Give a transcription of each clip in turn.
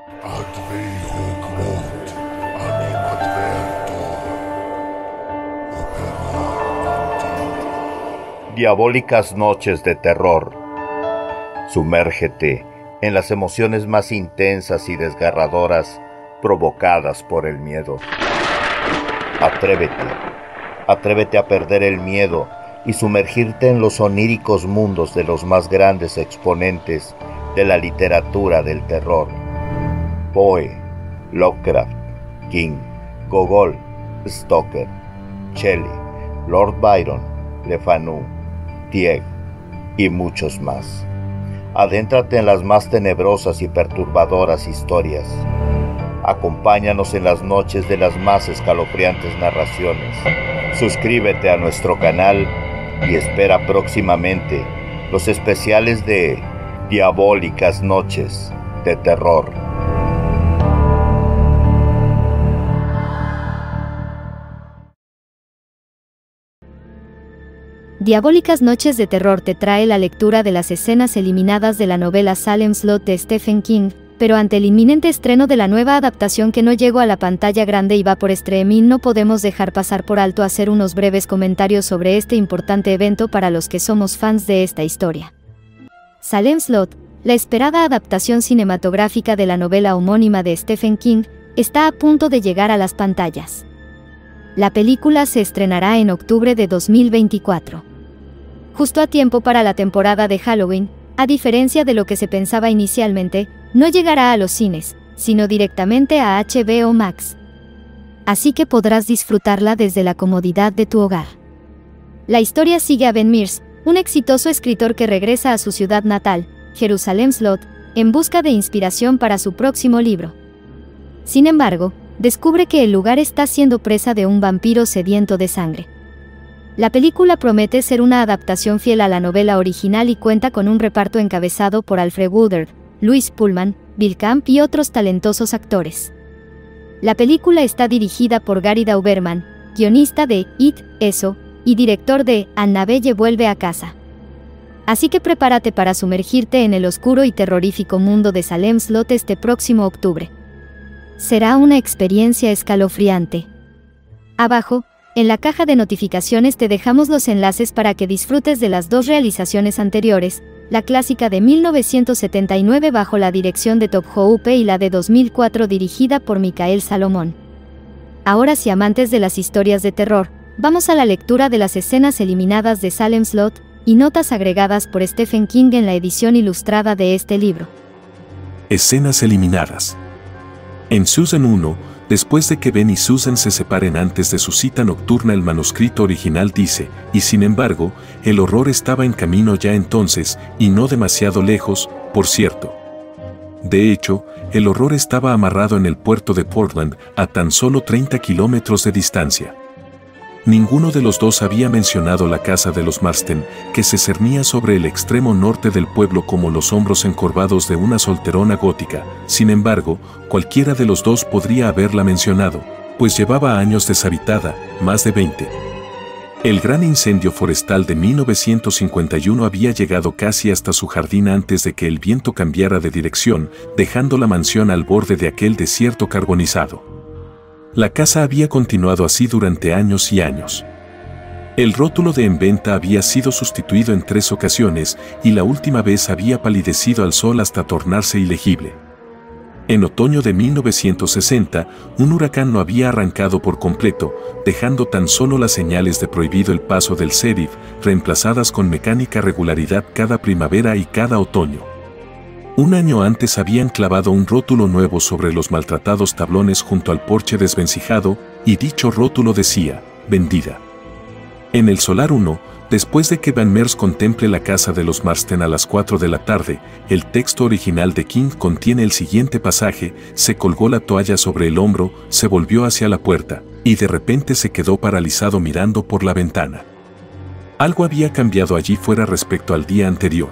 Advi hoc mont, animadvertor, operar. Diabólicas noches de terror. Sumérgete en las emociones más intensas y desgarradoras provocadas por el miedo. Atrévete a perder el miedo y sumergirte en los oníricos mundos de los más grandes exponentes de la literatura del terror. Poe, Lovecraft, King, Gogol, Stoker, Shelley, Lord Byron, Le Fanu, Tieck y muchos más. Adéntrate en las más tenebrosas y perturbadoras historias. Acompáñanos en las noches de las más escalofriantes narraciones. Suscríbete a nuestro canal y espera próximamente los especiales de Diabólicas Noches de Terror. Diabólicas Noches de Terror te trae la lectura de las escenas eliminadas de la novela Salem's Lot de Stephen King, pero ante el inminente estreno de la nueva adaptación que no llegó a la pantalla grande y va por streaming, no podemos dejar pasar por alto hacer unos breves comentarios sobre este importante evento para los que somos fans de esta historia. Salem's Lot, la esperada adaptación cinematográfica de la novela homónima de Stephen King, está a punto de llegar a las pantallas. La película se estrenará en octubre de 2024. Justo a tiempo para la temporada de Halloween, a diferencia de lo que se pensaba inicialmente, no llegará a los cines, sino directamente a HBO Max. Así que podrás disfrutarla desde la comodidad de tu hogar. La historia sigue a Ben Mears, un exitoso escritor que regresa a su ciudad natal, Jerusalem's Lot, en busca de inspiración para su próximo libro. Sin embargo, descubre que el lugar está siendo presa de un vampiro sediento de sangre. La película promete ser una adaptación fiel a la novela original y cuenta con un reparto encabezado por Alfred Woodard, Louis Pullman, Bill Camp y otros talentosos actores. La película está dirigida por Gary Dauberman, guionista de It, Eso, y director de Annabelle vuelve a casa. Así que prepárate para sumergirte en el oscuro y terrorífico mundo de Salem's Lot este próximo octubre. Será una experiencia escalofriante. Abajo, en la caja de notificaciones te dejamos los enlaces para que disfrutes de las dos realizaciones anteriores, la clásica de 1979 bajo la dirección de Tobe Hooper y la de 2004 dirigida por Michael Salomón. Ahora, si amantes de las historias de terror, vamos a la lectura de las escenas eliminadas de Salem's Lot y notas agregadas por Stephen King en la edición ilustrada de este libro. Escenas eliminadas. En Susan 1, después de que Ben y Susan se separen antes de su cita nocturna, el manuscrito original dice, y sin embargo, el horror estaba en camino ya entonces, y no demasiado lejos, por cierto. De hecho, el horror estaba amarrado en el puerto de Portland, a tan solo 30 kilómetros de distancia. Ninguno de los dos había mencionado la casa de los Marsden, que se cernía sobre el extremo norte del pueblo como los hombros encorvados de una solterona gótica. Sin embargo, cualquiera de los dos podría haberla mencionado, pues llevaba años deshabitada, más de 20. El gran incendio forestal de 1951 había llegado casi hasta su jardín antes de que el viento cambiara de dirección, dejando la mansión al borde de aquel desierto carbonizado. La casa había continuado así durante años y años. El rótulo de en venta había sido sustituido en 3 ocasiones y la última vez había palidecido al sol hasta tornarse ilegible. En otoño de 1960, un huracán lo había arrancado por completo, dejando tan solo las señales de prohibido el paso del sheriff, reemplazadas con mecánica regularidad cada primavera y cada otoño. Un año antes habían clavado un rótulo nuevo sobre los maltratados tablones junto al porche desvencijado, y dicho rótulo decía, vendida. En el Solar 1, después de que Van Meers contemple la casa de los Marsden a las 4 de la tarde, el texto original de King contiene el siguiente pasaje: se colgó la toalla sobre el hombro, se volvió hacia la puerta, y de repente se quedó paralizado mirando por la ventana. Algo había cambiado allí fuera respecto al día anterior.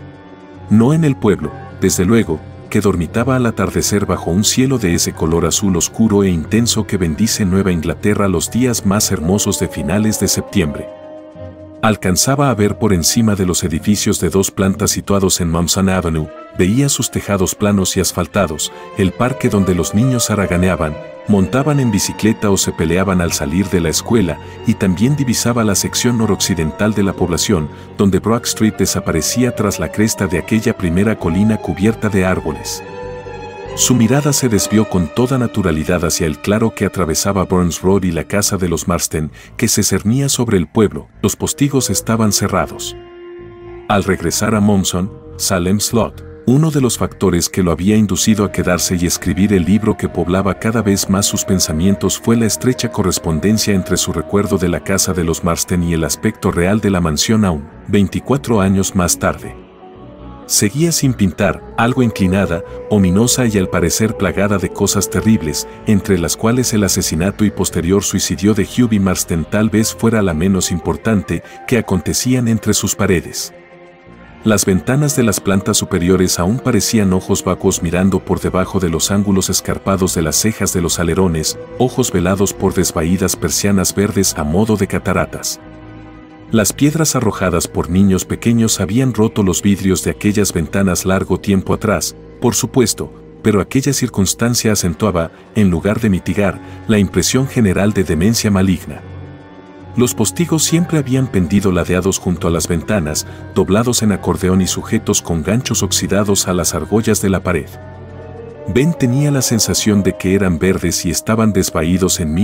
No en el pueblo, desde luego, que dormitaba al atardecer bajo un cielo de ese color azul oscuro e intenso que bendice Nueva Inglaterra los días más hermosos de finales de septiembre. Alcanzaba a ver por encima de los edificios de 2 plantas situados en Mumson Avenue, Veía sus tejados planos y asfaltados, el parque donde los niños haraganeaban, montaban en bicicleta o se peleaban al salir de la escuela, y también divisaba la sección noroccidental de la población, donde Broad Street desaparecía tras la cresta de aquella primera colina cubierta de árboles. Su mirada se desvió con toda naturalidad hacia el claro que atravesaba Burns Road y la casa de los Marsden, que se cernía sobre el pueblo. Los postigos estaban cerrados. Al regresar a Monson, Salem Slot, uno de los factores que lo había inducido a quedarse y escribir el libro que poblaba cada vez más sus pensamientos fue la estrecha correspondencia entre su recuerdo de la casa de los Marsden y el aspecto real de la mansión aún, 24 años más tarde. Seguía sin pintar, algo inclinada, ominosa y al parecer plagada de cosas terribles, entre las cuales el asesinato y posterior suicidio de Hughie Marsden tal vez fuera la menos importante, que acontecían entre sus paredes. Las ventanas de las plantas superiores aún parecían ojos vacuos mirando por debajo de los ángulos escarpados de las cejas de los alerones, ojos velados por desvaídas persianas verdes a modo de cataratas. Las piedras arrojadas por niños pequeños habían roto los vidrios de aquellas ventanas largo tiempo atrás, por supuesto, pero aquella circunstancia acentuaba, en lugar de mitigar, la impresión general de demencia maligna. Los postigos siempre habían pendido ladeados junto a las ventanas, doblados en acordeón y sujetos con ganchos oxidados a las argollas de la pared. Ben tenía la sensación de que eran verdes y estaban desvaídos en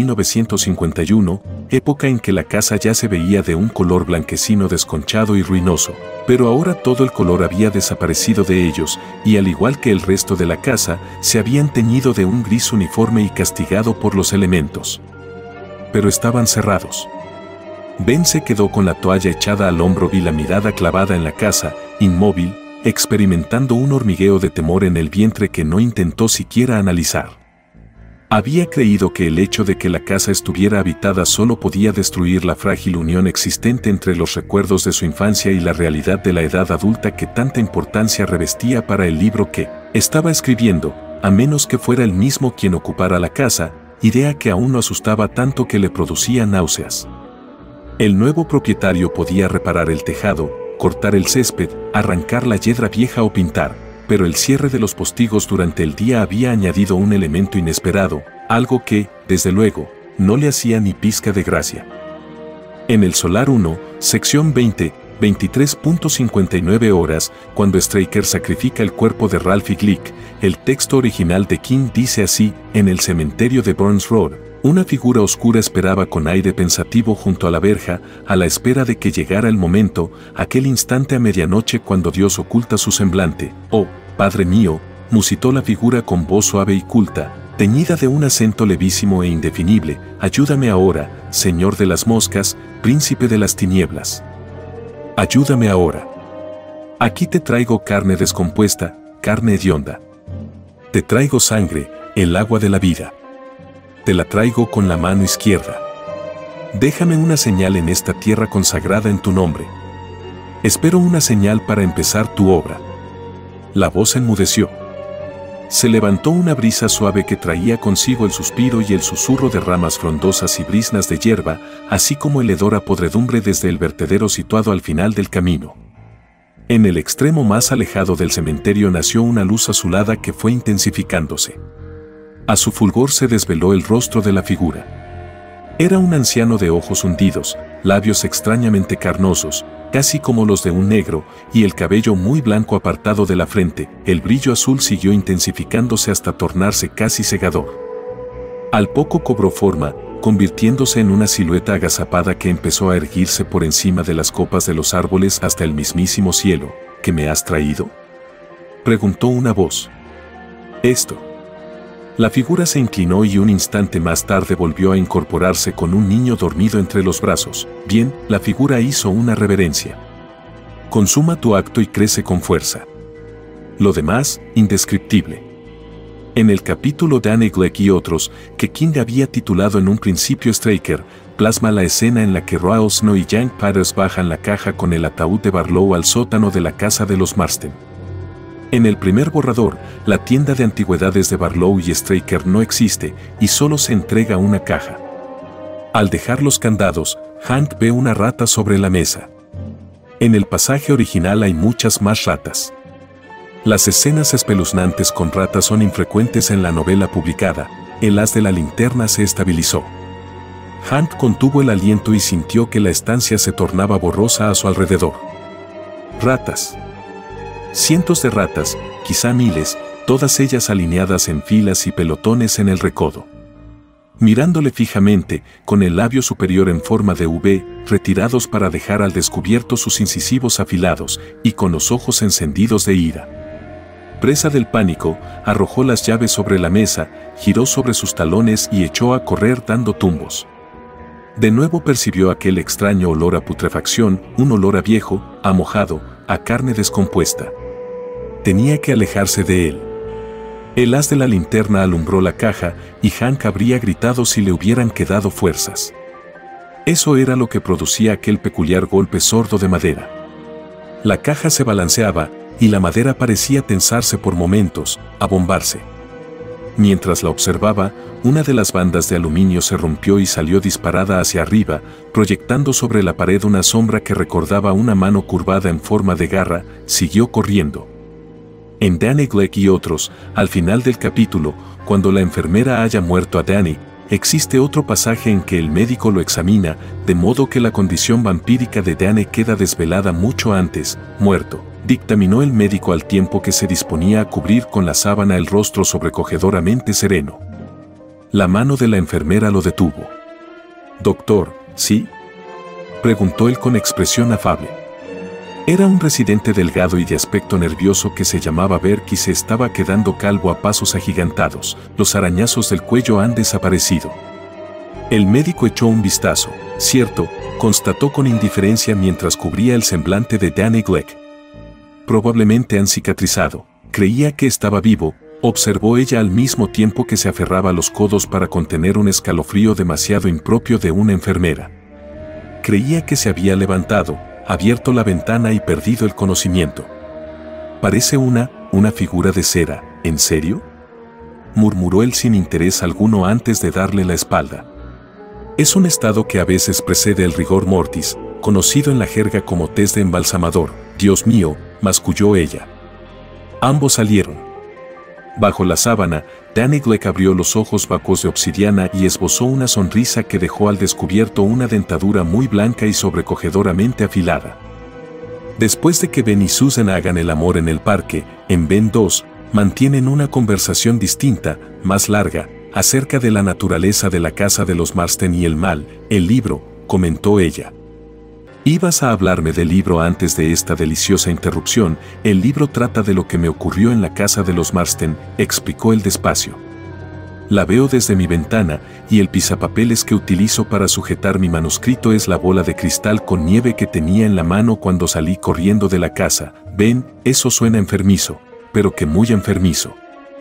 1951, época en que la casa ya se veía de un color blanquecino desconchado y ruinoso, pero ahora todo el color había desaparecido de ellos, y al igual que el resto de la casa, se habían teñido de un gris uniforme y castigado por los elementos. Pero estaban cerrados. Ben se quedó con la toalla echada al hombro y la mirada clavada en la casa, inmóvil, experimentando un hormigueo de temor en el vientre que no intentó siquiera analizar. Había creído que el hecho de que la casa estuviera habitada solo podía destruir la frágil unión existente entre los recuerdos de su infancia y la realidad de la edad adulta que tanta importancia revestía para el libro que estaba escribiendo, a menos que fuera él mismo quien ocupara la casa, idea que aún no asustaba tanto que le producía náuseas. El nuevo propietario podía reparar el tejado, cortar el césped, arrancar la yedra vieja o pintar, pero el cierre de los postigos durante el día había añadido un elemento inesperado, algo que, desde luego, no le hacía ni pizca de gracia. En el Solar 1, sección 20, 23.59 horas, cuando Straker sacrifica el cuerpo de Ralphie Glick, el texto original de King dice así: en el cementerio de Burns Road, una figura oscura esperaba con aire pensativo junto a la verja, a la espera de que llegara el momento, aquel instante a medianoche cuando Dios oculta su semblante. Oh, Padre mío, musitó la figura con voz suave y culta, teñida de un acento levísimo e indefinible, ayúdame ahora, Señor de las moscas, Príncipe de las tinieblas. Ayúdame ahora. Aquí te traigo carne descompuesta, carne hedionda. Te traigo sangre, el agua de la vida. Te la traigo con la mano izquierda. Déjame una señal en esta tierra consagrada en tu nombre. Espero una señal para empezar tu obra. La voz enmudeció. Se levantó una brisa suave que traía consigo el suspiro y el susurro de ramas frondosas y briznas de hierba, así como el hedor a podredumbre desde el vertedero situado al final del camino. En el extremo más alejado del cementerio nació una luz azulada que fue intensificándose. A su fulgor se desveló el rostro de la figura. Era un anciano de ojos hundidos, labios extrañamente carnosos, casi como los de un negro, y el cabello muy blanco apartado de la frente. El brillo azul siguió intensificándose hasta tornarse casi cegador. Al poco cobró forma, convirtiéndose en una silueta agazapada que empezó a erguirse por encima de las copas de los árboles hasta el mismísimo cielo. ¿Qué me has traído?, preguntó una voz. Esto. La figura se inclinó y un instante más tarde volvió a incorporarse con un niño dormido entre los brazos. Bien, la figura hizo una reverencia. Consuma tu acto y crece con fuerza. Lo demás, indescriptible. En el capítulo de Annie Gleck y otros, que King había titulado en un principio Straker, plasma la escena en la que Roald Snow y Jack Peters bajan la caja con el ataúd de Barlow al sótano de la casa de los Marsden. En el primer borrador, la tienda de antigüedades de Barlow y Straker no existe y solo se entrega una caja. Al dejar los candados, Hank ve una rata sobre la mesa. En el pasaje original hay muchas más ratas. Las escenas espeluznantes con ratas son infrecuentes en la novela publicada. El haz de la linterna se estabilizó. Hank contuvo el aliento y sintió que la estancia se tornaba borrosa a su alrededor. Ratas. Cientos de ratas, quizá miles, todas ellas alineadas en filas y pelotones en el recodo. Mirándole fijamente, con el labio superior en forma de V, retirados para dejar al descubierto sus incisivos afilados, y con los ojos encendidos de ira. Presa del pánico, arrojó las llaves sobre la mesa, giró sobre sus talones y echó a correr dando tumbos. De nuevo percibió aquel extraño olor a putrefacción, un olor a viejo, a mojado, a carne descompuesta. Tenía que alejarse de él. El haz de la linterna alumbró la caja y Hank habría gritado si le hubieran quedado fuerzas. Eso era lo que producía aquel peculiar golpe sordo de madera. La caja se balanceaba y la madera parecía tensarse por momentos, abombarse. Mientras la observaba, una de las bandas de aluminio se rompió y salió disparada hacia arriba, proyectando sobre la pared una sombra que recordaba una mano curvada en forma de garra. Siguió corriendo. En Danny Glick y otros, al final del capítulo, cuando la enfermera haya muerto a Danny, existe otro pasaje en que el médico lo examina, de modo que la condición vampírica de Danny queda desvelada mucho antes, muerto, dictaminó el médico al tiempo que se disponía a cubrir con la sábana el rostro sobrecogedoramente sereno. La mano de la enfermera lo detuvo. «Doctor, ¿sí?», preguntó él con expresión afable. Era un residente delgado y de aspecto nervioso que se llamaba Berk y se estaba quedando calvo a pasos agigantados. Los arañazos del cuello han desaparecido. El médico echó un vistazo. «Cierto», constató con indiferencia mientras cubría el semblante de Danny Glick. «Probablemente han cicatrizado». Creía que estaba vivo, observó ella al mismo tiempo que se aferraba a los codos para contener un escalofrío demasiado impropio de una enfermera. Creía que se había levantado, abierto la ventana y perdido el conocimiento. «Parece una figura de cera, ¿en serio?», murmuró él sin interés alguno antes de darle la espalda. «Es un estado que a veces precede el rigor mortis, conocido en la jerga como test de embalsamador». «Dios mío», masculló ella. Ambos salieron. Bajo la sábana, Danny Glick abrió los ojos vacuos de obsidiana y esbozó una sonrisa que dejó al descubierto una dentadura muy blanca y sobrecogedoramente afilada. Después de que Ben y Susan hagan el amor en el parque, en Ben 2, mantienen una conversación distinta, más larga, acerca de la naturaleza de la casa de los Marsden y el mal. «El libro», comentó ella. «Ibas a hablarme del libro antes de esta deliciosa interrupción. El libro trata de lo que me ocurrió en la casa de los Marsden», explicó él despacio. «La veo desde mi ventana y el pisapapeles que utilizo para sujetar mi manuscrito es la bola de cristal con nieve que tenía en la mano cuando salí corriendo de la casa. Ven, eso suena enfermizo, pero que muy enfermizo».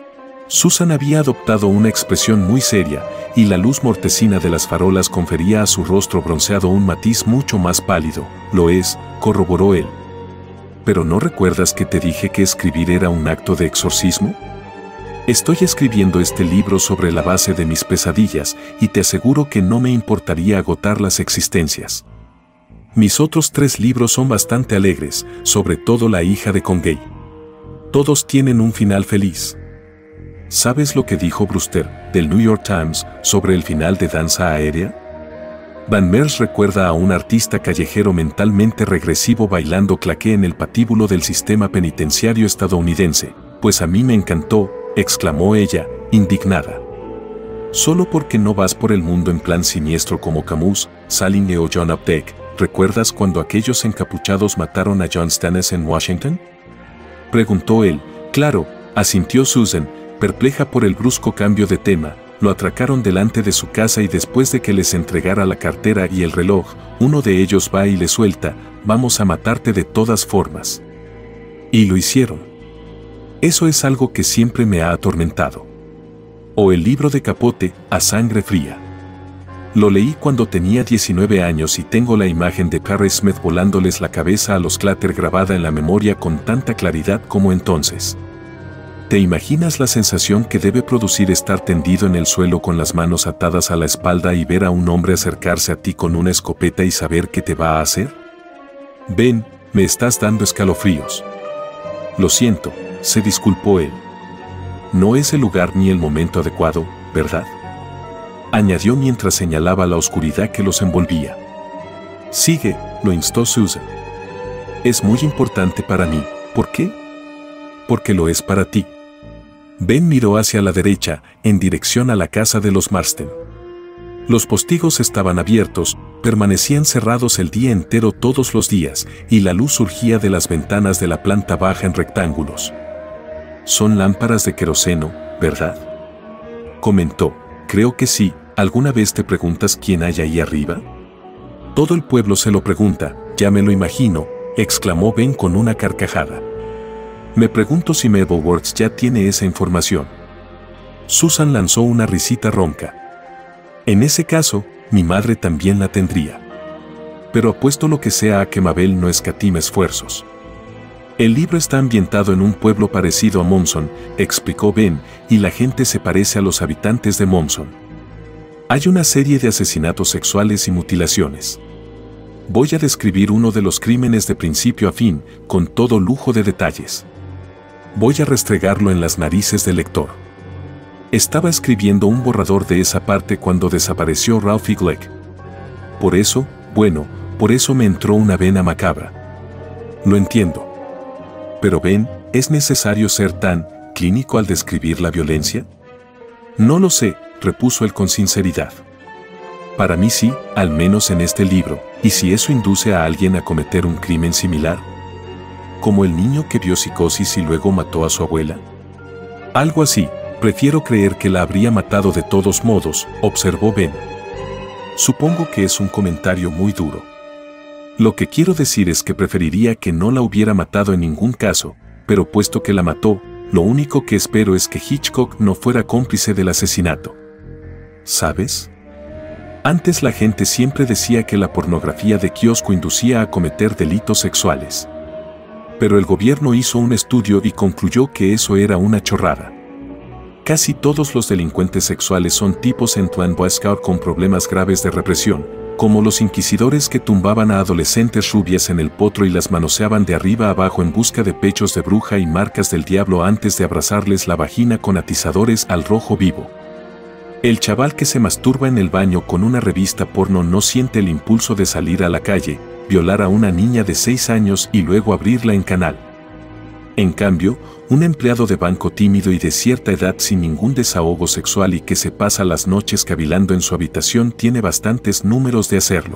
Susan había adoptado una expresión muy seria, y la luz mortecina de las farolas confería a su rostro bronceado un matiz mucho más pálido. «Lo es», corroboró él. «¿Pero no recuerdas que te dije que escribir era un acto de exorcismo? Estoy escribiendo este libro sobre la base de mis pesadillas, y te aseguro que no me importaría agotar las existencias. Mis otros 3 libros son bastante alegres, sobre todo La hija de Congay. Todos tienen un final feliz». ¿Sabes lo que dijo Brewster, del New York Times, sobre el final de Danza Aérea? Van Mers recuerda a un artista callejero mentalmente regresivo bailando claqué en el patíbulo del sistema penitenciario estadounidense. «Pues a mí me encantó», exclamó ella, indignada. «Solo porque no vas por el mundo en plan siniestro como Camus, Salinger o John Updike. ¿Recuerdas cuando aquellos encapuchados mataron a John Stannis en Washington?», preguntó él. «Claro», asintió Susan, perpleja por el brusco cambio de tema. «Lo atracaron delante de su casa y después de que les entregara la cartera y el reloj, uno de ellos va y le suelta, vamos a matarte de todas formas». Y lo hicieron. Eso es algo que siempre me ha atormentado. O el libro de Capote, A sangre fría. Lo leí cuando tenía 19 años y tengo la imagen de Carrie Smith volándoles la cabeza a los Clatter grabada en la memoria con tanta claridad como entonces. ¿Te imaginas la sensación que debe producir estar tendido en el suelo con las manos atadas a la espalda y ver a un hombre acercarse a ti con una escopeta y saber qué te va a hacer? «Ven, me estás dando escalofríos». «Lo siento», se disculpó él. No es el lugar ni el momento adecuado, ¿verdad? Añadió mientras señalaba la oscuridad que los envolvía. Sigue, lo instó Susan. Es muy importante para mí. ¿Por qué? Porque lo es para ti. Ben miró hacia la derecha, en dirección a la casa de los Marsden. Los postigos estaban abiertos, permanecían cerrados el día entero todos los días, y la luz surgía de las ventanas de la planta baja en rectángulos. Son lámparas de queroseno, ¿verdad? Comentó. Creo que sí. ¿Alguna vez te preguntas quién hay ahí arriba? Todo el pueblo se lo pregunta, ya me lo imagino, exclamó Ben con una carcajada. Me pregunto si Mabelworth ya tiene esa información. Susan lanzó una risita ronca. En ese caso, mi madre también la tendría. Pero apuesto lo que sea a que Mabel no escatima esfuerzos. El libro está ambientado en un pueblo parecido a Monson, explicó Ben, y la gente se parece a los habitantes de Monson. Hay una serie de asesinatos sexuales y mutilaciones. Voy a describir uno de los crímenes de principio a fin, con todo lujo de detalles. Voy a restregarlo en las narices del lector. Estaba escribiendo un borrador de esa parte cuando desapareció Ralphie Gleck. Por eso me entró una vena macabra. Lo entiendo. Pero Ben, ¿es necesario ser tan clínico al describir la violencia? No lo sé, repuso él con sinceridad. Para mí sí, al menos en este libro. ¿Y si eso induce a alguien a cometer un crimen similar? ¿Como el niño que vio psicosis y luego mató a su abuela? Algo así. Prefiero creer que la habría matado de todos modos, observó Ben. Supongo que es un comentario muy duro. Lo que quiero decir es que preferiría que no la hubiera matado en ningún caso, pero puesto que la mató, lo único que espero es que Hitchcock no fuera cómplice del asesinato. ¿Sabes? Antes la gente siempre decía que la pornografía de kiosco inducía a cometer delitos sexuales. Pero el gobierno hizo un estudio y concluyó que eso era una chorrada. Casi todos los delincuentes sexuales son tipos Antoine Boiscard con problemas graves de represión, como los inquisidores que tumbaban a adolescentes rubias en el potro y las manoseaban de arriba abajo en busca de pechos de bruja y marcas del diablo antes de abrazarles la vagina con atizadores al rojo vivo. El chaval que se masturba en el baño con una revista porno no siente el impulso de salir a la calle, violar a una niña de 6 años y luego abrirla en canal. En cambio, un empleado de banco tímido y de cierta edad sin ningún desahogo sexual y que se pasa las noches cavilando en su habitación tiene bastantes números de hacerlo.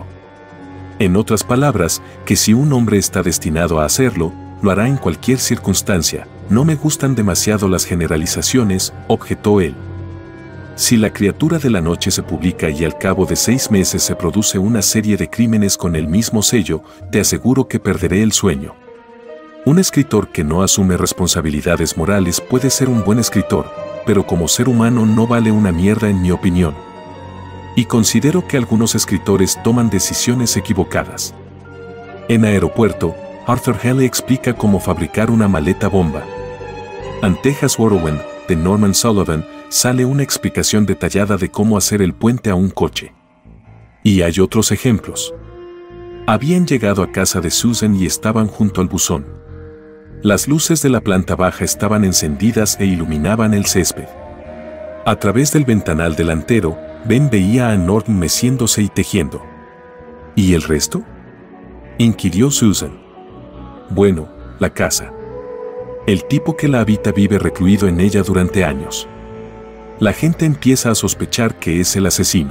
En otras palabras, que si un hombre está destinado a hacerlo, lo hará en cualquier circunstancia. No me gustan demasiado las generalizaciones, objetó él. Si La criatura de la noche se publica y al cabo de 6 meses se produce una serie de crímenes con el mismo sello, te aseguro que perderé el sueño. Un escritor que no asume responsabilidades morales puede ser un buen escritor, pero como ser humano no vale una mierda en mi opinión. Y considero que algunos escritores toman decisiones equivocadas. En Aeropuerto, Arthur Haley explica cómo fabricar una maleta bomba. En Texas Whirlwind, de Norman Sullivan, sale una explicación detallada de cómo hacer el puente a un coche. Y hay otros ejemplos. Habían llegado a casa de Susan y estaban junto al buzón. Las luces de la planta baja estaban encendidas e iluminaban el césped. A través del ventanal delantero, Ben veía a Norton meciéndose y tejiendo. ¿Y el resto?, inquirió Susan. Bueno, la casa. El tipo que la habita vive recluido en ella durante años. La gente empieza a sospechar que es el asesino.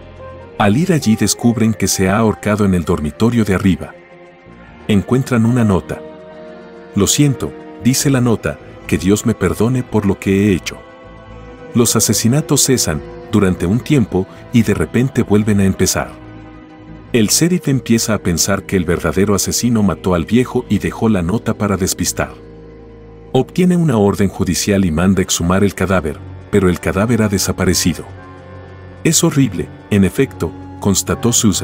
Al ir allí descubren que se ha ahorcado en el dormitorio de arriba. Encuentran una nota. Lo siento, dice la nota, que Dios me perdone por lo que he hecho. Los asesinatos cesan durante un tiempo y de repente vuelven a empezar. El sheriff empieza a pensar que el verdadero asesino mató al viejo y dejó la nota para despistar. Obtiene una orden judicial y manda exhumar el cadáver, pero el cadáver ha desaparecido. Es horrible, en efecto, constató Susan.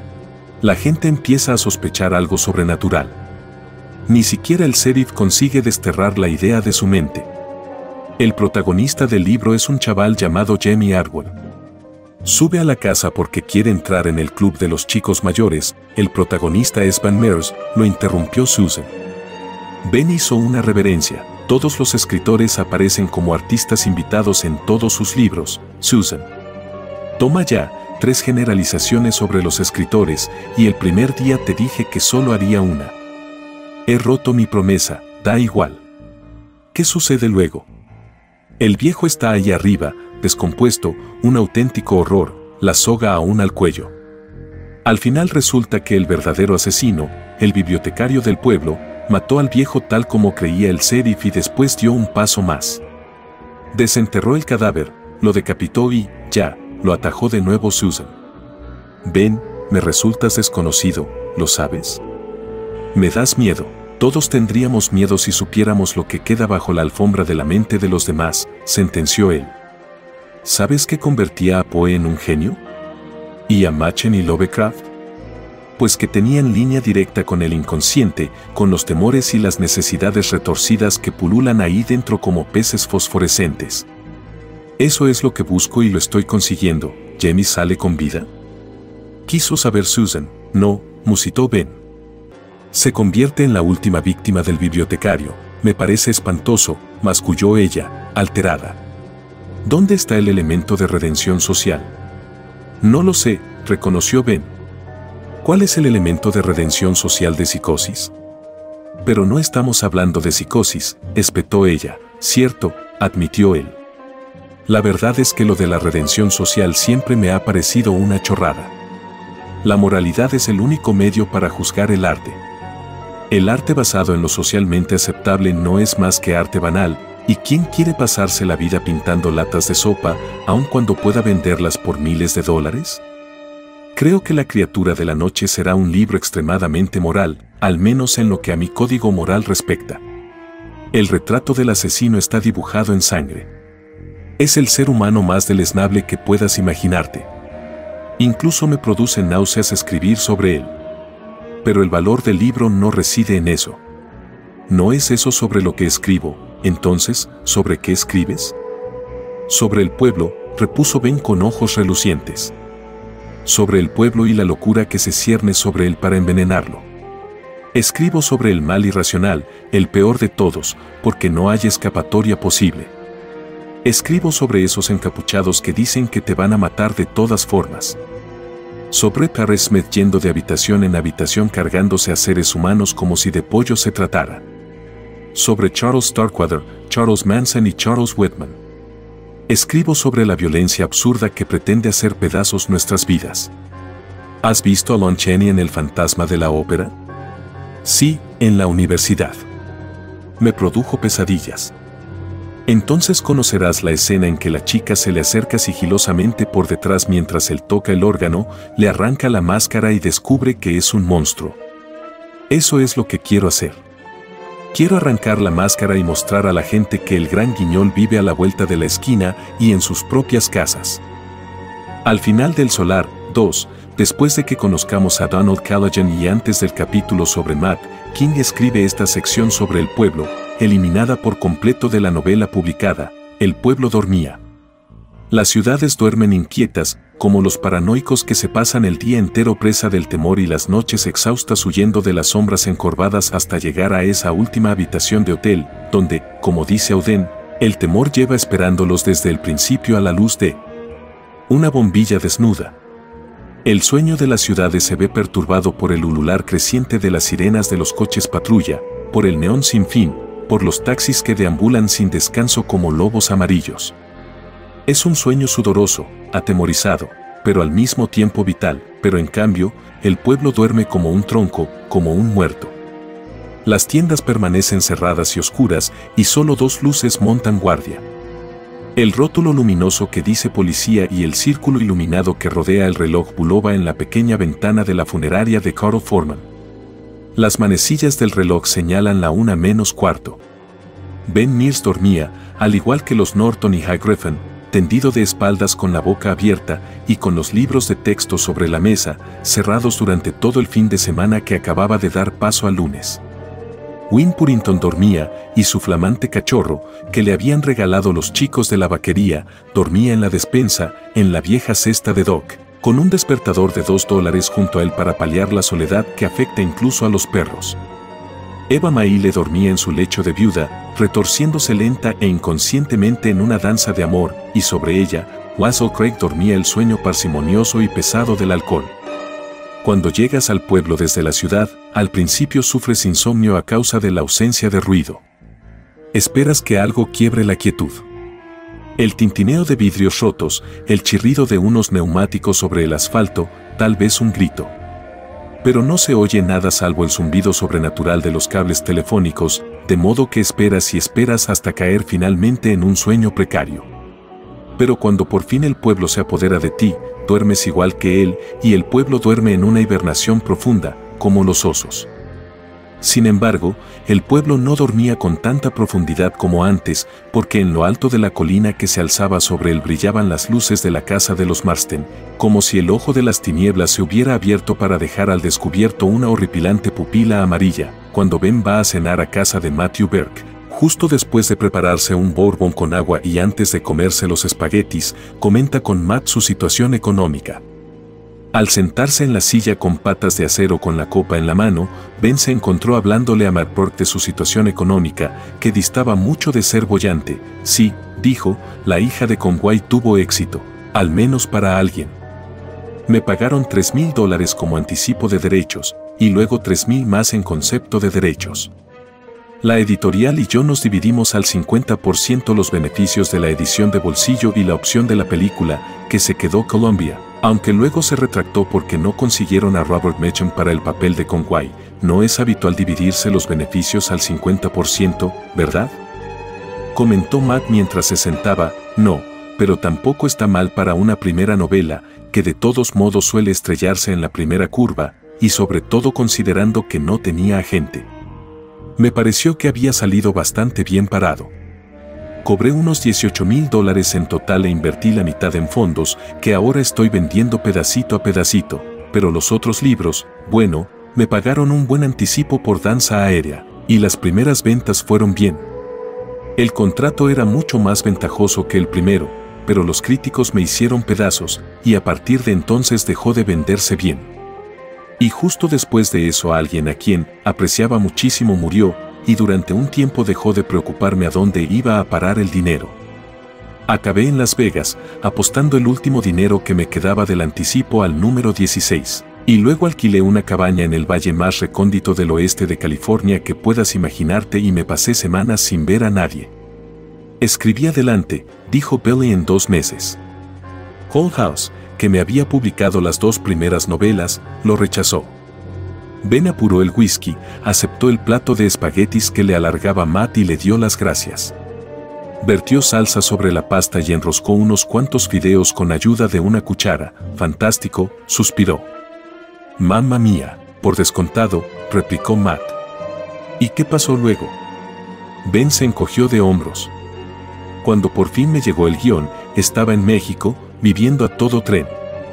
La gente empieza a sospechar algo sobrenatural. Ni siquiera el sheriff consigue desterrar la idea de su mente. El protagonista del libro es un chaval llamado Jamie Arwell. Sube a la casa porque quiere entrar en el club de los chicos mayores. El protagonista es Van Mears, lo interrumpió Susan. Ben hizo una reverencia. Todos los escritores aparecen como artistas invitados en todos sus libros, Susan. Toma ya 3 generalizaciones sobre los escritores, y el primer día te dije que solo haría una. He roto mi promesa, da igual. ¿Qué sucede luego? El viejo está ahí arriba, descompuesto, un auténtico horror, la soga aún al cuello. Al final resulta que el verdadero asesino, el bibliotecario del pueblo, mató al viejo tal como creía el sheriff y después dio un paso más. Desenterró el cadáver, lo decapitó y, ya, lo atajó de nuevo Susan. Ben, me resultas desconocido, ¿lo sabes? Me das miedo. Todos tendríamos miedo si supiéramos lo que queda bajo la alfombra de la mente de los demás, sentenció él. ¿Sabes qué convertía a Poe en un genio? ¿Y a Machen y Lovecraft? Pues que tenían línea directa con el inconsciente, con los temores y las necesidades retorcidas que pululan ahí dentro como peces fosforescentes. Eso es lo que busco y lo estoy consiguiendo. ¿Jamie sale con vida? Quiso saber Susan. No, musitó Ben. Se convierte en la última víctima del bibliotecario. Me parece espantoso, masculló ella, alterada. ¿Dónde está el elemento de redención social? No lo sé, reconoció Ben. ¿Cuál es el elemento de redención social de psicosis? Pero no estamos hablando de psicosis, espetó ella. Cierto, admitió él. La verdad es que lo de la redención social siempre me ha parecido una chorrada. La moralidad es el único medio para juzgar el arte. El arte basado en lo socialmente aceptable no es más que arte banal, ¿y quién quiere pasarse la vida pintando latas de sopa, aun cuando pueda venderlas por miles de dólares? Creo que La criatura de la noche será un libro extremadamente moral, al menos en lo que a mi código moral respecta. El retrato del asesino está dibujado en sangre. Es el ser humano más deleznable que puedas imaginarte. Incluso me produce náuseas escribir sobre él. Pero el valor del libro no reside en eso. ¿No es eso sobre lo que escribo? Entonces, ¿sobre qué escribes? Sobre el pueblo, repuso Ben con ojos relucientes. Sobre el pueblo y la locura que se cierne sobre él para envenenarlo. Escribo sobre el mal irracional, el peor de todos, porque no hay escapatoria posible. Escribo sobre esos encapuchados que dicen que te van a matar de todas formas. Sobre Parry Smith yendo de habitación en habitación cargándose a seres humanos como si de pollo se tratara. Sobre Charles Starkweather, Charles Manson y Charles Whitman. Escribo sobre la violencia absurda que pretende hacer pedazos nuestras vidas. ¿Has visto a Lon Chaney en El fantasma de la ópera? Sí, en la universidad. Me produjo pesadillas. Entonces conocerás la escena en que la chica se le acerca sigilosamente por detrás mientras él toca el órgano, le arranca la máscara y descubre que es un monstruo. Eso es lo que quiero hacer. Quiero arrancar la máscara y mostrar a la gente que el gran guiñol vive a la vuelta de la esquina y en sus propias casas. Al final del Solar, 2, después de que conozcamos a Donald Callaghan y antes del capítulo sobre Matt, King escribe esta sección sobre el pueblo, eliminada por completo de la novela publicada. El pueblo dormía. Las ciudades duermen inquietas, como los paranoicos que se pasan el día entero presa del temor y las noches exhaustas huyendo de las sombras encorvadas hasta llegar a esa última habitación de hotel, donde, como dice Auden, el temor lleva esperándolos desde el principio a la luz de una bombilla desnuda. El sueño de las ciudades se ve perturbado por el ulular creciente de las sirenas de los coches patrulla, por el neón sin fin, por los taxis que deambulan sin descanso como lobos amarillos. Es un sueño sudoroso, atemorizado, pero al mismo tiempo vital, pero en cambio, el pueblo duerme como un tronco, como un muerto. Las tiendas permanecen cerradas y oscuras, y solo 2 luces montan guardia. El rótulo luminoso que dice policía y el círculo iluminado que rodea el reloj Bulova en la pequeña ventana de la funeraria de Carl Foreman. Las manecillas del reloj señalan la 1:45. Ben Mears dormía, al igual que los Norton y High Griffin, tendido de espaldas con la boca abierta y con los libros de texto sobre la mesa, cerrados durante todo el fin de semana que acababa de dar paso al lunes. Win Purinton dormía, y su flamante cachorro, que le habían regalado los chicos de la vaquería, dormía en la despensa, en la vieja cesta de Doc, con un despertador de $2 junto a él para paliar la soledad que afecta incluso a los perros. Eva Maile dormía en su lecho de viuda, retorciéndose lenta e inconscientemente en una danza de amor, y sobre ella, Wassel Craig dormía el sueño parsimonioso y pesado del alcohol. Cuando llegas al pueblo desde la ciudad, al principio sufres insomnio a causa de la ausencia de ruido. Esperas que algo quiebre la quietud. El tintineo de vidrios rotos, el chirrido de unos neumáticos sobre el asfalto, tal vez un grito. Pero no se oye nada salvo el zumbido sobrenatural de los cables telefónicos, de modo que esperas y esperas hasta caer finalmente en un sueño precario. Pero cuando por fin el pueblo se apodera de ti, duermes igual que él, y el pueblo duerme en una hibernación profunda, como los osos. Sin embargo, el pueblo no dormía con tanta profundidad como antes, porque en lo alto de la colina que se alzaba sobre él brillaban las luces de la casa de los Marsden, como si el ojo de las tinieblas se hubiera abierto para dejar al descubierto una horripilante pupila amarilla, cuando Ben va a cenar a casa de Matthew Burke, justo después de prepararse un bourbon con agua y antes de comerse los espaguetis, comenta con Matt su situación económica. Al sentarse en la silla con patas de acero con la copa en la mano, Ben se encontró hablándole a Matt Burke de su situación económica, que distaba mucho de ser boyante. Sí, dijo, la hija de Conway tuvo éxito, al menos para alguien. Me pagaron $3,000 como anticipo de derechos, y luego $3,000 más en concepto de derechos. La editorial y yo nos dividimos al 50% los beneficios de la edición de bolsillo y la opción de la película, que se quedó Columbia, aunque luego se retractó porque no consiguieron a Robert Mitchum para el papel de Conway. No es habitual dividirse los beneficios al 50%, ¿verdad? Comentó Matt mientras se sentaba. No, pero tampoco está mal para una primera novela, que de todos modos suele estrellarse en la primera curva, y sobre todo considerando que no tenía agente. Me pareció que había salido bastante bien parado. Cobré unos $18,000 en total e invertí la mitad en fondos, que ahora estoy vendiendo pedacito a pedacito, pero los otros libros, bueno, me pagaron un buen anticipo por Danza Aérea, y las primeras ventas fueron bien. El contrato era mucho más ventajoso que el primero, pero los críticos me hicieron pedazos, y a partir de entonces dejó de venderse bien. Y justo después de eso alguien a quien apreciaba muchísimo murió, y durante un tiempo dejó de preocuparme a dónde iba a parar el dinero. Acabé en Las Vegas, apostando el último dinero que me quedaba del anticipo al número 16, y luego alquilé una cabaña en el valle más recóndito del oeste de California que puedas imaginarte y me pasé semanas sin ver a nadie. Escribí adelante, dijo Billy en 2 meses. Hull House, que me había publicado las 2 primeras novelas, lo rechazó. Ben apuró el whisky, aceptó el plato de espaguetis que le alargaba Matt y le dio las gracias. Vertió salsa sobre la pasta y enroscó unos cuantos fideos con ayuda de una cuchara. Fantástico, suspiró. Mamma mía, por descontado, replicó Matt. ¿Y qué pasó luego? Ben se encogió de hombros. Cuando por fin me llegó el guión, estaba en México, viviendo a todo tren.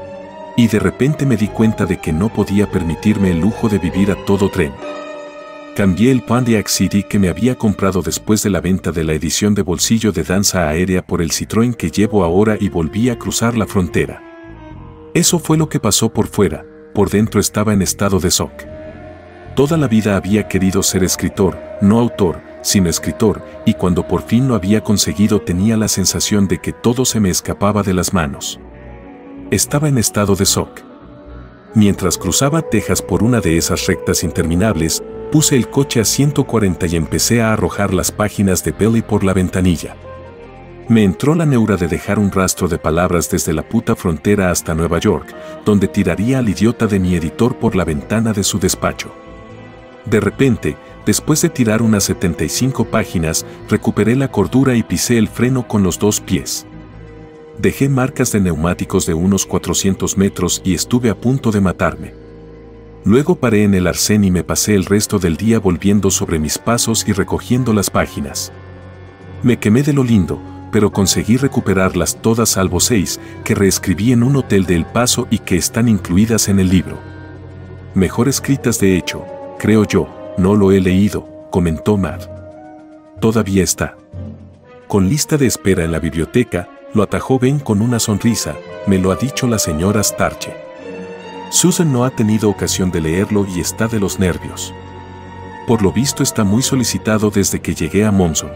Y de repente me di cuenta de que no podía permitirme el lujo de vivir a todo tren. Cambié el Pontiac CD que me había comprado después de la venta de la edición de bolsillo de Danza Aérea por el Citroën que llevo ahora y volví a cruzar la frontera. Eso fue lo que pasó por fuera, por dentro estaba en estado de shock. Toda la vida había querido ser escritor, no autor, sino escritor, y cuando por fin lo había conseguido tenía la sensación de que todo se me escapaba de las manos. Estaba en estado de shock. Mientras cruzaba Texas por una de esas rectas interminables, puse el coche a 140 y empecé a arrojar las páginas de Billy por la ventanilla. Me entró la neura de dejar un rastro de palabras desde la puta frontera hasta Nueva York, donde tiraría al idiota de mi editor por la ventana de su despacho. De repente, después de tirar unas 75 páginas, recuperé la cordura y pisé el freno con los 2 pies. Dejé marcas de neumáticos de unos 400 metros y estuve a punto de matarme. Luego paré en el arcén y me pasé el resto del día volviendo sobre mis pasos y recogiendo las páginas. Me quemé de lo lindo, pero conseguí recuperarlas todas salvo 6 que reescribí en un hotel de El Paso y que están incluidas en el libro. Mejor escritas de hecho, creo yo, no lo he leído, comentó Matt. Todavía está. Con lista de espera en la biblioteca, lo atajó Ben con una sonrisa, me lo ha dicho la señora Starche. Susan no ha tenido ocasión de leerlo y está de los nervios. Por lo visto está muy solicitado desde que llegué a Monson.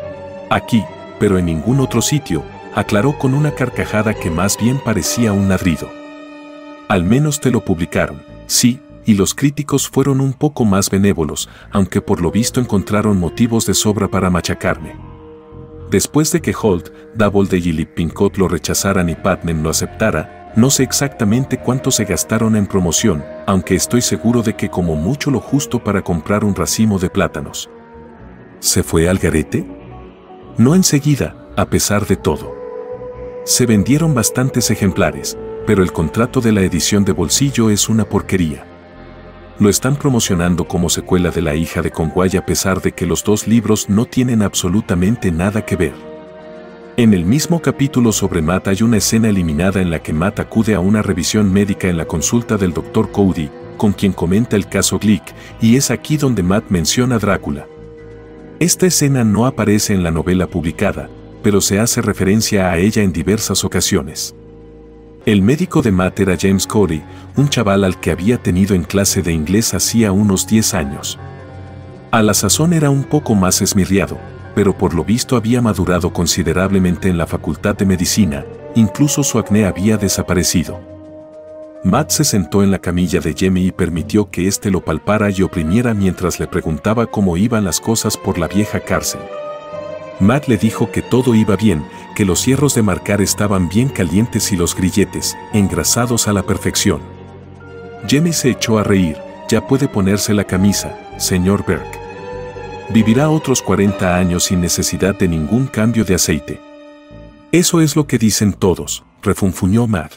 Aquí, pero en ningún otro sitio, aclaró con una carcajada que más bien parecía un ladrido. Al menos te lo publicaron, sí, y los críticos fueron un poco más benévolos, aunque por lo visto encontraron motivos de sobra para machacarme. Después de que Holt, Doubleday y Lippincott lo rechazaran y Putnam lo aceptara, no sé exactamente cuánto se gastaron en promoción, aunque estoy seguro de que como mucho lo justo para comprar un racimo de plátanos. ¿Se fue al garete? No enseguida, a pesar de todo. Se vendieron bastantes ejemplares, pero el contrato de la edición de bolsillo es una porquería. Lo están promocionando como secuela de La hija de Conway a pesar de que los dos libros no tienen absolutamente nada que ver. En el mismo capítulo sobre Matt hay una escena eliminada en la que Matt acude a una revisión médica en la consulta del Dr. Cody, con quien comenta el caso Glick, y es aquí donde Matt menciona a Drácula. Esta escena no aparece en la novela publicada, pero se hace referencia a ella en diversas ocasiones. El médico de Matt era James Cody, un chaval al que había tenido en clase de inglés hacía unos 10 años. A la sazón era un poco más esmirriado, pero por lo visto había madurado considerablemente en la facultad de medicina, incluso su acné había desaparecido. Matt se sentó en la camilla de Jamie y permitió que éste lo palpara y oprimiera mientras le preguntaba cómo iban las cosas por la vieja cárcel. Matt le dijo que todo iba bien, que los hierros de marcar estaban bien calientes y los grilletes, engrasados a la perfección. Jamie se echó a reír. Ya puede ponerse la camisa, señor Burke. Vivirá otros 40 años sin necesidad de ningún cambio de aceite. Eso es lo que dicen todos, refunfuñó Matt.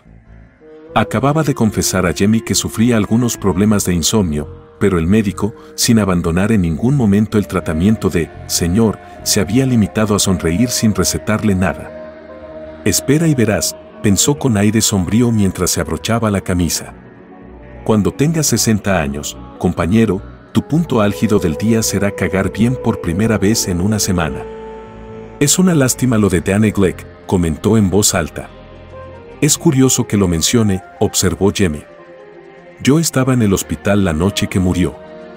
Acababa de confesar a Jamie que sufría algunos problemas de insomnio, pero el médico, sin abandonar en ningún momento el tratamiento de «señor», se había limitado a sonreír sin recetarle nada. «Espera y verás», pensó con aire sombrío mientras se abrochaba la camisa. «Cuando tengas 60 años, compañero, tu punto álgido del día será cagar bien por primera vez en una semana». «Es una lástima lo de Danny Glick», comentó en voz alta. «Es curioso que lo mencione», observó Jamie. «Yo estaba en el hospital la noche que murió.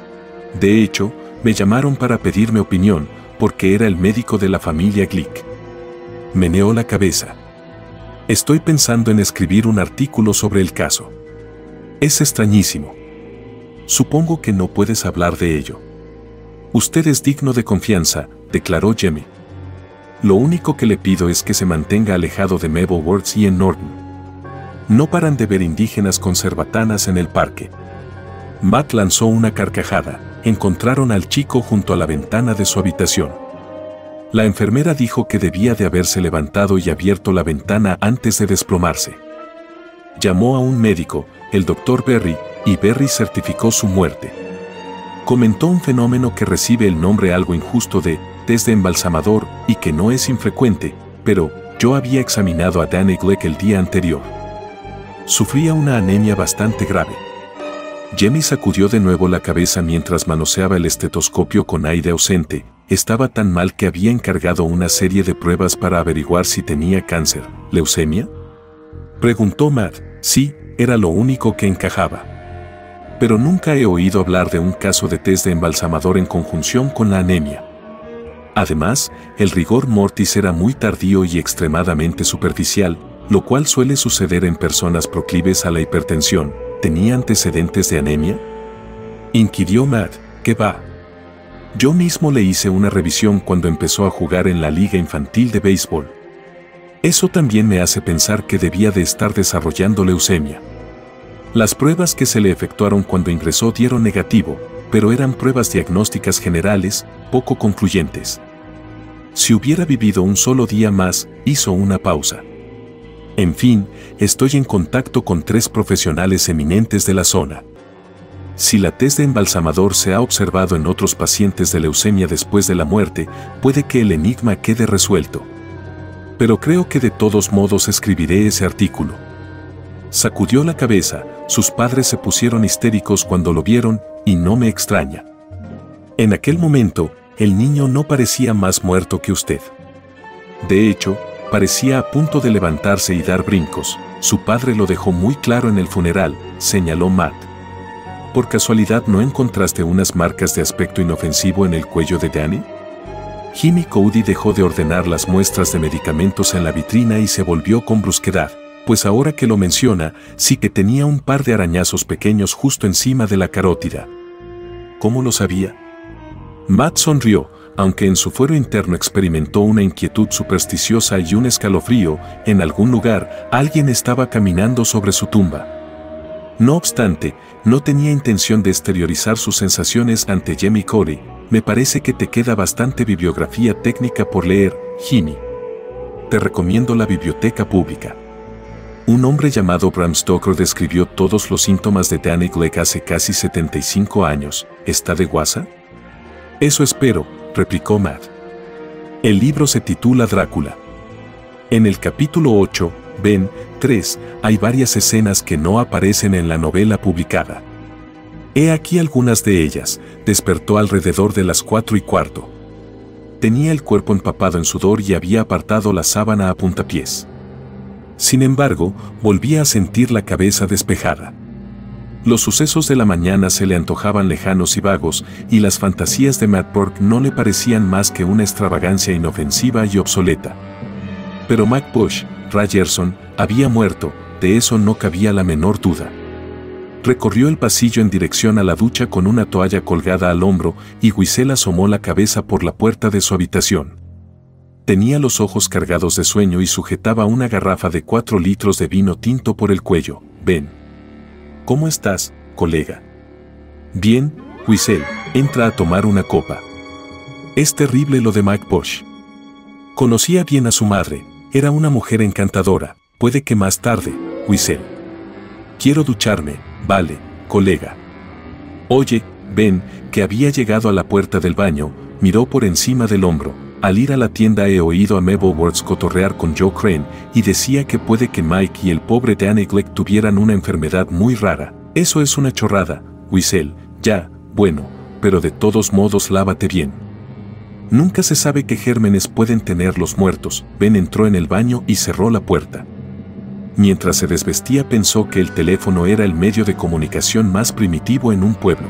De hecho, me llamaron para pedirme opinión, porque era el médico de la familia Glick». Meneó la cabeza. «Estoy pensando en escribir un artículo sobre el caso. Es extrañísimo. Supongo que no puedes hablar de ello». «Usted es digno de confianza», declaró Jamie. «Lo único que le pido es que se mantenga alejado de Mabel Woods y en Norton. No paran de ver indígenas con cerbatanas en el parque». Matt lanzó una carcajada. Encontraron al chico junto a la ventana de su habitación. La enfermera dijo que debía de haberse levantado y abierto la ventana antes de desplomarse. Llamó a un médico, el Dr. Berry, y Berry certificó su muerte. Comentó un fenómeno que recibe el nombre algo injusto de test de embalsamador y que no es infrecuente, pero yo había examinado a Danny Glick el día anterior. Sufría una anemia bastante grave. Jamie sacudió de nuevo la cabeza mientras manoseaba el estetoscopio con aire ausente. Estaba tan mal que había encargado una serie de pruebas para averiguar si tenía cáncer. ¿Leucemia?, preguntó Matt. Sí, era lo único que encajaba. Pero nunca he oído hablar de un caso de test de embalsamador en conjunción con la anemia. Además, el rigor mortis era muy tardío y extremadamente superficial, lo cual suele suceder en personas proclives a la hipertensión. ¿Tenía antecedentes de anemia?, inquirió Matt. ¿Qué va? Yo mismo le hice una revisión cuando empezó a jugar en la liga infantil de béisbol. Eso también me hace pensar que debía de estar desarrollando leucemia. Las pruebas que se le efectuaron cuando ingresó dieron negativo, pero eran pruebas diagnósticas generales, poco concluyentes. Si hubiera vivido un solo día más, hizo una pausa. En fin, estoy en contacto con 3 profesionales eminentes de la zona. Si la test de embalsamador se ha observado en otros pacientes de leucemia después de la muerte, puede que el enigma quede resuelto. Pero creo que de todos modos escribiré ese artículo. Sacudió la cabeza. Sus padres se pusieron histéricos cuando lo vieron, y no me extraña. En aquel momento, el niño no parecía más muerto que usted. De hecho, parecía a punto de levantarse y dar brincos. Su padre lo dejó muy claro en el funeral, señaló Matt. ¿Por casualidad no encontraste unas marcas de aspecto inofensivo en el cuello de Danny? Jimmy Cody dejó de ordenar las muestras de medicamentos en la vitrina y se volvió con brusquedad, pues ahora que lo menciona, sí que tenía un par de arañazos pequeños justo encima de la carótida. ¿Cómo lo sabía? Matt sonrió, aunque en su fuero interno experimentó una inquietud supersticiosa y un escalofrío. En algún lugar, alguien estaba caminando sobre su tumba. No obstante, no tenía intención de exteriorizar sus sensaciones ante Jimmy Cody. Me parece que te queda bastante bibliografía técnica por leer, Jimmy. Te recomiendo la biblioteca pública. Un hombre llamado Bram Stoker describió todos los síntomas de Danny Clegg hace casi 75 años. ¿Está de guasa? Eso espero, replicó Matt. El libro se titula Drácula. En el capítulo 8, Ben 3, hay varias escenas que no aparecen en la novela publicada. He aquí algunas de ellas. Despertó alrededor de las 4:15. Tenía el cuerpo empapado en sudor y había apartado la sábana a puntapiés. Sin embargo, volvía a sentir la cabeza despejada. Los sucesos de la mañana se le antojaban lejanos y vagos, y las fantasías de Matt Burke no le parecían más que una extravagancia inofensiva y obsoleta. Pero Mac Bush, Ryerson, había muerto, de eso no cabía la menor duda. Recorrió el pasillo en dirección a la ducha con una toalla colgada al hombro, y Wiesel asomó la cabeza por la puerta de su habitación. Tenía los ojos cargados de sueño y sujetaba una garrafa de 4 litros de vino tinto por el cuello. Ben. ¿Cómo estás, colega? Bien, Wiesel, entra a tomar una copa. Es terrible lo de Mac Bush. Conocía bien a su madre, era una mujer encantadora, puede que más tarde, Wiesel. Quiero ducharme, vale, colega. Oye, Ben, que había llegado a la puerta del baño, miró por encima del hombro. Al ir a la tienda he oído a Mabel Words cotorrear con Joe Crane y decía que puede que Mike y el pobre Danny Clegg tuvieran una enfermedad muy rara. Eso es una chorrada, Wiesel, ya, bueno, pero de todos modos lávate bien. Nunca se sabe qué gérmenes pueden tener los muertos. Ben entró en el baño y cerró la puerta. Mientras se desvestía pensó que el teléfono era el medio de comunicación más primitivo en un pueblo.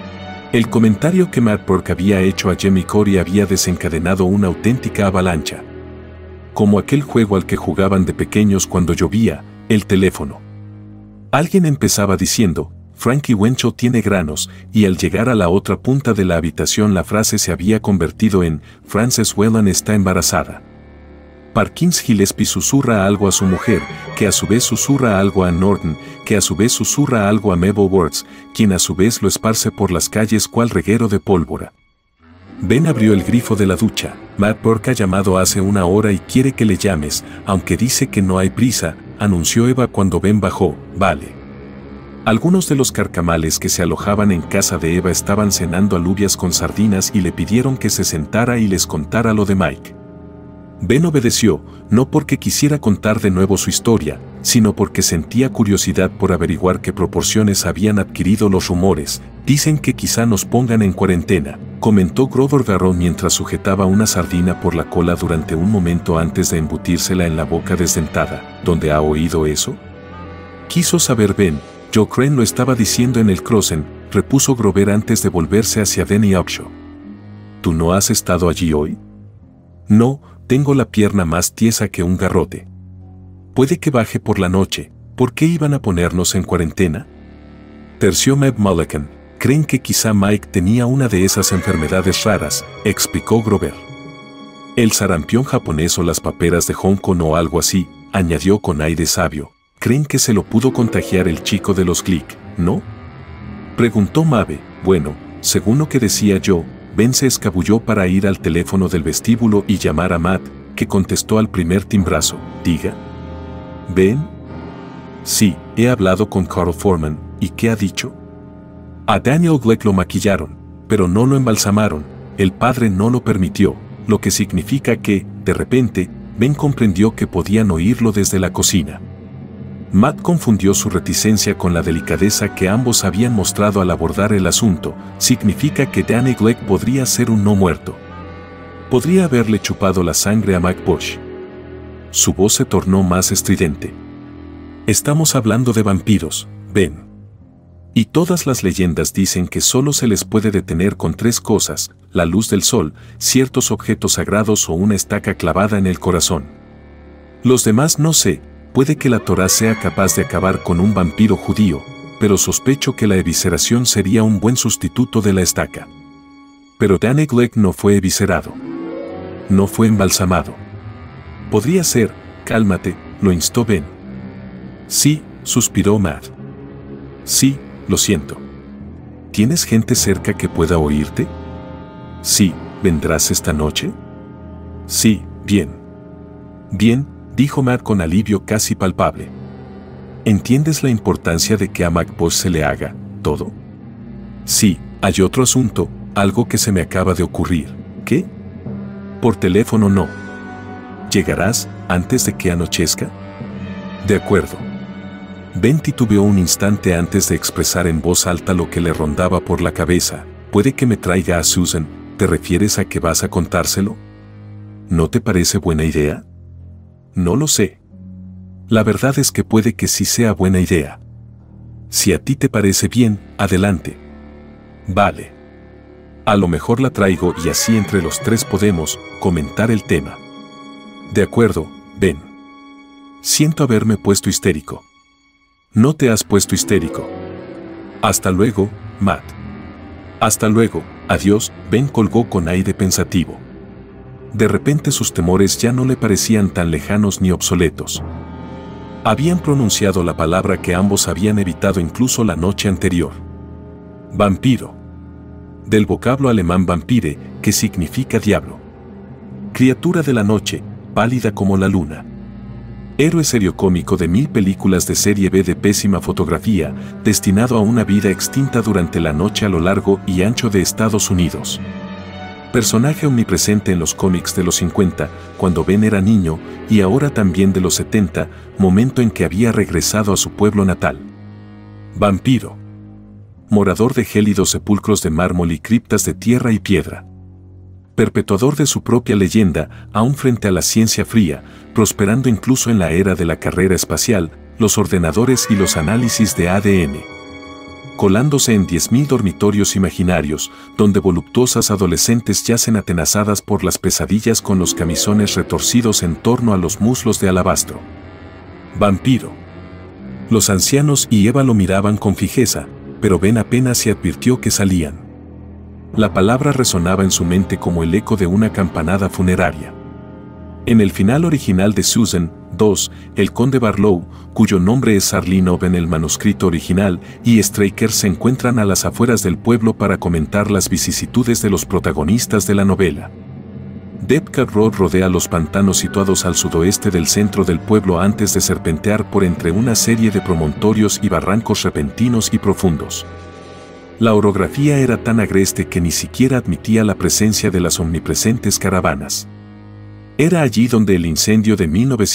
El comentario que Matt Burke había hecho a Jimmy Cody había desencadenado una auténtica avalancha. Como aquel juego al que jugaban de pequeños cuando llovía, el teléfono. Alguien empezaba diciendo, Frankie Winchell tiene granos, y al llegar a la otra punta de la habitación la frase se había convertido en, Frances Whelan está embarazada. Parkins Gillespie susurra algo a su mujer, que a su vez susurra algo a Norton, que a su vez susurra algo a Mabel Words, quien a su vez lo esparce por las calles cual reguero de pólvora. Ben abrió el grifo de la ducha. Matt Burke ha llamado hace una hora y quiere que le llames, aunque dice que no hay prisa, anunció Eva cuando Ben bajó. Vale. Algunos de los carcamales que se alojaban en casa de Eva estaban cenando alubias con sardinas y le pidieron que se sentara y les contara lo de Mike. Ben obedeció, no porque quisiera contar de nuevo su historia, sino porque sentía curiosidad por averiguar qué proporciones habían adquirido los rumores. Dicen que quizá nos pongan en cuarentena, comentó Grover Garrón mientras sujetaba una sardina por la cola durante un momento antes de embutírsela en la boca desdentada. ¿Dónde ha oído eso? Quiso saber Ben. Joe Crane lo estaba diciendo en el Crossen, repuso Grover antes de volverse hacia Danny Upshaw. ¿Tú no has estado allí hoy? No, tengo la pierna más tiesa que un garrote. Puede que baje por la noche. ¿Por qué iban a ponernos en cuarentena? Terció Meb Mulligan. Creen que quizá Mike tenía una de esas enfermedades raras, explicó Grover. El sarampión japonés o las paperas de Hong Kong o algo así, añadió con aire sabio. Creen que se lo pudo contagiar el chico de los Glick, ¿no? Preguntó Mabe. Bueno, según lo que decía yo, Ben se escabulló para ir al teléfono del vestíbulo y llamar a Matt, que contestó al primer timbrazo. Diga. ¿Ben? Sí, he hablado con Carl Foreman. ¿Y qué ha dicho? A Daniel Clegg lo maquillaron, pero no lo embalsamaron. El padre no lo permitió, lo que significa que, de repente, Ben comprendió que podían oírlo desde la cocina. Matt confundió su reticencia con la delicadeza que ambos habían mostrado al abordar el asunto. Significa que Danny Clegg podría ser un no muerto. Podría haberle chupado la sangre a Mac Bush. Su voz se tornó más estridente. Estamos hablando de vampiros, Ben. Y todas las leyendas dicen que solo se les puede detener con 3 cosas: la luz del sol, ciertos objetos sagrados o una estaca clavada en el corazón. Los demás no sé, puede que la Torá sea capaz de acabar con un vampiro judío, pero sospecho que la evisceración sería un buen sustituto de la estaca. Pero Dan Eglek no fue eviscerado. No fue embalsamado. Podría ser. Cálmate, lo instó Ben. Sí, suspiró Matt. Sí, lo siento. ¿Tienes gente cerca que pueda oírte? Sí, ¿vendrás esta noche? Sí, bien. Bien, dijo Matt con alivio casi palpable. ¿Entiendes la importancia de que a McBoss se le haga todo? Sí, hay otro asunto, algo que se me acaba de ocurrir. ¿Qué? Por teléfono no. ¿Llegarás antes de que anochezca? De acuerdo. Ben titubeó un instante antes de expresar en voz alta lo que le rondaba por la cabeza. Puede que me traiga a Susan. ¿Te refieres a que vas a contárselo? ¿No te parece buena idea? No lo sé. La verdad es que puede que sí sea buena idea. Si a ti te parece bien, adelante. Vale. A lo mejor la traigo y así entre los 3 podemos comentar el tema. De acuerdo, Ben. Siento haberme puesto histérico. No te has puesto histérico. Hasta luego, Matt. Hasta luego, adiós. Ben colgó con aire pensativo. De repente sus temores ya no le parecían tan lejanos ni obsoletos. Habían pronunciado la palabra que ambos habían evitado incluso la noche anterior. Vampiro. Del vocablo alemán vampire, que significa diablo. Criatura de la noche, pálida como la luna. Héroe seriocómico de 1000 películas de serie B de pésima fotografía, destinado a una vida extinta durante la noche a lo largo y ancho de Estados Unidos. Personaje omnipresente en los cómics de los 50, cuando Ben era niño, y ahora también de los 70, momento en que había regresado a su pueblo natal. Vampiro. Morador de gélidos sepulcros de mármol y criptas de tierra y piedra. Perpetuador de su propia leyenda, aún frente a la ciencia fría, prosperando incluso en la era de la carrera espacial, los ordenadores y los análisis de ADN. Colándose en 10.000 dormitorios imaginarios, donde voluptuosas adolescentes yacen atenazadas por las pesadillas con los camisones retorcidos en torno a los muslos de alabastro. Vampiro. Los ancianos y Eva lo miraban con fijeza, pero Ben apenas se advirtió que salían. La palabra resonaba en su mente como el eco de una campanada funeraria. En el final original de Susan, 2, el conde Barlow, cuyo nombre es Sarlinov en el manuscrito original, y Straker se encuentran a las afueras del pueblo para comentar las vicisitudes de los protagonistas de la novela. Depcat Road rodea los pantanos situados al sudoeste del centro del pueblo antes de serpentear por entre una serie de promontorios y barrancos repentinos y profundos. La orografía era tan agreste que ni siquiera admitía la presencia de las omnipresentes caravanas. Era allí donde el incendio de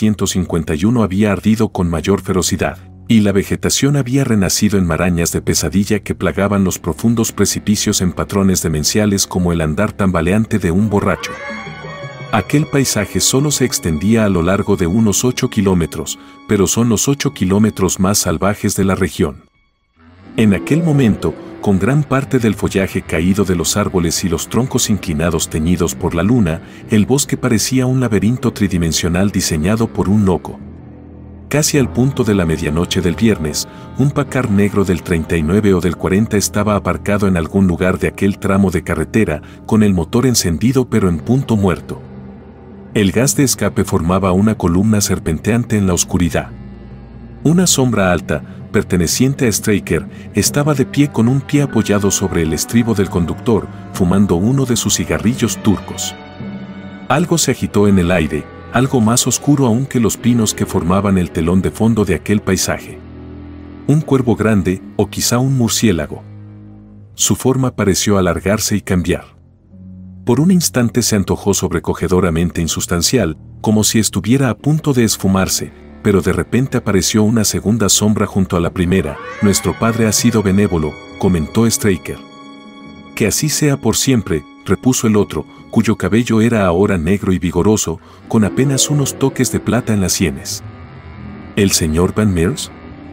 1951 había ardido con mayor ferocidad, y la vegetación había renacido en marañas de pesadilla que plagaban los profundos precipicios en patrones demenciales como el andar tambaleante de un borracho. Aquel paisaje solo se extendía a lo largo de unos 8 kilómetros, pero son los 8 kilómetros más salvajes de la región. En aquel momento, con gran parte del follaje caído de los árboles y los troncos inclinados teñidos por la luna, el bosque parecía un laberinto tridimensional diseñado por un loco. Casi al punto de la medianoche del viernes, un Packard negro del 39 o del 40 estaba aparcado en algún lugar de aquel tramo de carretera, con el motor encendido pero en punto muerto. El gas de escape formaba una columna serpenteante en la oscuridad. Una sombra alta, perteneciente a Straker, estaba de pie con un pie apoyado sobre el estribo del conductor, fumando uno de sus cigarrillos turcos. Algo se agitó en el aire, algo más oscuro aún que los pinos que formaban el telón de fondo de aquel paisaje. Un cuervo grande, o quizá un murciélago. Su forma pareció alargarse y cambiar. Por un instante se antojó sobrecogedoramente insustancial, como si estuviera a punto de esfumarse, pero de repente apareció una segunda sombra junto a la primera. Nuestro padre ha sido benévolo, comentó Straker. Que así sea por siempre, repuso el otro, cuyo cabello era ahora negro y vigoroso, con apenas unos toques de plata en las sienes. ¿El señor Van Meers?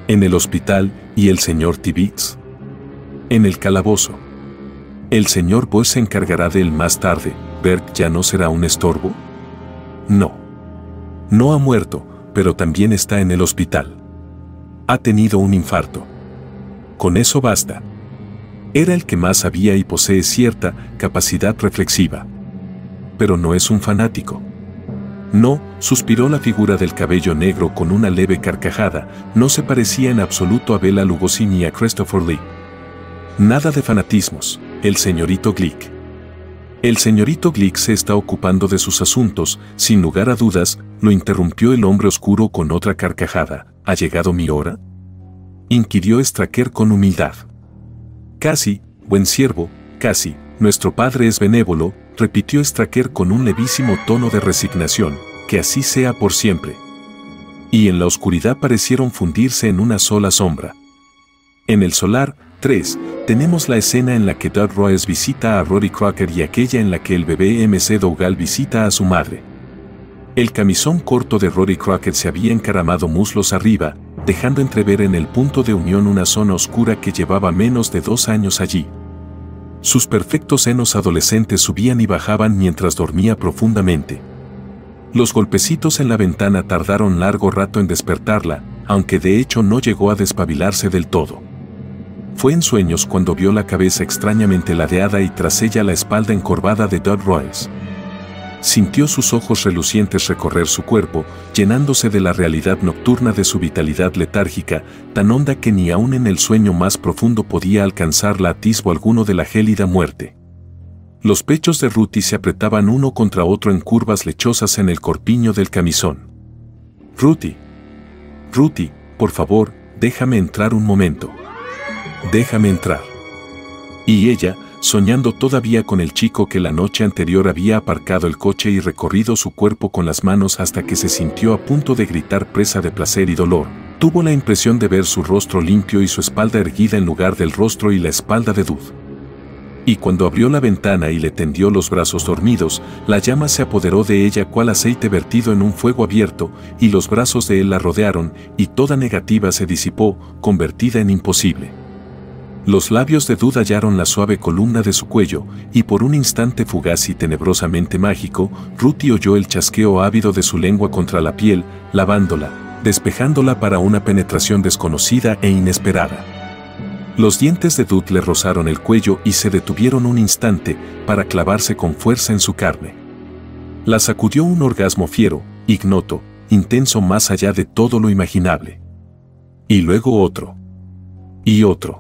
En el hospital, ¿y el señor Tibbets? En el calabozo. El señor Boyce se encargará de él más tarde. ¿Berg ya no será un estorbo? No. No ha muerto, pero también está en el hospital. Ha tenido un infarto. Con eso basta. Era el que más sabía y posee cierta capacidad reflexiva. Pero no es un fanático. No, suspiró la figura del cabello negro con una leve carcajada, no se parecía en absoluto a Bela Lugosi ni a Christopher Lee. Nada de fanatismos, el señorito Glick. El señorito Glick se está ocupando de sus asuntos, sin lugar a dudas, lo interrumpió el hombre oscuro con otra carcajada. ¿Ha llegado mi hora?, inquirió Straker con humildad. Casi, buen siervo, casi, nuestro padre es benévolo, repitió Straker con un levísimo tono de resignación, que así sea por siempre. Y en la oscuridad parecieron fundirse en una sola sombra. En el solar, 3, tenemos la escena en la que Doug Royce visita a Rory Crocker y aquella en la que el bebé MC Dougal visita a su madre. El camisón corto de Rory Crocker se había encaramado muslos arriba, dejando entrever en el punto de unión una zona oscura que llevaba menos de 2 años allí. Sus perfectos senos adolescentes subían y bajaban mientras dormía profundamente. Los golpecitos en la ventana tardaron largo rato en despertarla, aunque de hecho no llegó a despabilarse del todo. Fue en sueños cuando vio la cabeza extrañamente ladeada y tras ella la espalda encorvada de Doug Royce. Sintió sus ojos relucientes recorrer su cuerpo, llenándose de la realidad nocturna de su vitalidad letárgica, tan honda que ni aun en el sueño más profundo podía alcanzarla atisbo alguno de la gélida muerte. Los pechos de Ruthie se apretaban uno contra otro en curvas lechosas en el corpiño del camisón. Ruthie, por favor, déjame entrar un momento. Déjame entrar. Y ella, soñando todavía con el chico que la noche anterior había aparcado el coche y recorrido su cuerpo con las manos hasta que se sintió a punto de gritar presa de placer y dolor, tuvo la impresión de ver su rostro limpio y su espalda erguida en lugar del rostro y la espalda de Doug. Y cuando abrió la ventana y le tendió los brazos dormidos, la llama se apoderó de ella cual aceite vertido en un fuego abierto, y los brazos de él la rodearon, y toda negativa se disipó, convertida en imposible. Los labios de Doug hallaron la suave columna de su cuello, y por un instante fugaz y tenebrosamente mágico, Ruthie oyó el chasqueo ávido de su lengua contra la piel, lavándola, despejándola para una penetración desconocida e inesperada. Los dientes de Doug le rozaron el cuello y se detuvieron un instante para clavarse con fuerza en su carne. La sacudió un orgasmo fiero, ignoto, intenso más allá de todo lo imaginable. Y luego otro. Y otro.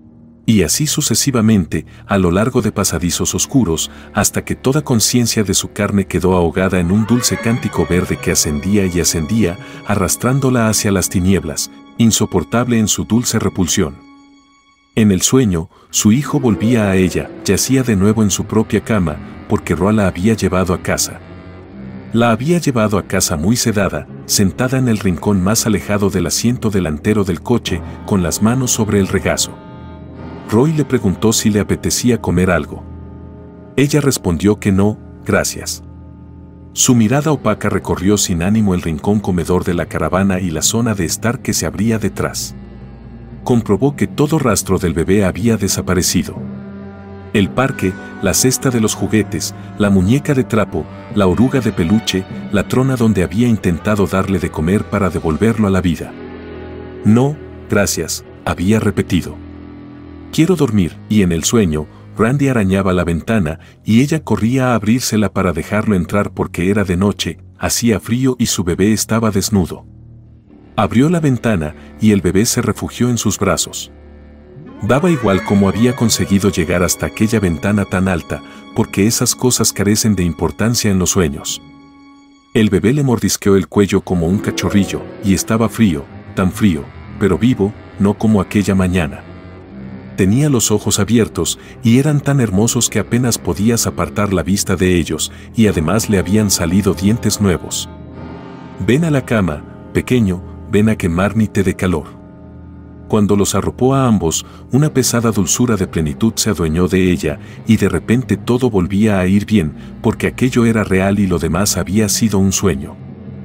Y así sucesivamente, a lo largo de pasadizos oscuros, hasta que toda conciencia de su carne quedó ahogada en un dulce cántico verde que ascendía y ascendía, arrastrándola hacia las tinieblas, insoportable en su dulce repulsión. En el sueño, su hijo volvía a ella, yacía de nuevo en su propia cama, porque Roa la había llevado a casa. La había llevado a casa muy sedada, sentada en el rincón más alejado del asiento delantero del coche, con las manos sobre el regazo. Roy le preguntó si le apetecía comer algo. Ella respondió que no, gracias. Su mirada opaca recorrió sin ánimo el rincón comedor de la caravana y la zona de estar que se abría detrás. Comprobó que todo rastro del bebé había desaparecido. El parque, la cesta de los juguetes, la muñeca de trapo, la oruga de peluche, la trona donde había intentado darle de comer para devolverlo a la vida. No, gracias, había repetido. Quiero dormir, y en el sueño, Randy arañaba la ventana y ella corría a abrírsela para dejarlo entrar porque era de noche, hacía frío y su bebé estaba desnudo. Abrió la ventana y el bebé se refugió en sus brazos. Daba igual cómo había conseguido llegar hasta aquella ventana tan alta, porque esas cosas carecen de importancia en los sueños. El bebé le mordisqueó el cuello como un cachorrillo, y estaba frío, tan frío, pero vivo, no como aquella mañana. Tenía los ojos abiertos, y eran tan hermosos que apenas podías apartar la vista de ellos, y además le habían salido dientes nuevos. Ven a la cama, pequeño, ven a quemarme de calor. Cuando los arropó a ambos, una pesada dulzura de plenitud se adueñó de ella, y de repente todo volvía a ir bien, porque aquello era real y lo demás había sido un sueño.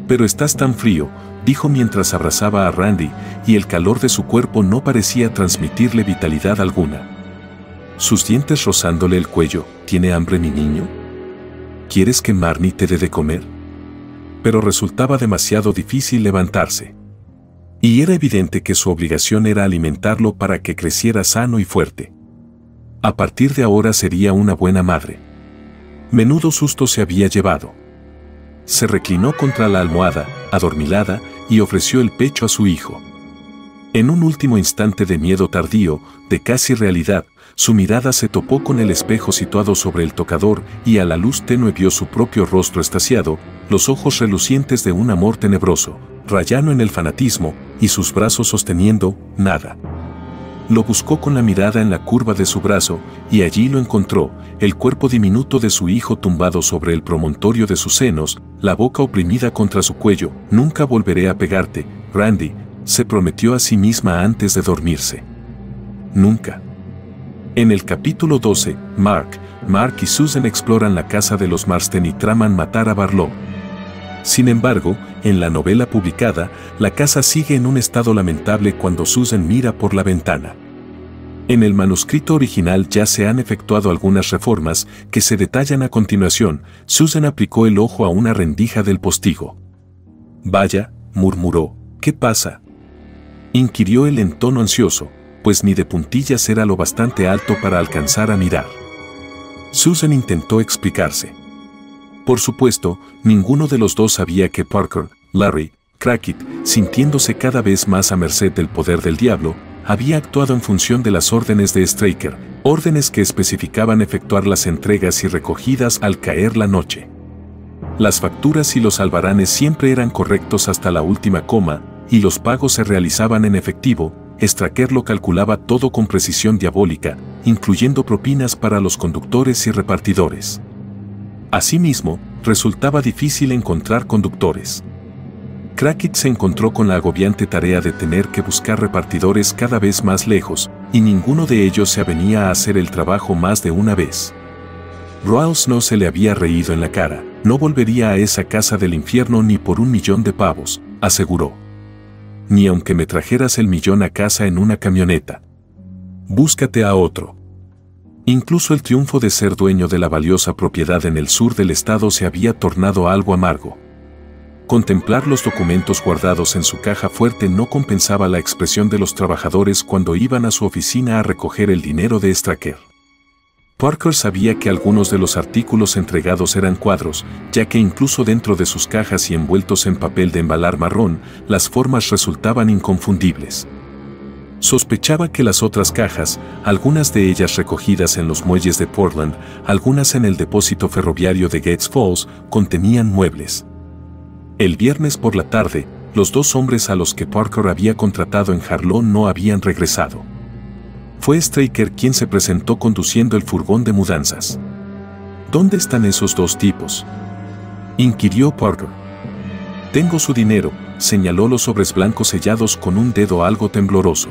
Pero estás tan frío, dijo mientras abrazaba a Randy, y el calor de su cuerpo no parecía transmitirle vitalidad alguna. Sus dientes rozándole el cuello. ¿Tiene hambre mi niño? ¿Quieres que Marnie te dé de comer? Pero resultaba demasiado difícil levantarse. Y era evidente que su obligación era alimentarlo para que creciera sano y fuerte. A partir de ahora sería una buena madre. Menudo susto se había llevado. Se reclinó contra la almohada, adormilada, y ofreció el pecho a su hijo. En un último instante de miedo tardío, de casi realidad, su mirada se topó con el espejo situado sobre el tocador y a la luz tenue vio su propio rostro extasiado, los ojos relucientes de un amor tenebroso, rayano en el fanatismo, y sus brazos sosteniendo nada. Lo buscó con la mirada en la curva de su brazo, y allí lo encontró, el cuerpo diminuto de su hijo tumbado sobre el promontorio de sus senos, la boca oprimida contra su cuello. Nunca volveré a pegarte, Randy, se prometió a sí misma antes de dormirse. Nunca. En el capítulo 12, Mark y Susan exploran la casa de los Marsden y traman matar a Barlow. Sin embargo, en la novela publicada, la casa sigue en un estado lamentable cuando Susan mira por la ventana. En el manuscrito original ya se han efectuado algunas reformas que se detallan a continuación. Susan aplicó el ojo a una rendija del postigo. «Vaya», murmuró, «¿qué pasa?», inquirió él en tono ansioso, pues ni de puntillas era lo bastante alto para alcanzar a mirar. Susan intentó explicarse. Por supuesto, ninguno de los dos sabía que Parker, Larry, Crackit, sintiéndose cada vez más a merced del poder del diablo, había actuado en función de las órdenes de Straker, órdenes que especificaban efectuar las entregas y recogidas al caer la noche. Las facturas y los albaranes siempre eran correctos hasta la última coma, y los pagos se realizaban en efectivo. Straker lo calculaba todo con precisión diabólica, incluyendo propinas para los conductores y repartidores. Asimismo, resultaba difícil encontrar conductores. Crackit se encontró con la agobiante tarea de tener que buscar repartidores cada vez más lejos, y ninguno de ellos se avenía a hacer el trabajo más de una vez. Rawls no se le había reído en la cara. «No volvería a esa casa del infierno ni por 1.000.000 de pavos», aseguró. «Ni aunque me trajeras el 1.000.000 a casa en una camioneta. Búscate a otro». Incluso el triunfo de ser dueño de la valiosa propiedad en el sur del estado se había tornado algo amargo. Contemplar los documentos guardados en su caja fuerte no compensaba la expresión de los trabajadores cuando iban a su oficina a recoger el dinero de Straker. Parker sabía que algunos de los artículos entregados eran cuadros, ya que incluso dentro de sus cajas y envueltos en papel de embalar marrón, las formas resultaban inconfundibles. Sospechaba que las otras cajas, algunas de ellas recogidas en los muelles de Portland, algunas en el depósito ferroviario de Gates Falls, contenían muebles. El viernes por la tarde, los dos hombres a los que Parker había contratado en Harlon no habían regresado. Fue Straker quien se presentó conduciendo el furgón de mudanzas. «¿Dónde están esos dos tipos?», inquirió Parker. «Tengo su dinero», señaló los sobres blancos sellados con un dedo algo tembloroso.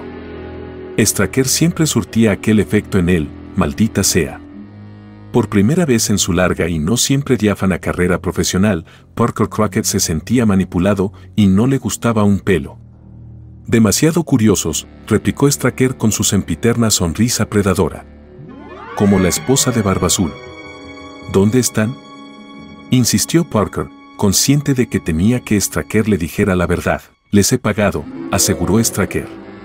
Straker siempre surtía aquel efecto en él, maldita sea. Por primera vez en su larga y no siempre diáfana carrera profesional, Parker Crockett se sentía manipulado y no le gustaba un pelo. «Demasiado curiosos», replicó Straker con su sempiterna sonrisa predadora. «Como la esposa de Barba Azul». «¿Dónde están?», insistió Parker, consciente de que temía que Straker le dijera la verdad. «Les he pagado», aseguró Straker.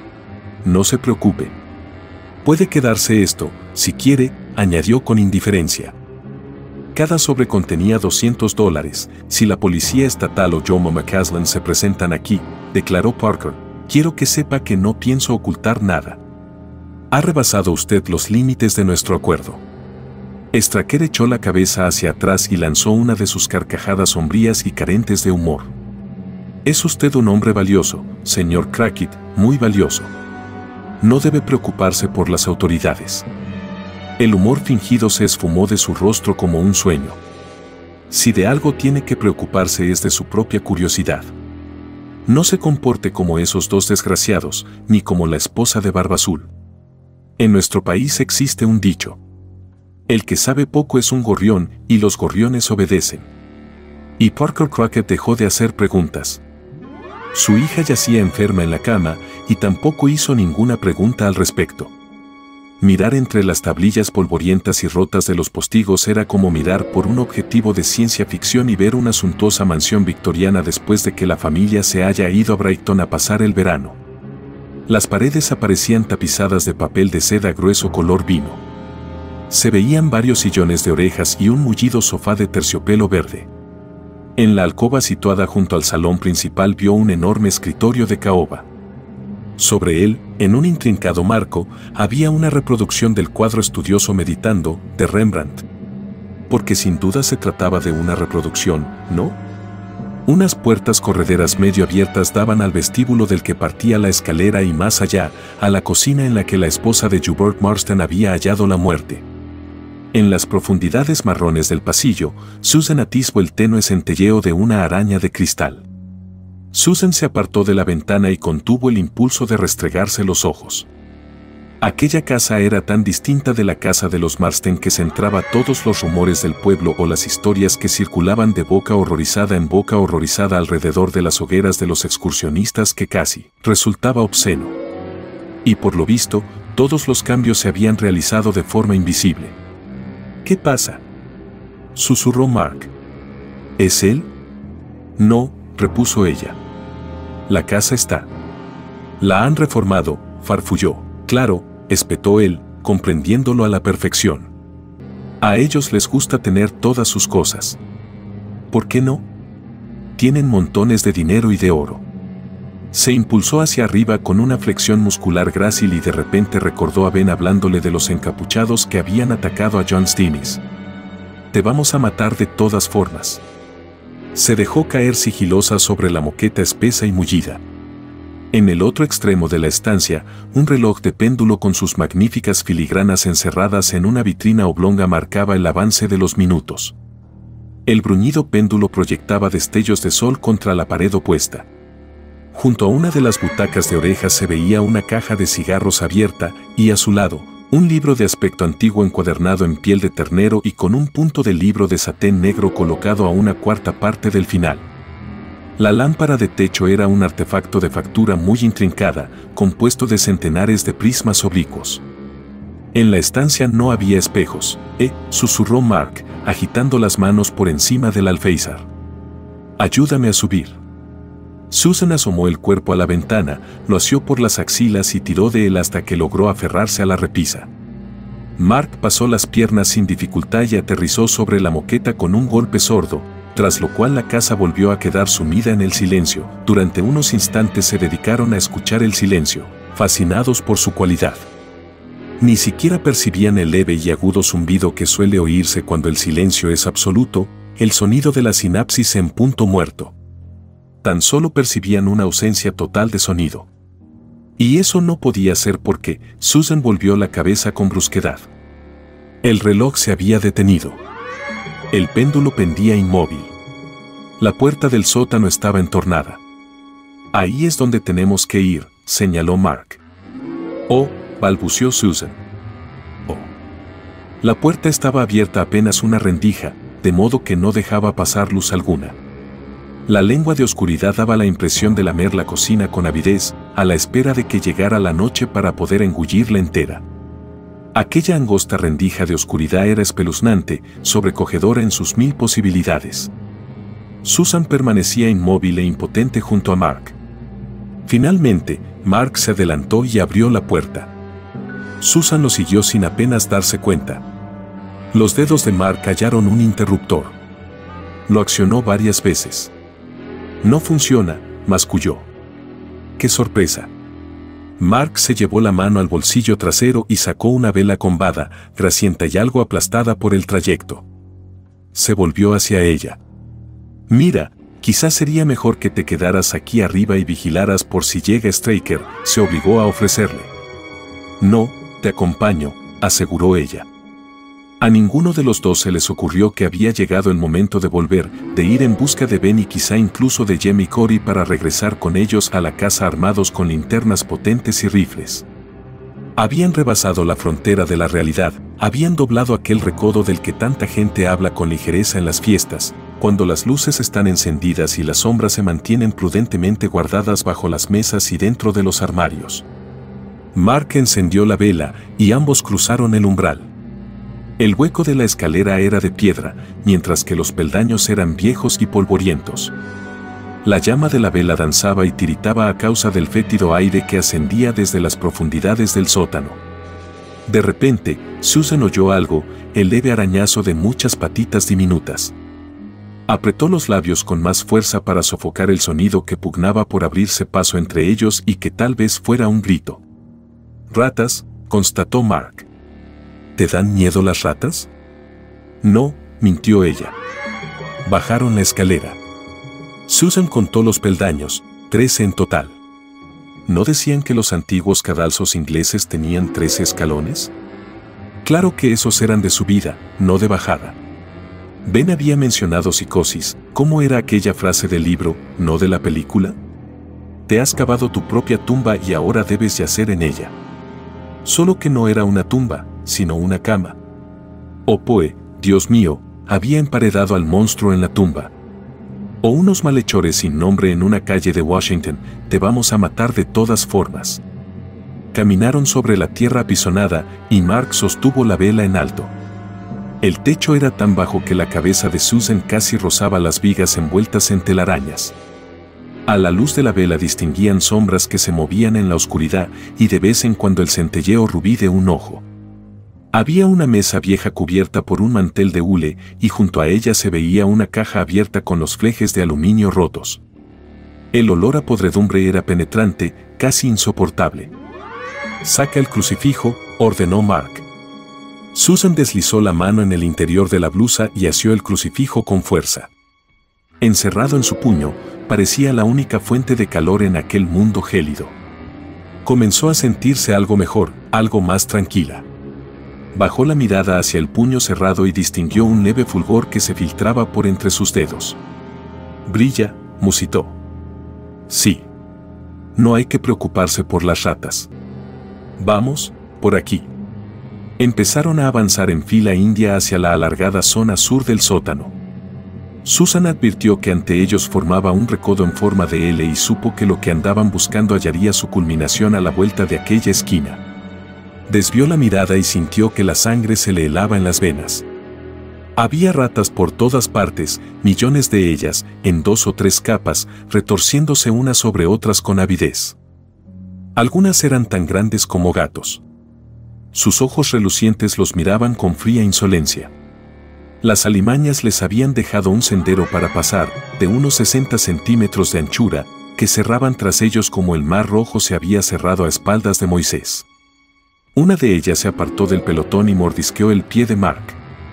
«No se preocupe. Puede quedarse esto, si quiere», añadió con indiferencia. Cada sobre contenía $200. «Si la policía estatal o Jomo McCaslin se presentan aquí», declaró Parker, «quiero que sepa que no pienso ocultar nada. Ha rebasado usted los límites de nuestro acuerdo». Straker echó la cabeza hacia atrás y lanzó una de sus carcajadas sombrías y carentes de humor. «Es usted un hombre valioso, señor Crackit, muy valioso. No debe preocuparse por las autoridades». El humor fingido se esfumó de su rostro como un sueño. Si de algo tiene que preocuparse es de su propia curiosidad. No se comporte como esos dos desgraciados, ni como la esposa de Barba Azul. En nuestro país existe un dicho: «El que sabe poco es un gorrión, y los gorriones obedecen». Y Parker Crockett dejó de hacer preguntas. Su hija yacía enferma en la cama y tampoco hizo ninguna pregunta al respecto. Mirar entre las tablillas polvorientas y rotas de los postigos era como mirar por un objetivo de ciencia ficción y ver una suntuosa mansión victoriana después de que la familia se haya ido a Brighton a pasar el verano. Las paredes aparecían tapizadas de papel de seda grueso color vino. Se veían varios sillones de orejas y un mullido sofá de terciopelo verde. En la alcoba situada junto al salón principal vio un enorme escritorio de caoba. Sobre él, en un intrincado marco, había una reproducción del cuadro Estudioso Meditando, de Rembrandt. Porque sin duda se trataba de una reproducción, ¿no? Unas puertas correderas medio abiertas daban al vestíbulo del que partía la escalera y más allá, a la cocina en la que la esposa de Hubert Marston había hallado la muerte. En las profundidades marrones del pasillo, Susan atisbó el tenue centelleo de una araña de cristal. Susan se apartó de la ventana y contuvo el impulso de restregarse los ojos. Aquella casa era tan distinta de la casa de los Marston que centraba todos los rumores del pueblo o las historias que circulaban de boca horrorizada en boca horrorizada alrededor de las hogueras de los excursionistas que casi resultaba obsceno. Y por lo visto, todos los cambios se habían realizado de forma invisible. ¿Qué pasa?, susurró Mark. ¿Es él? No, repuso ella. La casa está. La han reformado, farfulló. Claro, espetó él, comprendiéndolo a la perfección. A ellos les gusta tener todas sus cosas. ¿Por qué no? Tienen montones de dinero y de oro. Se impulsó hacia arriba con una flexión muscular grácil y de repente recordó a Ben hablándole de los encapuchados que habían atacado a John Stennis. Te vamos a matar de todas formas. Se dejó caer sigilosa sobre la moqueta espesa y mullida. En el otro extremo de la estancia, un reloj de péndulo con sus magníficas filigranas encerradas en una vitrina oblonga marcaba el avance de los minutos. El bruñido péndulo proyectaba destellos de sol contra la pared opuesta. Junto a una de las butacas de orejas se veía una caja de cigarros abierta y a su lado, un libro de aspecto antiguo encuadernado en piel de ternero y con un punto de libro de satén negro colocado a una cuarta parte del final. La lámpara de techo era un artefacto de factura muy intrincada, compuesto de centenares de prismas oblicuos. En la estancia no había espejos, susurró Mark, agitando las manos por encima del alféizar. Ayúdame a subir. Susan asomó el cuerpo a la ventana, lo asió por las axilas y tiró de él hasta que logró aferrarse a la repisa. Mark pasó las piernas sin dificultad y aterrizó sobre la moqueta con un golpe sordo, tras lo cual la casa volvió a quedar sumida en el silencio. Durante unos instantes se dedicaron a escuchar el silencio, fascinados por su cualidad. Ni siquiera percibían el leve y agudo zumbido que suele oírse cuando el silencio es absoluto, el sonido de la sinapsis en punto muerto. Tan solo percibían una ausencia total de sonido. Y eso no podía ser porque Susan volvió la cabeza con brusquedad. El reloj se había detenido. El péndulo pendía inmóvil. La puerta del sótano estaba entornada. Ahí es donde tenemos que ir, señaló Mark. Oh, balbuceó Susan. Oh. La puerta estaba abierta apenas una rendija, de modo que no dejaba pasar luz alguna. La lengua de oscuridad daba la impresión de lamer la cocina con avidez, a la espera de que llegara la noche para poder engullirla entera. Aquella angosta rendija de oscuridad era espeluznante, sobrecogedora en sus mil posibilidades. Susan permanecía inmóvil e impotente junto a Mark. Finalmente, Mark se adelantó y abrió la puerta. Susan lo siguió sin apenas darse cuenta. Los dedos de Mark hallaron un interruptor. Lo accionó varias veces. No funciona, masculló. ¡Qué sorpresa! Mark se llevó la mano al bolsillo trasero y sacó una vela combada, grasienta y algo aplastada por el trayecto. Se volvió hacia ella. Mira, quizás sería mejor que te quedaras aquí arriba y vigilaras por si llega Straker, se obligó a ofrecerle. No, te acompaño, aseguró ella. A ninguno de los dos se les ocurrió que había llegado el momento de volver, de ir en busca de Ben y quizá incluso de Jem y Cory para regresar con ellos a la casa armados con linternas potentes y rifles. Habían rebasado la frontera de la realidad, habían doblado aquel recodo del que tanta gente habla con ligereza en las fiestas, cuando las luces están encendidas y las sombras se mantienen prudentemente guardadas bajo las mesas y dentro de los armarios. Mark encendió la vela y ambos cruzaron el umbral. El hueco de la escalera era de piedra, mientras que los peldaños eran viejos y polvorientos. La llama de la vela danzaba y tiritaba a causa del fétido aire que ascendía desde las profundidades del sótano. De repente, Susan oyó algo, el leve arañazo de muchas patitas diminutas. Apretó los labios con más fuerza para sofocar el sonido que pugnaba por abrirse paso entre ellos y que tal vez fuera un grito. «Ratas», constató Mark. «¿Te dan miedo las ratas?» «No», mintió ella. Bajaron la escalera. Susan contó los peldaños, 13 en total. ¿No decían que los antiguos cadalsos ingleses tenían 13 escalones? Claro que esos eran de subida, no de bajada. Ben había mencionado psicosis. ¿Cómo era aquella frase del libro, no de la película? Te has cavado tu propia tumba y ahora debes yacer en ella. Solo que no era una tumba, sino una cama. O Poe, Dios mío, había emparedado al monstruo en la tumba. O unos malhechores sin nombre en una calle de Washington, te vamos a matar de todas formas. Caminaron sobre la tierra apisonada y Mark sostuvo la vela en alto. El techo era tan bajo que la cabeza de Susan casi rozaba las vigas envueltas en telarañas. A la luz de la vela distinguían sombras que se movían en la oscuridad y de vez en cuando el centelleo rubí de un ojo. Había una mesa vieja cubierta por un mantel de hule y junto a ella se veía una caja abierta con los flejes de aluminio rotos. El olor a podredumbre era penetrante, casi insoportable. «Saca el crucifijo», ordenó Mark. Susan deslizó la mano en el interior de la blusa y asió el crucifijo con fuerza. Encerrado en su puño, parecía la única fuente de calor en aquel mundo gélido. Comenzó a sentirse algo mejor, algo más tranquila. Bajó la mirada hacia el puño cerrado y distinguió un leve fulgor que se filtraba por entre sus dedos. «Brilla», musitó. «Sí. No hay que preocuparse por las ratas. Vamos, por aquí». Empezaron a avanzar en fila india hacia la alargada zona sur del sótano. Susan advirtió que ante ellos formaba un recodo en forma de L y supo que lo que andaban buscando hallaría su culminación a la vuelta de aquella esquina. Desvió la mirada y sintió que la sangre se le helaba en las venas. Había ratas por todas partes, millones de ellas, en 2 o 3 capas, retorciéndose unas sobre otras con avidez. Algunas eran tan grandes como gatos. Sus ojos relucientes los miraban con fría insolencia. Las alimañas les habían dejado un sendero para pasar, de unos 60 centímetros de anchura, que cerraban tras ellos como el mar rojo se había cerrado a espaldas de Moisés. Una de ellas se apartó del pelotón y mordisqueó el pie de Mark.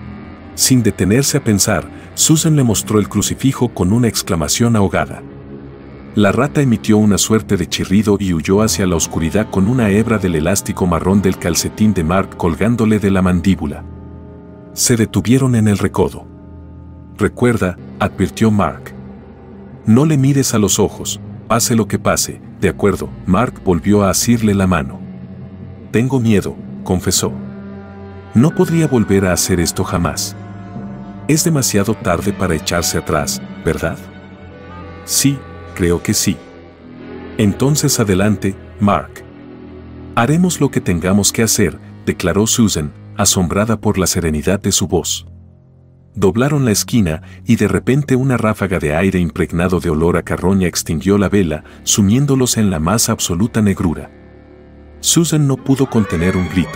Sin detenerse a pensar, Susan le mostró el crucifijo con una exclamación ahogada. La rata emitió una suerte de chirrido y huyó hacia la oscuridad con una hebra del elástico marrón del calcetín de Mark colgándole de la mandíbula. Se detuvieron en el recodo. «Recuerda», advirtió Mark. «No le mires a los ojos, pase lo que pase». «De acuerdo», Mark volvió a asirle la mano. «Tengo miedo», confesó. «No podría volver a hacer esto jamás. Es demasiado tarde para echarse atrás, ¿verdad?» «Sí, creo que sí». «Entonces adelante, Mark». «Haremos lo que tengamos que hacer», declaró Susan, asombrada por la serenidad de su voz. Doblaron la esquina y de repente una ráfaga de aire impregnado de olor a carroña extinguió la vela, sumiéndolos en la más absoluta negrura. Susan no pudo contener un grito.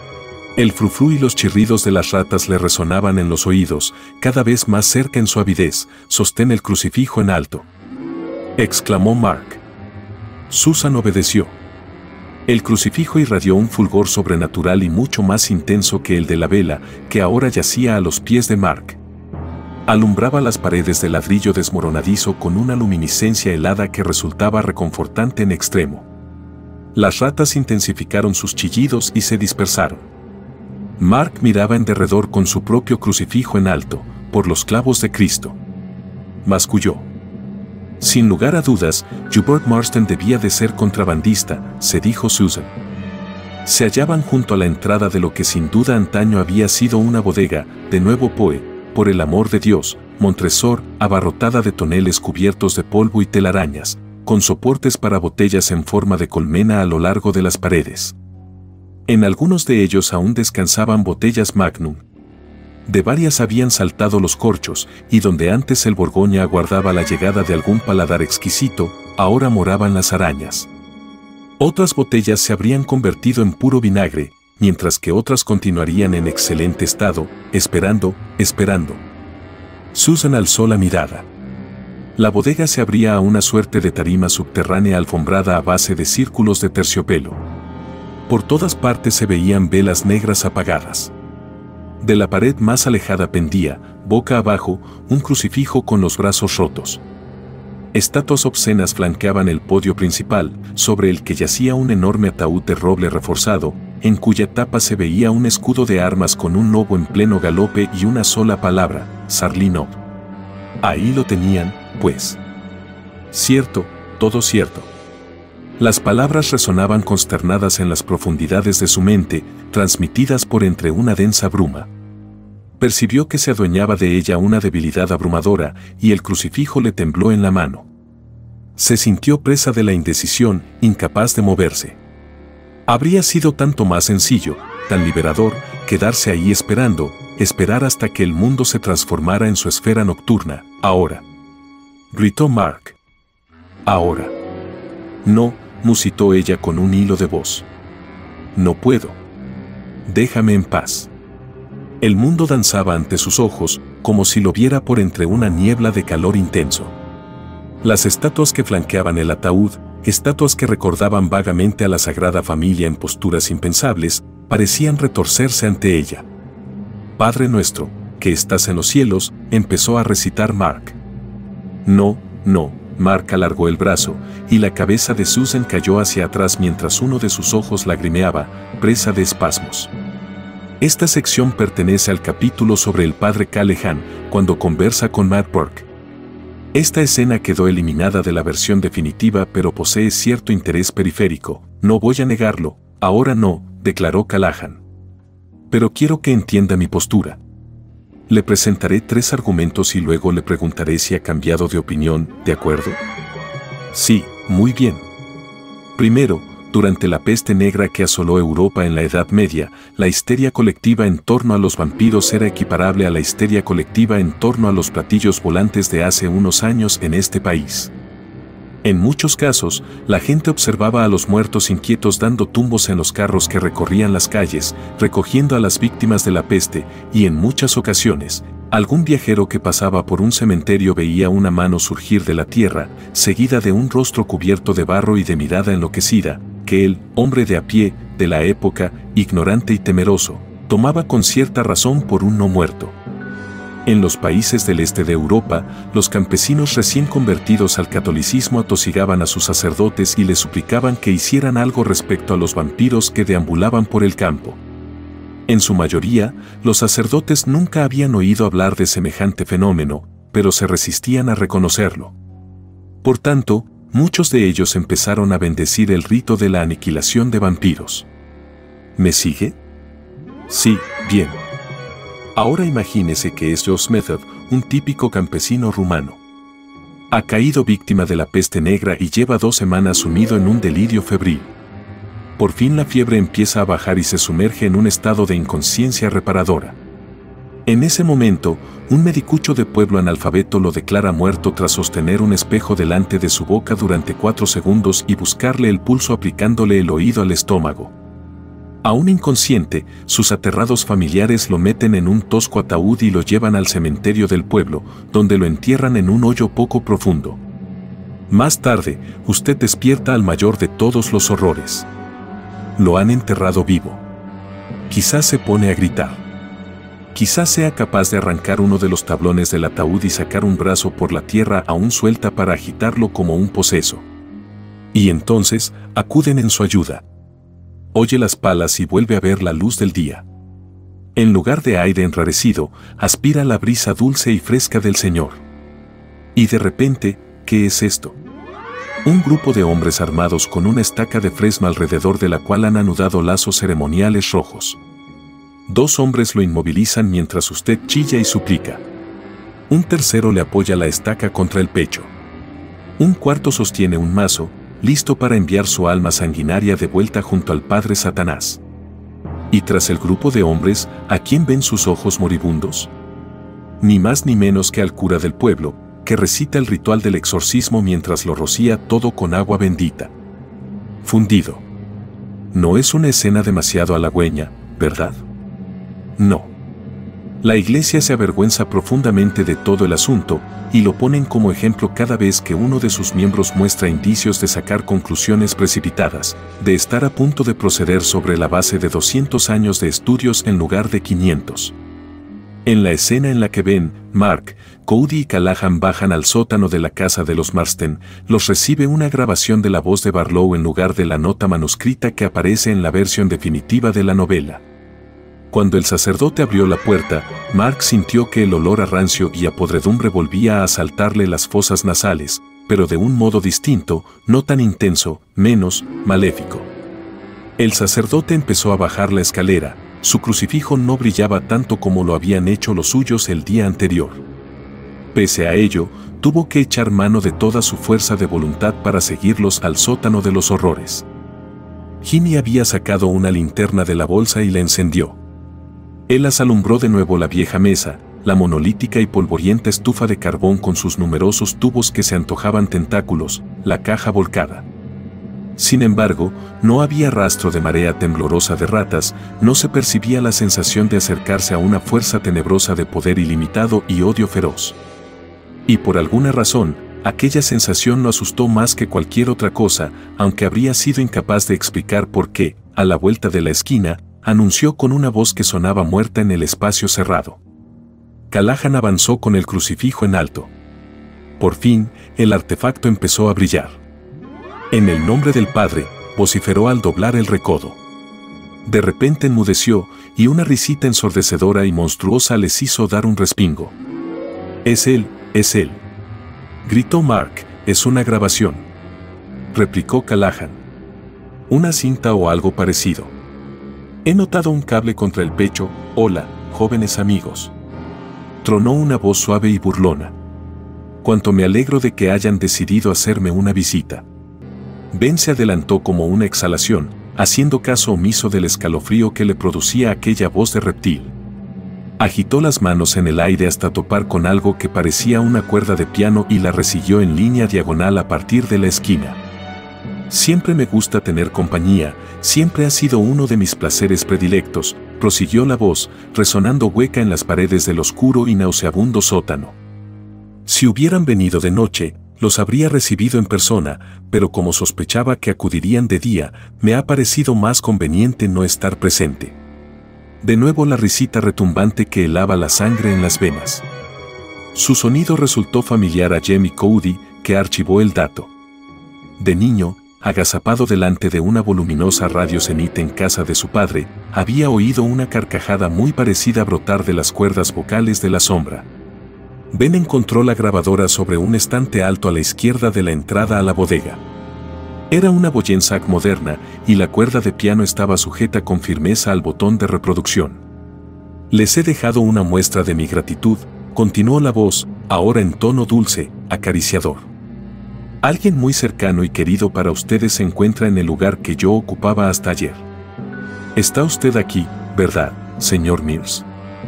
El frufru y los chirridos de las ratas le resonaban en los oídos, cada vez más cerca en su avidez. «Sostén el crucifijo en alto», exclamó Mark. Susan obedeció. El crucifijo irradió un fulgor sobrenatural y mucho más intenso que el de la vela, que ahora yacía a los pies de Mark. Alumbraba las paredes de ladrillo desmoronadizo con una luminiscencia helada que resultaba reconfortante en extremo. Las ratas intensificaron sus chillidos y se dispersaron. Mark miraba en derredor con su propio crucifijo en alto, por los clavos de Cristo. Masculló. Sin lugar a dudas, Hubert Marston debía de ser contrabandista, se dijo Susan. Se hallaban junto a la entrada de lo que sin duda antaño había sido una bodega. De nuevo Poe, por el amor de Dios, Montresor, abarrotada de toneles cubiertos de polvo y telarañas, con soportes para botellas en forma de colmena a lo largo de las paredes. En algunos de ellos aún descansaban botellas Magnum. De varias habían saltado los corchos, y donde antes el Borgoña aguardaba la llegada de algún paladar exquisito, ahora moraban las arañas. Otras botellas se habrían convertido en puro vinagre, mientras que otras continuarían en excelente estado, esperando. Susan alzó la mirada. La bodega se abría a una suerte de tarima subterránea alfombrada a base de círculos de terciopelo. Por todas partes se veían velas negras apagadas. De la pared más alejada pendía, boca abajo, un crucifijo con los brazos rotos. Estatuas obscenas flanqueaban el podio principal, sobre el que yacía un enorme ataúd de roble reforzado, en cuya tapa se veía un escudo de armas con un lobo en pleno galope y una sola palabra, Sarlinov. Ahí lo tenían, pues. Cierto, todo cierto. Las palabras resonaban consternadas en las profundidades de su mente, transmitidas por entre una densa bruma. Percibió que se adueñaba de ella una debilidad abrumadora, y el crucifijo le tembló en la mano. Se sintió presa de la indecisión, incapaz de moverse. Habría sido tanto más sencillo, tan liberador, quedarse ahí esperar hasta que el mundo se transformara en su esfera nocturna, ahora. Gritó Mark. Ahora. No, musitó ella con un hilo de voz. No puedo. Déjame en paz. El mundo danzaba ante sus ojos, como si lo viera por entre una niebla de calor intenso. Las estatuas que flanqueaban el ataúd, estatuas que recordaban vagamente a la Sagrada Familia en posturas impensables, parecían retorcerse ante ella. Padre nuestro, que estás en los cielos, empezó a recitar Mark. No, Mark alargó el brazo, y la cabeza de Susan cayó hacia atrás mientras uno de sus ojos lagrimeaba, presa de espasmos. Esta sección pertenece al capítulo sobre el padre Callahan, cuando conversa con Matt Burke. Esta escena quedó eliminada de la versión definitiva, pero posee cierto interés periférico. No voy a negarlo, ahora no, declaró Callahan. Pero quiero que entienda mi postura. Le presentaré 3 argumentos y luego le preguntaré si ha cambiado de opinión, ¿de acuerdo? Sí, muy bien. Primero, durante la peste negra que asoló Europa en la Edad Media, la histeria colectiva en torno a los vampiros era equiparable a la histeria colectiva en torno a los platillos volantes de hace unos años en este país. En muchos casos, la gente observaba a los muertos inquietos dando tumbos en los carros que recorrían las calles, recogiendo a las víctimas de la peste, y en muchas ocasiones, algún viajero que pasaba por un cementerio veía una mano surgir de la tierra, seguida de un rostro cubierto de barro y de mirada enloquecida, que el hombre de a pie, de la época, ignorante y temeroso, tomaba con cierta razón por un no muerto. En los países del este de Europa, los campesinos recién convertidos al catolicismo atosigaban a sus sacerdotes y les suplicaban que hicieran algo respecto a los vampiros que deambulaban por el campo. En su mayoría, los sacerdotes nunca habían oído hablar de semejante fenómeno, pero se resistían a reconocerlo. Por tanto, muchos de ellos empezaron a bendecir el rito de la aniquilación de vampiros. ¿Me sigue? Sí, bien. Ahora imagínese que es Josh Method, un típico campesino rumano. Ha caído víctima de la peste negra y lleva 2 semanas sumido en un delirio febril. Por fin la fiebre empieza a bajar y se sumerge en un estado de inconsciencia reparadora. En ese momento, un medicucho de pueblo analfabeto lo declara muerto tras sostener un espejo delante de su boca durante 4 segundos y buscarle el pulso aplicándole el oído al estómago. Aún inconsciente, sus aterrados familiares lo meten en un tosco ataúd y lo llevan al cementerio del pueblo, donde lo entierran en un hoyo poco profundo. Más tarde, usted despierta al mayor de todos los horrores. Lo han enterrado vivo. Quizás se pone a gritar. Quizás sea capaz de arrancar uno de los tablones del ataúd y sacar un brazo por la tierra aún suelta para agitarlo como un poseso. Y entonces, acuden en su ayuda. Oye las palas y vuelve a ver la luz del día. En lugar de aire enrarecido, aspira la brisa dulce y fresca del Señor. Y de repente, ¿qué es esto? Un grupo de hombres armados con una estaca de fresno alrededor de la cual han anudado lazos ceremoniales rojos. 2 hombres lo inmovilizan mientras usted chilla y suplica. Un tercero le apoya la estaca contra el pecho. Un cuarto sostiene un mazo, listo para enviar su alma sanguinaria de vuelta junto al padre Satanás. Y tras el grupo de hombres, ¿a quién ven sus ojos moribundos? Ni más ni menos que al cura del pueblo, que recita el ritual del exorcismo mientras lo rocía todo con agua bendita. Fundido. No es una escena demasiado halagüeña, ¿verdad? No. La iglesia se avergüenza profundamente de todo el asunto, y lo ponen como ejemplo cada vez que uno de sus miembros muestra indicios de sacar conclusiones precipitadas, de estar a punto de proceder sobre la base de 200 años de estudios en lugar de 500. En la escena en la que Ben, Mark, Cody y Callahan bajan al sótano de la casa de los Marsden, los recibe una grabación de la voz de Barlow en lugar de la nota manuscrita que aparece en la versión definitiva de la novela. Cuando el sacerdote abrió la puerta, Mark sintió que el olor a rancio y a podredumbre volvía a asaltarle las fosas nasales, pero de un modo distinto, no tan intenso, menos maléfico. El sacerdote empezó a bajar la escalera. Su crucifijo no brillaba tanto como lo habían hecho los suyos el día anterior. Pese a ello, tuvo que echar mano de toda su fuerza de voluntad para seguirlos al sótano de los horrores. Jimmy había sacado una linterna de la bolsa y la encendió. Él las alumbró de nuevo la vieja mesa, la monolítica y polvorienta estufa de carbón con sus numerosos tubos que se antojaban tentáculos, la caja volcada. Sin embargo, no había rastro de marea temblorosa de ratas, no se percibía la sensación de acercarse a una fuerza tenebrosa de poder ilimitado y odio feroz. Y por alguna razón, aquella sensación no asustó más que cualquier otra cosa, aunque habría sido incapaz de explicar por qué, a la vuelta de la esquina, anunció con una voz que sonaba muerta en el espacio cerrado. Callahan avanzó con el crucifijo en alto. Por fin, el artefacto empezó a brillar. En el nombre del Padre, vociferó al doblar el recodo. De repente enmudeció, y una risita ensordecedora y monstruosa les hizo dar un respingo. «Es él, es él», gritó Mark. «Es una grabación», replicó Callahan. «Una cinta o algo parecido. He notado un cable contra el pecho. Hola, jóvenes amigos», tronó una voz suave y burlona. «Cuánto me alegro de que hayan decidido hacerme una visita». Ben se adelantó como una exhalación, haciendo caso omiso del escalofrío que le producía aquella voz de reptil. Agitó las manos en el aire hasta topar con algo que parecía una cuerda de piano y la resiguió en línea diagonal a partir de la esquina. «Siempre me gusta tener compañía, siempre ha sido uno de mis placeres predilectos», prosiguió la voz, resonando hueca en las paredes del oscuro y nauseabundo sótano. «Si hubieran venido de noche, los habría recibido en persona, pero como sospechaba que acudirían de día, me ha parecido más conveniente no estar presente». De nuevo la risita retumbante que helaba la sangre en las venas. Su sonido resultó familiar a Jamie Cody, que archivó el dato. De niño, agazapado delante de una voluminosa radio cenit en casa de su padre, había oído una carcajada muy parecida brotar de las cuerdas vocales de la sombra. Ben encontró la grabadora sobre un estante alto a la izquierda de la entrada a la bodega. Era una Boyensack moderna, y la cuerda de piano estaba sujeta con firmeza al botón de reproducción. «Les he dejado una muestra de mi gratitud», continuó la voz, ahora en tono dulce, acariciador. «Alguien muy cercano y querido para ustedes se encuentra en el lugar que yo ocupaba hasta ayer. Está usted aquí, ¿verdad, señor Mears?»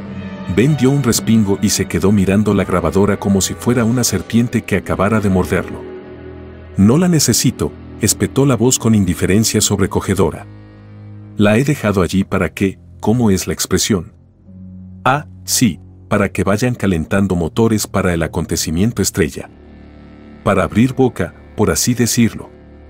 Ben dio un respingo y se quedó mirando la grabadora como si fuera una serpiente que acabara de morderlo. «No la necesito», espetó la voz con indiferencia sobrecogedora. «La he dejado allí para que, ¿cómo es la expresión? Ah, sí, para que vayan calentando motores para el acontecimiento estrella. Para abrir boca, por así decirlo.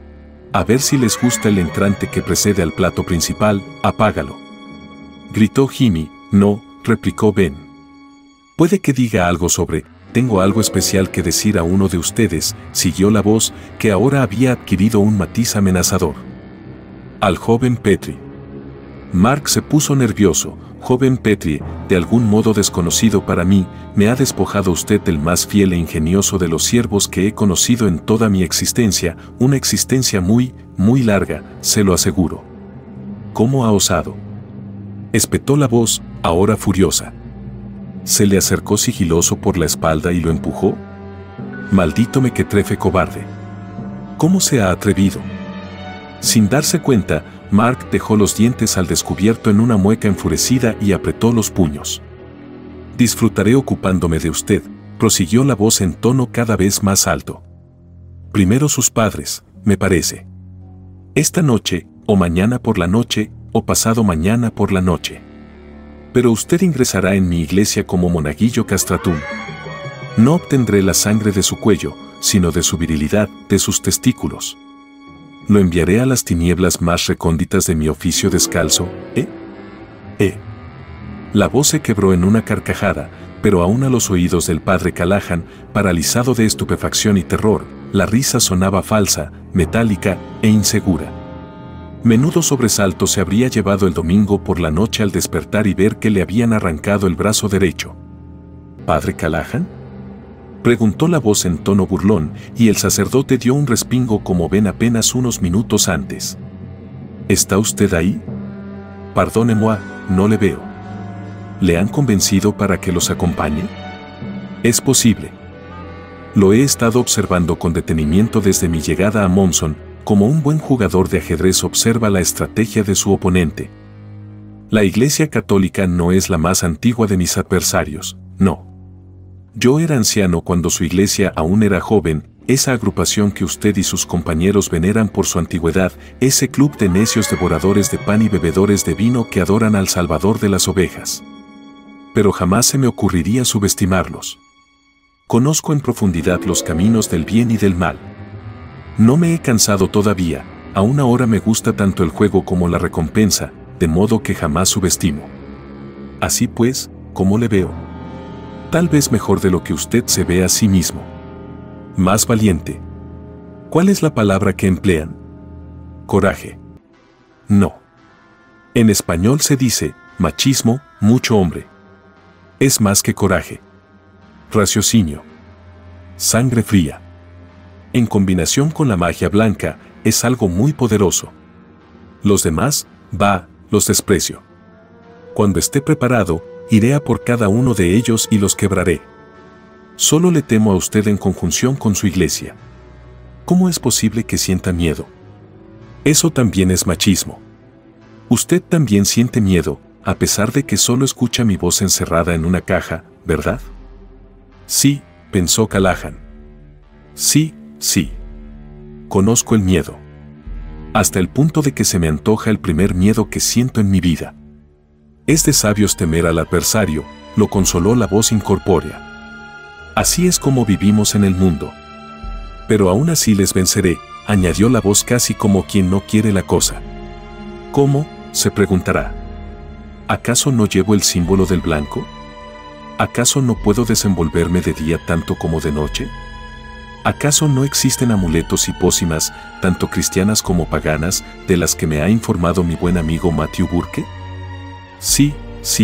A ver si les gusta el entrante que precede al plato principal, apágalo», gritó Jimmy. «No», replicó Ben. «Puede que diga algo sobre, tengo algo especial que decir a uno de ustedes», siguió la voz, que ahora había adquirido un matiz amenazador. «Al joven Petrie». Mark se puso nervioso. «Joven Petrie, de algún modo desconocido para mí, me ha despojado usted del más fiel e ingenioso de los siervos que he conocido en toda mi existencia, una existencia muy, muy larga, se lo aseguro». «¿Cómo ha osado?», espetó la voz, ahora furiosa. ¿Se le acercó sigiloso por la espalda y lo empujó? Maldito mequetrefe cobarde. ¿Cómo se ha atrevido? Sin darse cuenta, Mark dejó los dientes al descubierto en una mueca enfurecida y apretó los puños. Disfrutaré ocupándome de usted, prosiguió la voz en tono cada vez más alto. Primero sus padres, me parece. Esta noche, o mañana por la noche, o pasado mañana por la noche. Pero usted ingresará en mi iglesia como monaguillo castratún. No obtendré la sangre de su cuello, sino de su virilidad, de sus testículos. Lo enviaré a las tinieblas más recónditas de mi oficio descalzo, La voz se quebró en una carcajada, pero aún a los oídos del padre Callahan, paralizado de estupefacción y terror, la risa sonaba falsa, metálica e insegura. Menudo sobresalto se habría llevado el domingo por la noche al despertar y ver que le habían arrancado el brazo derecho. ¿Padre Callahan?, preguntó la voz en tono burlón, y el sacerdote dio un respingo como ven apenas unos minutos antes. ¿Está usted ahí? Pardonnez-moi, no le veo. ¿Le han convencido para que los acompañe? Es posible. Lo he estado observando con detenimiento desde mi llegada a Monson, como un buen jugador de ajedrez observa la estrategia de su oponente. La Iglesia Católica no es la más antigua de mis adversarios, no. Yo era anciano cuando su iglesia aún era joven, esa agrupación que usted y sus compañeros veneran por su antigüedad, ese club de necios devoradores de pan y bebedores de vino que adoran al Salvador de las ovejas. Pero jamás se me ocurriría subestimarlos. Conozco en profundidad los caminos del bien y del mal. No me he cansado todavía, aún ahora me gusta tanto el juego como la recompensa, de modo que jamás subestimo. Así pues, ¿cómo le veo? Tal vez mejor de lo que usted se ve a sí mismo. Más valiente. ¿Cuál es la palabra que emplean? Coraje. No. En español se dice, machismo, mucho hombre. Es más que coraje. Raciocinio. Sangre fría. En combinación con la magia blanca, es algo muy poderoso. Los demás, los desprecio. Cuando esté preparado, iré a por cada uno de ellos y los quebraré. Solo le temo a usted en conjunción con su iglesia. ¿Cómo es posible que sienta miedo? Eso también es machismo. Usted también siente miedo, a pesar de que solo escucha mi voz encerrada en una caja, ¿verdad? Sí, pensó Callahan. Sí. Conozco el miedo. Hasta el punto de que se me antoja el primer miedo que siento en mi vida. Es de sabios temer al adversario, lo consoló la voz incorpórea. Así es como vivimos en el mundo. Pero aún así les venceré, añadió la voz casi como quien no quiere la cosa. ¿Cómo?, se preguntará. ¿Acaso no llevo el símbolo del blanco? ¿Acaso no puedo desenvolverme de día tanto como de noche? ¿Acaso no existen amuletos y pócimas, tanto cristianas como paganas, de las que me ha informado mi buen amigo Matthew Burke? Sí.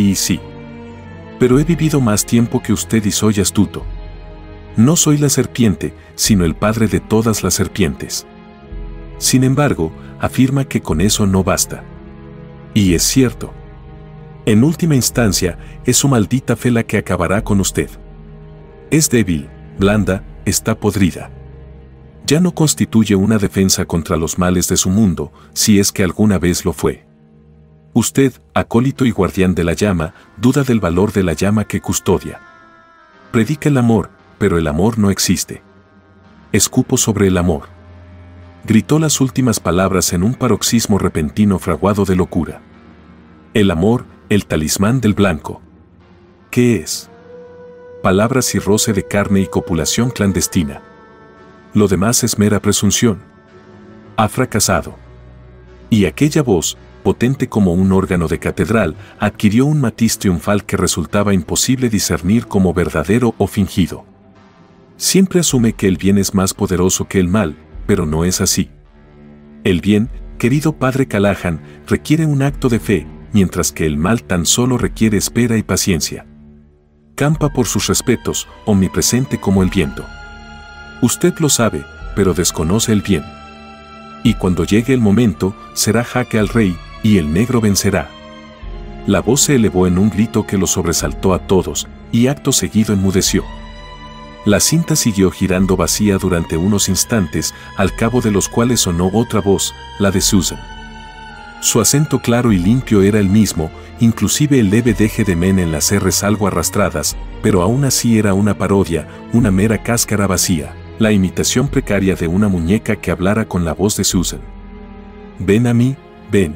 Pero he vivido más tiempo que usted y soy astuto. No soy la serpiente, sino el padre de todas las serpientes. Sin embargo, afirma que con eso no basta. Y es cierto. En última instancia, es su maldita fe la que acabará con usted. Es débil, blanda, está podrida. Ya no constituye una defensa contra los males de su mundo, si es que alguna vez lo fue. Usted, acólito y guardián de la llama, duda del valor de la llama que custodia. Predica el amor, pero el amor no existe. Escupo sobre el amor. Gritó las últimas palabras en un paroxismo repentino fraguado de locura. El amor, el talismán del blanco. ¿Qué es? Palabras y roce de carne y copulación clandestina. Lo demás es mera presunción. Ha fracasado. Y aquella voz, potente como un órgano de catedral, adquirió un matiz triunfal que resultaba imposible discernir como verdadero o fingido. Siempre asume que el bien es más poderoso que el mal, pero no es así. El bien, querido padre Callahan, requiere un acto de fe, mientras que el mal tan solo requiere espera y paciencia. Campa por sus respetos, omnipresente como el viento. Usted lo sabe, pero desconoce el bien. Y cuando llegue el momento, será jaque al rey, y el negro vencerá. La voz se elevó en un grito que los sobresaltó a todos, y acto seguido enmudeció. La cinta siguió girando vacía durante unos instantes, al cabo de los cuales sonó otra voz, la de Susan. Su acento claro y limpio era el mismo, inclusive el leve deje de men en las R's algo arrastradas, pero aún así era una parodia, una mera cáscara vacía, la imitación precaria de una muñeca que hablara con la voz de Susan. Ven a mí, ven.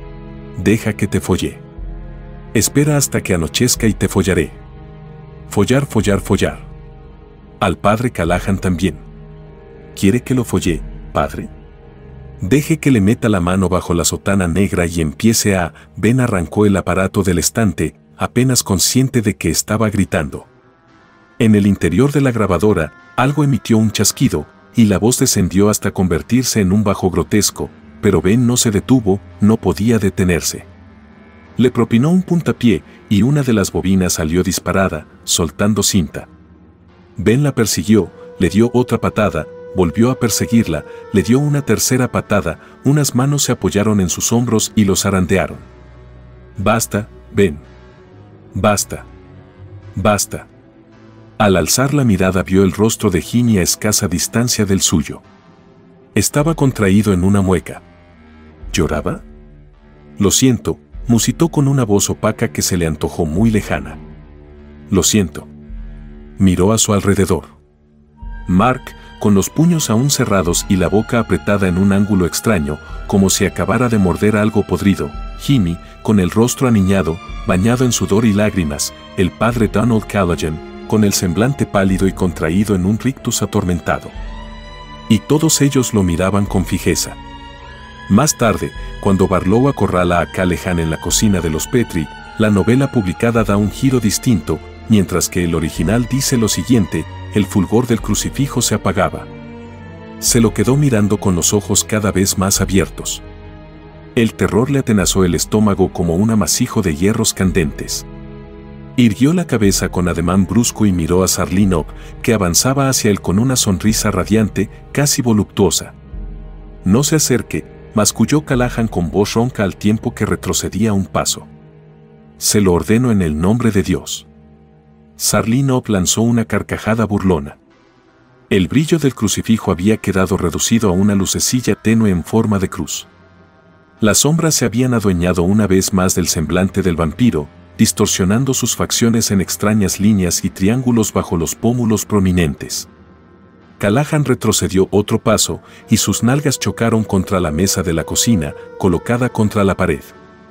Deja que te folle. Espera hasta que anochezca y te follaré. Follar, follar, follar. Al padre Callahan también. ¿Quiere que lo folle, padre? Deje que le meta la mano bajo la sotana negra y empiece a... Ben arrancó el aparato del estante, apenas consciente de que estaba gritando. En el interior de la grabadora, algo emitió un chasquido, y la voz descendió hasta convertirse en un bajo grotesco, pero Ben no se detuvo, no podía detenerse. Le propinó un puntapié, y una de las bobinas salió disparada, soltando cinta. Ben la persiguió, le dio otra patada, volvió a perseguirla, le dio una tercera patada, unas manos se apoyaron en sus hombros y los zarandearon. Basta, Ben. Basta. Basta. Al alzar la mirada vio el rostro de Jimmy a escasa distancia del suyo. Estaba contraído en una mueca. ¿Lloraba? Lo siento, musitó con una voz opaca que se le antojó muy lejana. Lo siento. Miró a su alrededor. Mark, con los puños aún cerrados y la boca apretada en un ángulo extraño, como si acabara de morder algo podrido. Jimmy, con el rostro aniñado, bañado en sudor y lágrimas. El padre Donald Callahan, con el semblante pálido y contraído en un rictus atormentado. Y todos ellos lo miraban con fijeza. Más tarde, cuando Barlow acorrala a Callahan en la cocina de los Petrie, la novela publicada da un giro distinto, mientras que el original dice lo siguiente: el fulgor del crucifijo se apagaba. Se lo quedó mirando con los ojos cada vez más abiertos. El terror le atenazó el estómago como un amasijo de hierros candentes. Irguió la cabeza con ademán brusco y miró a Sarlinov, que avanzaba hacia él con una sonrisa radiante, casi voluptuosa. No se acerque, masculló Callahan con voz ronca al tiempo que retrocedía un paso. Se lo ordeno en el nombre de Dios. Sarlinov lanzó una carcajada burlona. El brillo del crucifijo había quedado reducido a una lucecilla tenue en forma de cruz. Las sombras se habían adueñado una vez más del semblante del vampiro, distorsionando sus facciones en extrañas líneas y triángulos bajo los pómulos prominentes. Callahan retrocedió otro paso, y sus nalgas chocaron contra la mesa de la cocina, colocada contra la pared.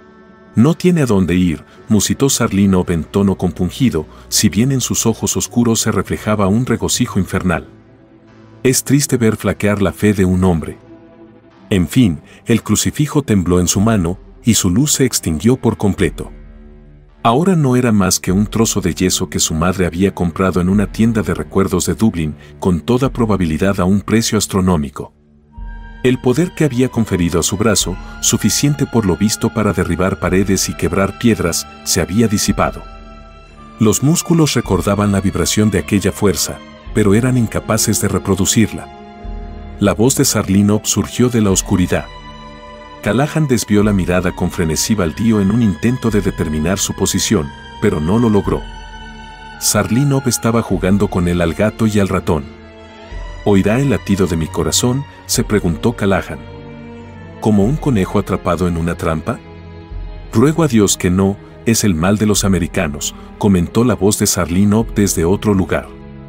No tiene a dónde ir, musitó Sarlinov en tono compungido, si bien en sus ojos oscuros se reflejaba un regocijo infernal. Es triste ver flaquear la fe de un hombre. En fin, el crucifijo tembló en su mano, y su luz se extinguió por completo. Ahora no era más que un trozo de yeso que su madre había comprado en una tienda de recuerdos de Dublín, con toda probabilidad a un precio astronómico. El poder que había conferido a su brazo, suficiente por lo visto para derribar paredes y quebrar piedras, se había disipado. Los músculos recordaban la vibración de aquella fuerza, pero eran incapaces de reproducirla. La voz de Sarlinov surgió de la oscuridad. Callahan desvió la mirada con frenesí baldío en un intento de determinar su posición, pero no lo logró. Sarlinov estaba jugando con él al gato y al ratón. ¿Oirá el latido de mi corazón?, se preguntó Callahan. ¿Como un conejo atrapado en una trampa? Ruego a Dios que no, es el mal de los americanos, comentó la voz de Sarlinov desde otro lugar.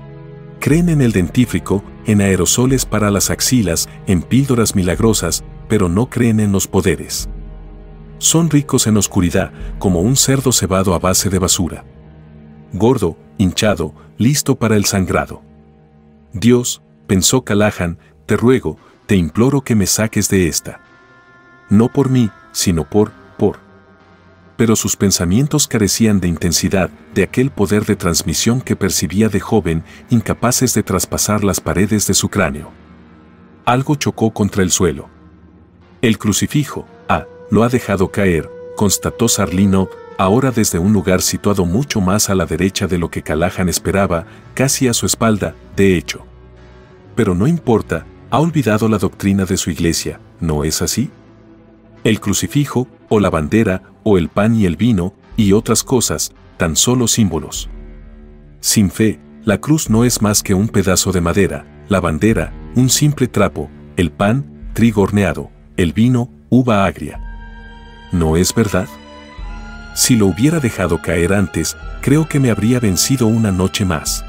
Creen en el dentífrico, en aerosoles para las axilas, en píldoras milagrosas, pero no creen en los poderes. Son ricos en oscuridad, como un cerdo cebado a base de basura. Gordo, hinchado, listo para el sangrado. Dios, pensó Callahan, te ruego, te imploro que me saques de esta. No por mí, sino por. Pero sus pensamientos carecían de intensidad, de aquel poder de transmisión que percibía de joven, incapaces de traspasar las paredes de su cráneo. Algo chocó contra el suelo. El crucifijo, lo ha dejado caer, constató Sarlinov, ahora desde un lugar situado mucho más a la derecha de lo que Callahan esperaba, casi a su espalda, de hecho. Pero no importa, ha olvidado la doctrina de su iglesia, ¿no es así? El crucifijo, o la bandera, o el pan y el vino, y otras cosas, tan solo símbolos. Sin fe, la cruz no es más que un pedazo de madera, la bandera, un simple trapo, el pan, trigo horneado, el vino, uva agria. ¿No es verdad? Si lo hubiera dejado caer antes, creo que me habría vencido una noche más.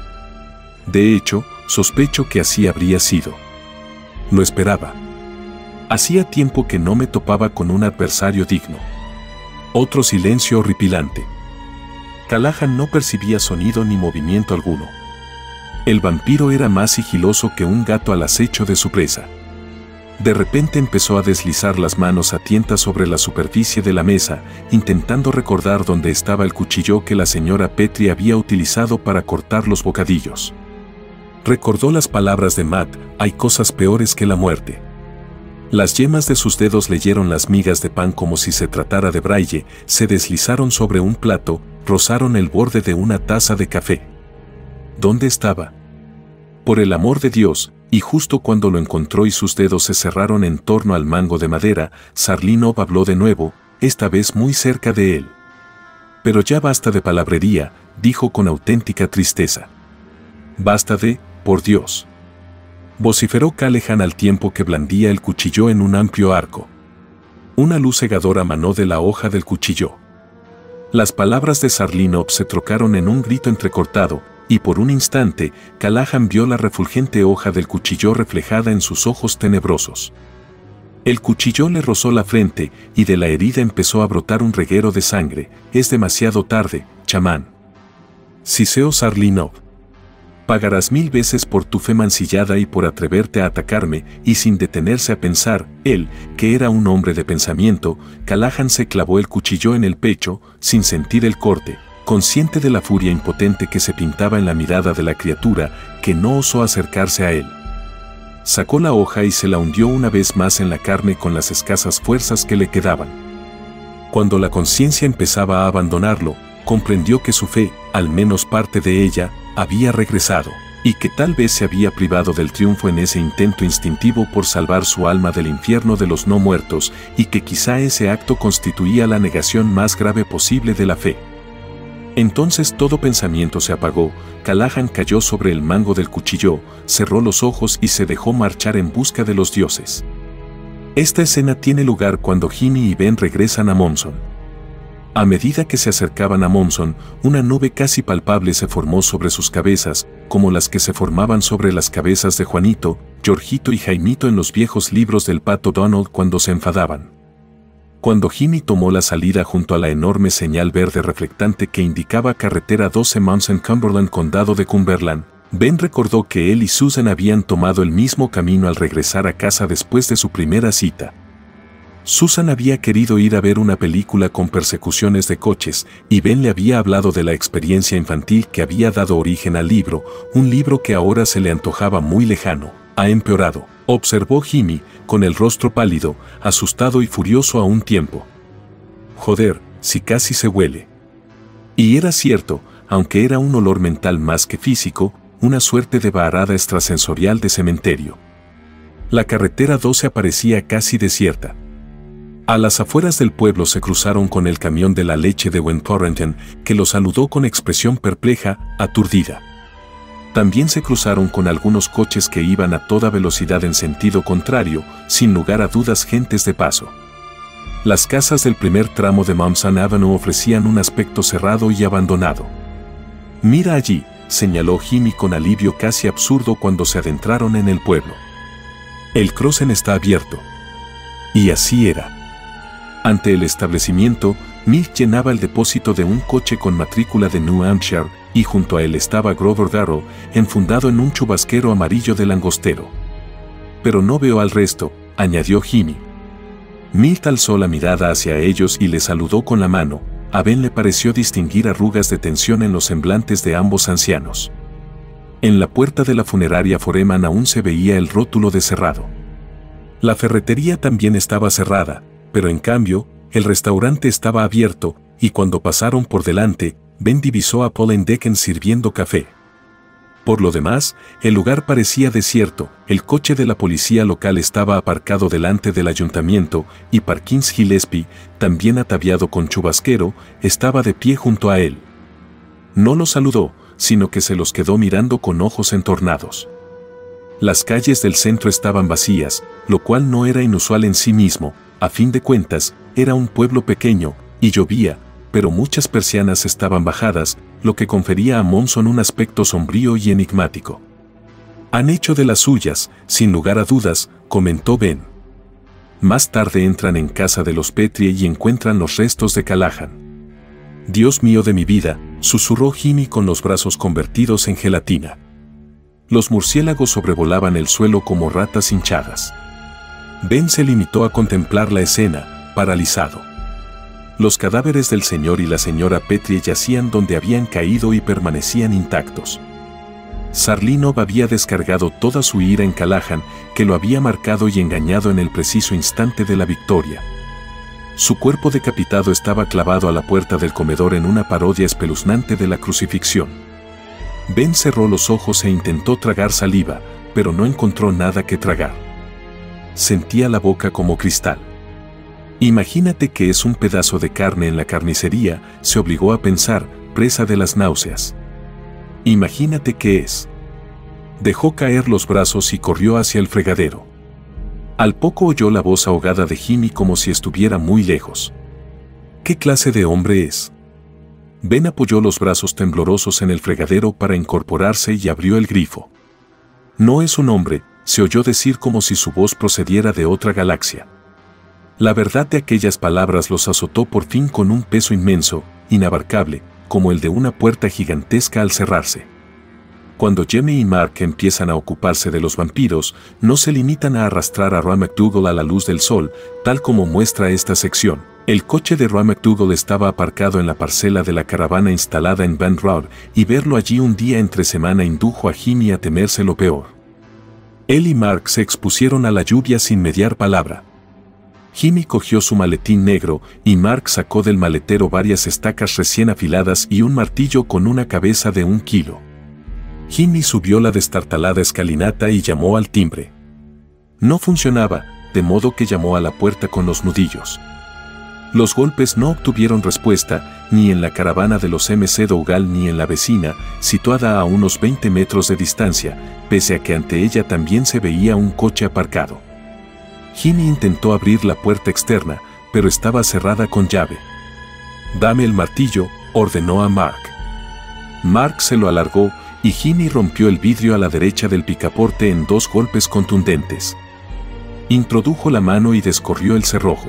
De hecho, sospecho que así habría sido. Lo esperaba. Hacía tiempo que no me topaba con un adversario digno. Otro silencio horripilante. Callahan no percibía sonido ni movimiento alguno. El vampiro era más sigiloso que un gato al acecho de su presa. De repente empezó a deslizar las manos a tientas sobre la superficie de la mesa, intentando recordar dónde estaba el cuchillo que la señora Petrie había utilizado para cortar los bocadillos. Recordó las palabras de Matt: hay cosas peores que la muerte. Las yemas de sus dedos leyeron las migas de pan como si se tratara de braille, se deslizaron sobre un plato, rozaron el borde de una taza de café. ¿Dónde estaba? Por el amor de Dios, y justo cuando lo encontró y sus dedos se cerraron en torno al mango de madera, Sarlinov habló de nuevo, esta vez muy cerca de él. Pero ya basta de palabrería, dijo con auténtica tristeza. Basta de, por Dios. Vociferó Callahan al tiempo que blandía el cuchillo en un amplio arco. Una luz cegadora manó de la hoja del cuchillo. Las palabras de Sarlinov se trocaron en un grito entrecortado, y por un instante, Callahan vio la refulgente hoja del cuchillo reflejada en sus ojos tenebrosos. El cuchillo le rozó la frente, y de la herida empezó a brotar un reguero de sangre. Es demasiado tarde, chamán. Siseó Sarlinov. Pagarás 1000 veces por tu fe mancillada y por atreverte a atacarme, y sin detenerse a pensar, él, que era un hombre de pensamiento, Callahan se clavó el cuchillo en el pecho, sin sentir el corte, consciente de la furia impotente que se pintaba en la mirada de la criatura, que no osó acercarse a él. Sacó la hoja y se la hundió una vez más en la carne con las escasas fuerzas que le quedaban. Cuando la conciencia empezaba a abandonarlo, comprendió que su fe, al menos parte de ella, había regresado, y que tal vez se había privado del triunfo en ese intento instintivo por salvar su alma del infierno de los no muertos, y que quizá ese acto constituía la negación más grave posible de la fe. Entonces todo pensamiento se apagó, Callahan cayó sobre el mango del cuchillo, cerró los ojos y se dejó marchar en busca de los dioses. Esta escena tiene lugar cuando Ginny y Ben regresan a Monson. A medida que se acercaban a Monson, una nube casi palpable se formó sobre sus cabezas, como las que se formaban sobre las cabezas de Juanito, Jorgito y Jaimito en los viejos libros del Pato Donald cuando se enfadaban. Cuando Ginny tomó la salida junto a la enorme señal verde reflectante que indicaba carretera 12 Mounds en Cumberland, condado de Cumberland, Ben recordó que él y Susan habían tomado el mismo camino al regresar a casa después de su primera cita. Susan había querido ir a ver una película con persecuciones de coches, y Ben le había hablado de la experiencia infantil que había dado origen al libro, un libro que ahora se le antojaba muy lejano. Ha empeorado, observó Jimmy, con el rostro pálido, asustado y furioso a un tiempo. Joder, si casi se huele. Y era cierto, aunque era un olor mental más que físico, una suerte de vaharada extrasensorial de cementerio. La carretera 12 aparecía casi desierta. A las afueras del pueblo se cruzaron con el camión de la leche de Went Thornton, que lo saludó con expresión perpleja, aturdida. También se cruzaron con algunos coches que iban a toda velocidad en sentido contrario, sin lugar a dudas gentes de paso. Las casas del primer tramo de Mountain Avenue ofrecían un aspecto cerrado y abandonado. «Mira allí», señaló Jimmy con alivio casi absurdo cuando se adentraron en el pueblo. «El crossing está abierto». Y así era. Ante el establecimiento, Mick llenaba el depósito de un coche con matrícula de New Hampshire, y junto a él estaba Grover Darrow, enfundado en un chubasquero amarillo de langostero. «Pero no veo al resto», añadió Jimmy. Milt alzó la mirada hacia ellos y le saludó con la mano. A Ben le pareció distinguir arrugas de tensión en los semblantes de ambos ancianos. En la puerta de la funeraria Foreman aún se veía el rótulo de cerrado. La ferretería también estaba cerrada, pero en cambio, el restaurante estaba abierto, y cuando pasaron por delante, Ben divisó a Paul Decken sirviendo café. Por lo demás, el lugar parecía desierto, el coche de la policía local estaba aparcado delante del ayuntamiento, y Parkins Gillespie, también ataviado con chubasquero, estaba de pie junto a él. No lo saludó, sino que se los quedó mirando con ojos entornados. Las calles del centro estaban vacías, lo cual no era inusual en sí mismo. A fin de cuentas, era un pueblo pequeño, y llovía, pero muchas persianas estaban bajadas, lo que confería a Monson un aspecto sombrío y enigmático. Han hecho de las suyas, sin lugar a dudas, comentó Ben. Más tarde entran en casa de los Petrie y encuentran los restos de Callahan. Dios mío de mi vida, susurró Jimmy con los brazos convertidos en gelatina. Los murciélagos sobrevolaban el suelo como ratas hinchadas. Ben se limitó a contemplar la escena, paralizado. Los cadáveres del señor y la señora Petrie yacían donde habían caído y permanecían intactos. Sarlinov había descargado toda su ira en Callahan, que lo había marcado y engañado en el preciso instante de la victoria. Su cuerpo decapitado estaba clavado a la puerta del comedor en una parodia espeluznante de la crucifixión. Ben cerró los ojos e intentó tragar saliva, pero no encontró nada que tragar. Sentía la boca como cristal. Imagínate que es un pedazo de carne en la carnicería, se obligó a pensar, presa de las náuseas. Imagínate que es. Dejó caer los brazos y corrió hacia el fregadero. Al poco oyó la voz ahogada de Jimmy como si estuviera muy lejos. ¿Qué clase de hombre es? Ben apoyó los brazos temblorosos en el fregadero para incorporarse y abrió el grifo. No es un hombre, se oyó decir como si su voz procediera de otra galaxia. La verdad de aquellas palabras los azotó por fin con un peso inmenso, inabarcable, como el de una puerta gigantesca al cerrarse. Cuando Jamie y Mark empiezan a ocuparse de los vampiros, no se limitan a arrastrar a Roy McDougal a la luz del sol, tal como muestra esta sección. El coche de Roy McDougal estaba aparcado en la parcela de la caravana instalada en Bend Road, y verlo allí un día entre semana indujo a Jimmy a temerse lo peor. Él y Mark se expusieron a la lluvia sin mediar palabra. Jimmy cogió su maletín negro y Mark sacó del maletero varias estacas recién afiladas y un martillo con una cabeza de 1 kilo. Jimmy subió la destartalada escalinata y llamó al timbre. No funcionaba, de modo que llamó a la puerta con los nudillos. Los golpes no obtuvieron respuesta, ni en la caravana de los MC Dougal ni en la vecina, situada a unos 20 metros de distancia, pese a que ante ella también se veía un coche aparcado. Jimmy intentó abrir la puerta externa, pero estaba cerrada con llave. «Dame el martillo», ordenó a Mark. Mark se lo alargó y Jimmy rompió el vidrio a la derecha del picaporte en 2 golpes contundentes. Introdujo la mano y descorrió el cerrojo.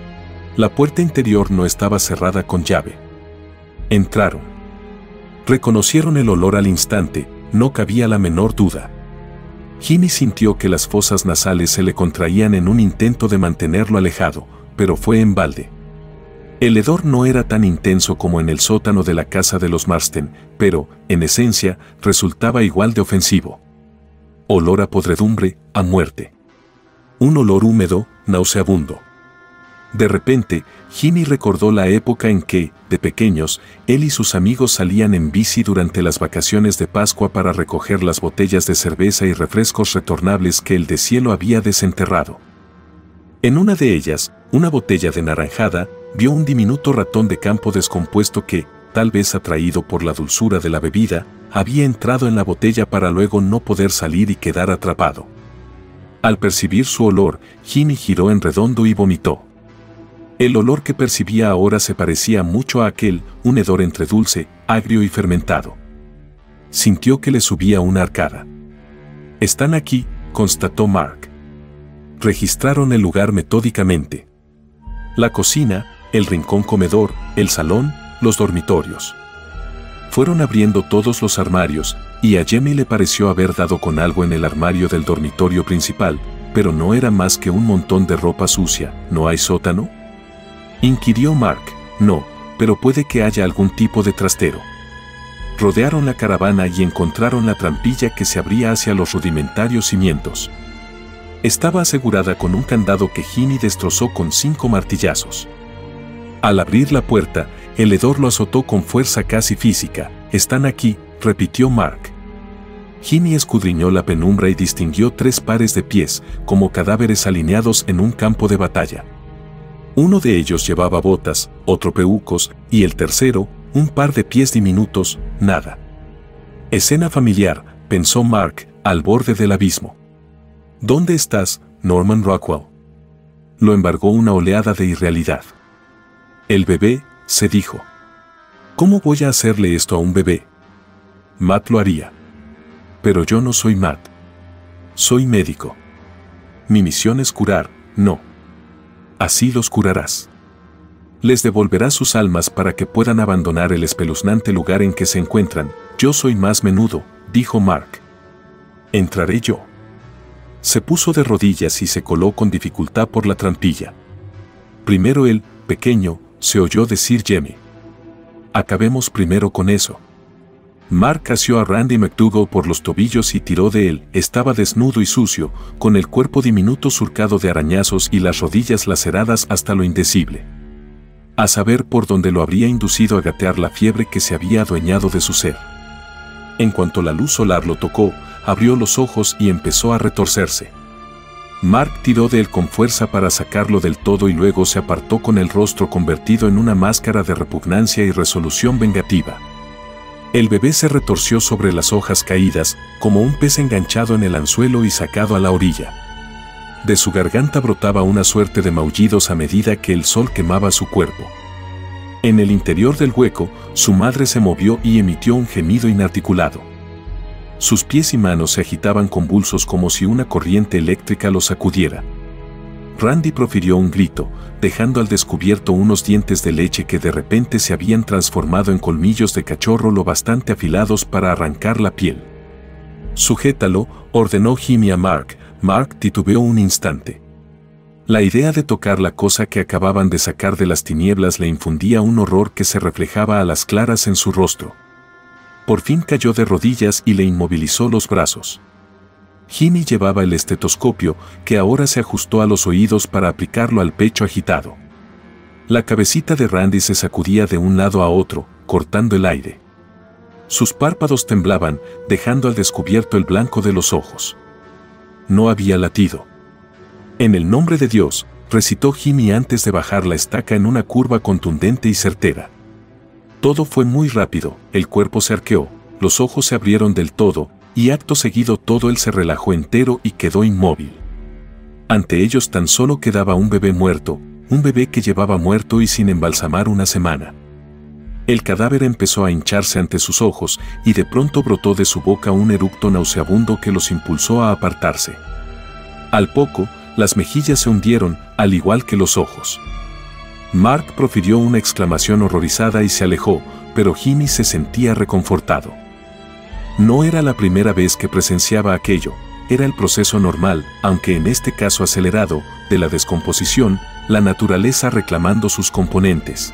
La puerta interior no estaba cerrada con llave. Entraron. Reconocieron el olor al instante, no cabía la menor duda. Jimmy sintió que las fosas nasales se le contraían en un intento de mantenerlo alejado, pero fue en balde. El hedor no era tan intenso como en el sótano de la casa de los Marsden, pero, en esencia, resultaba igual de ofensivo. Olor a podredumbre, a muerte. Un olor húmedo, nauseabundo. De repente, Jimmy recordó la época en que, de pequeños, él y sus amigos salían en bici durante las vacaciones de Pascua para recoger las botellas de cerveza y refrescos retornables que el deshielo había desenterrado. En una de ellas, una botella de naranjada, vio un diminuto ratón de campo descompuesto que, tal vez atraído por la dulzura de la bebida, había entrado en la botella para luego no poder salir y quedar atrapado. Al percibir su olor, Jimmy giró en redondo y vomitó. El olor que percibía ahora se parecía mucho a aquel, un hedor entre dulce, agrio y fermentado. Sintió que le subía una arcada. «Están aquí», constató Mark. Registraron el lugar metódicamente. La cocina, el rincón comedor, el salón, los dormitorios. Fueron abriendo todos los armarios, y a Jamie le pareció haber dado con algo en el armario del dormitorio principal, pero no era más que un montón de ropa sucia. ¿No hay sótano?, inquirió Mark. No, pero puede que haya algún tipo de trastero. Rodearon la caravana y encontraron la trampilla que se abría hacia los rudimentarios cimientos. Estaba asegurada con un candado que Jimmy destrozó con 5 martillazos. Al abrir la puerta, el hedor lo azotó con fuerza casi física. «Están aquí», repitió Mark. Jimmy escudriñó la penumbra y distinguió 3 pares de pies, como cadáveres alineados en un campo de batalla. Uno de ellos llevaba botas, otro peucos, y el tercero, un par de pies diminutos, nada. Escena familiar, pensó Mark, al borde del abismo. ¿Dónde estás, Norman Rockwell? Lo embargó una oleada de irrealidad. El bebé, se dijo. ¿Cómo voy a hacerle esto a un bebé? Matt lo haría. Pero yo no soy Matt. Soy médico. Mi misión es curar, no. Así los curarás. Les devolverás sus almas para que puedan abandonar el espeluznante lugar en que se encuentran. Yo soy más menudo, dijo Mark. Entraré yo. Se puso de rodillas y se coló con dificultad por la trampilla. Primero él, pequeño, se oyó decir Jimmy. Acabemos primero con eso. Mark asió a Randy McDougall por los tobillos y tiró de él. Estaba desnudo y sucio, con el cuerpo diminuto surcado de arañazos y las rodillas laceradas hasta lo indecible. A saber por dónde lo habría inducido a gatear la fiebre que se había adueñado de su ser. En cuanto la luz solar lo tocó, abrió los ojos y empezó a retorcerse. Mark tiró de él con fuerza para sacarlo del todo y luego se apartó con el rostro convertido en una máscara de repugnancia y resolución vengativa. El bebé se retorció sobre las hojas caídas, como un pez enganchado en el anzuelo y sacado a la orilla. De su garganta brotaba una suerte de maullidos a medida que el sol quemaba su cuerpo. En el interior del hueco, su madre se movió y emitió un gemido inarticulado. Sus pies y manos se agitaban convulsos como si una corriente eléctrica los sacudiera. Randy profirió un grito, dejando al descubierto unos dientes de leche que de repente se habían transformado en colmillos de cachorro lo bastante afilados para arrancar la piel. «Sujétalo», ordenó Jimmy a Mark. Mark titubeó un instante. La idea de tocar la cosa que acababan de sacar de las tinieblas le infundía un horror que se reflejaba a las claras en su rostro. Por fin cayó de rodillas y le inmovilizó los brazos. Jimmy llevaba el estetoscopio, que ahora se ajustó a los oídos para aplicarlo al pecho agitado. La cabecita de Randy se sacudía de un lado a otro, cortando el aire. Sus párpados temblaban, dejando al descubierto el blanco de los ojos. No había latido. En el nombre de Dios, recitó Jimmy antes de bajar la estaca en una curva contundente y certera. Todo fue muy rápido, el cuerpo se arqueó, los ojos se abrieron del todo, y acto seguido todo él se relajó entero y quedó inmóvil. Ante ellos tan solo quedaba un bebé muerto, un bebé que llevaba muerto y sin embalsamar una semana. El cadáver empezó a hincharse ante sus ojos y de pronto brotó de su boca un eructo nauseabundo que los impulsó a apartarse. Al poco, las mejillas se hundieron, al igual que los ojos. Mark profirió una exclamación horrorizada y se alejó, pero Jimmy se sentía reconfortado. No era la primera vez que presenciaba aquello, era el proceso normal, aunque en este caso acelerado, de la descomposición, la naturaleza reclamando sus componentes.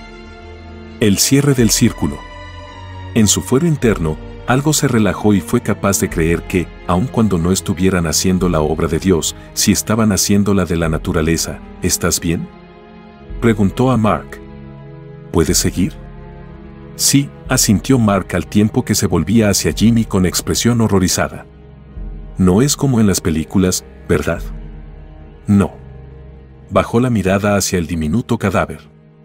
El cierre del círculo. En su fuero interno, algo se relajó y fue capaz de creer que, aun cuando no estuvieran haciendo la obra de Dios, si estaban haciendo la de la naturaleza, ¿estás bien?, preguntó a Mark. ¿Puedes seguir? Sí, asintió Mark al tiempo que se volvía hacia Jimmy con expresión horrorizada. No es como en las películas, ¿verdad? No. Bajó la mirada hacia el diminuto cadáver.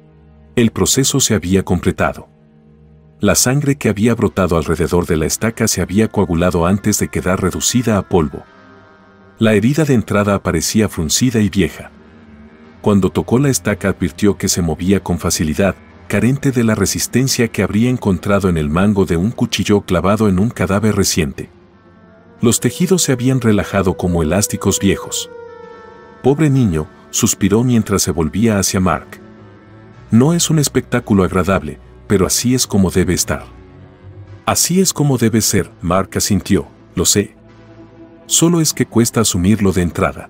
El proceso se había completado. La sangre que había brotado alrededor de la estaca se había coagulado antes de quedar reducida a polvo. La herida de entrada aparecía fruncida y vieja. Cuando tocó la estaca advirtió que se movía con facilidad, carente de la resistencia que habría encontrado en el mango de un cuchillo clavado en un cadáver reciente. Los tejidos se habían relajado como elásticos viejos. Pobre niño, suspiró mientras se volvía hacia Mark. No es un espectáculo agradable, pero así es como debe estar. Así es como debe ser, Mark asintió, lo sé. Solo es que cuesta asumirlo de entrada.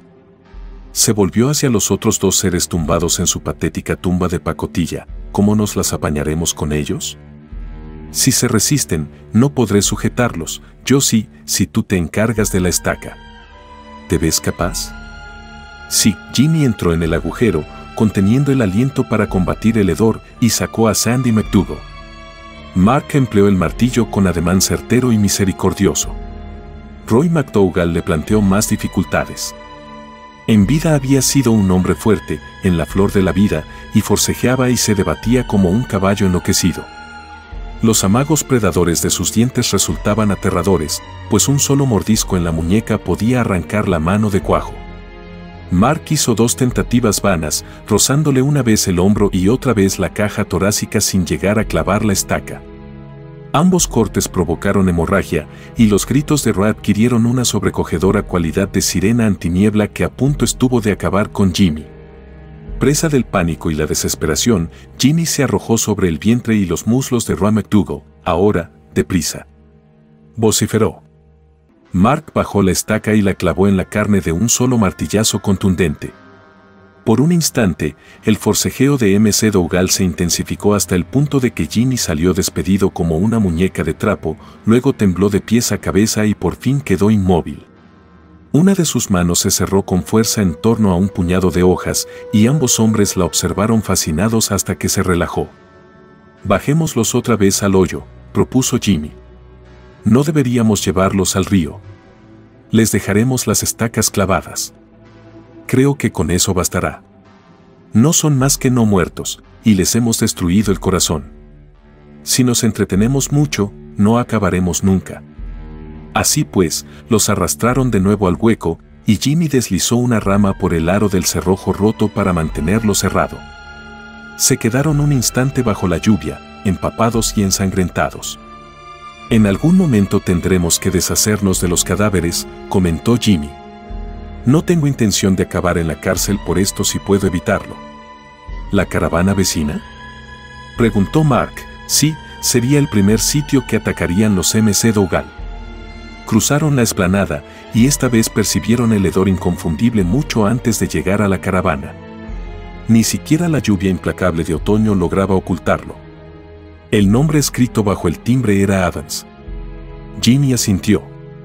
Se volvió hacia los otros dos seres tumbados en su patética tumba de pacotilla. ¿Cómo nos las apañaremos con ellos? Si se resisten, no podré sujetarlos. Yo sí, si tú te encargas de la estaca. ¿Te ves capaz? Sí, Jimmy entró en el agujero, conteniendo el aliento para combatir el hedor, y sacó a Sandy McDougall. Mark empleó el martillo con ademán certero y misericordioso. Roy McDougall le planteó más dificultades. En vida había sido un hombre fuerte, en la flor de la vida, y forcejeaba y se debatía como un caballo enloquecido. Los amagos predadores de sus dientes resultaban aterradores, pues un solo mordisco en la muñeca podía arrancar la mano de Cuajo. Mark hizo 2 tentativas vanas, rozándole una vez el hombro y otra vez la caja torácica sin llegar a clavar la estaca. Ambos cortes provocaron hemorragia, y los gritos de Roy adquirieron una sobrecogedora cualidad de sirena antiniebla que a punto estuvo de acabar con Jimmy. Presa del pánico y la desesperación, Jimmy se arrojó sobre el vientre y los muslos de Roy McDougal. «Ahora, deprisa», vociferó. Mark bajó la estaca y la clavó en la carne de un solo martillazo contundente. Por un instante, el forcejeo de McDougal se intensificó hasta el punto de que Jimmy salió despedido como una muñeca de trapo, luego tembló de pies a cabeza y por fin quedó inmóvil. Una de sus manos se cerró con fuerza en torno a un puñado de hojas, y ambos hombres la observaron fascinados hasta que se relajó. «Bajémoslos otra vez al hoyo», propuso Jimmy. «No deberíamos llevarlos al río. Les dejaremos las estacas clavadas. Creo que con eso bastará. No son más que no muertos, y les hemos destruido el corazón. Si nos entretenemos mucho, no acabaremos nunca». Así pues, los arrastraron de nuevo al hueco, y Jimmy deslizó una rama por el aro del cerrojo roto para mantenerlo cerrado. Se quedaron un instante bajo la lluvia, empapados y ensangrentados. «En algún momento tendremos que deshacernos de los cadáveres», comentó Jimmy. «No tengo intención de acabar en la cárcel por esto si puedo evitarlo». «¿La caravana vecina?», preguntó Mark. «Sí, sería el primer sitio que atacarían los McDougal». Cruzaron la explanada, y esta vez percibieron el hedor inconfundible mucho antes de llegar a la caravana. Ni siquiera la lluvia implacable de otoño lograba ocultarlo. El nombre escrito bajo el timbre era Adams. Jimmy asintió.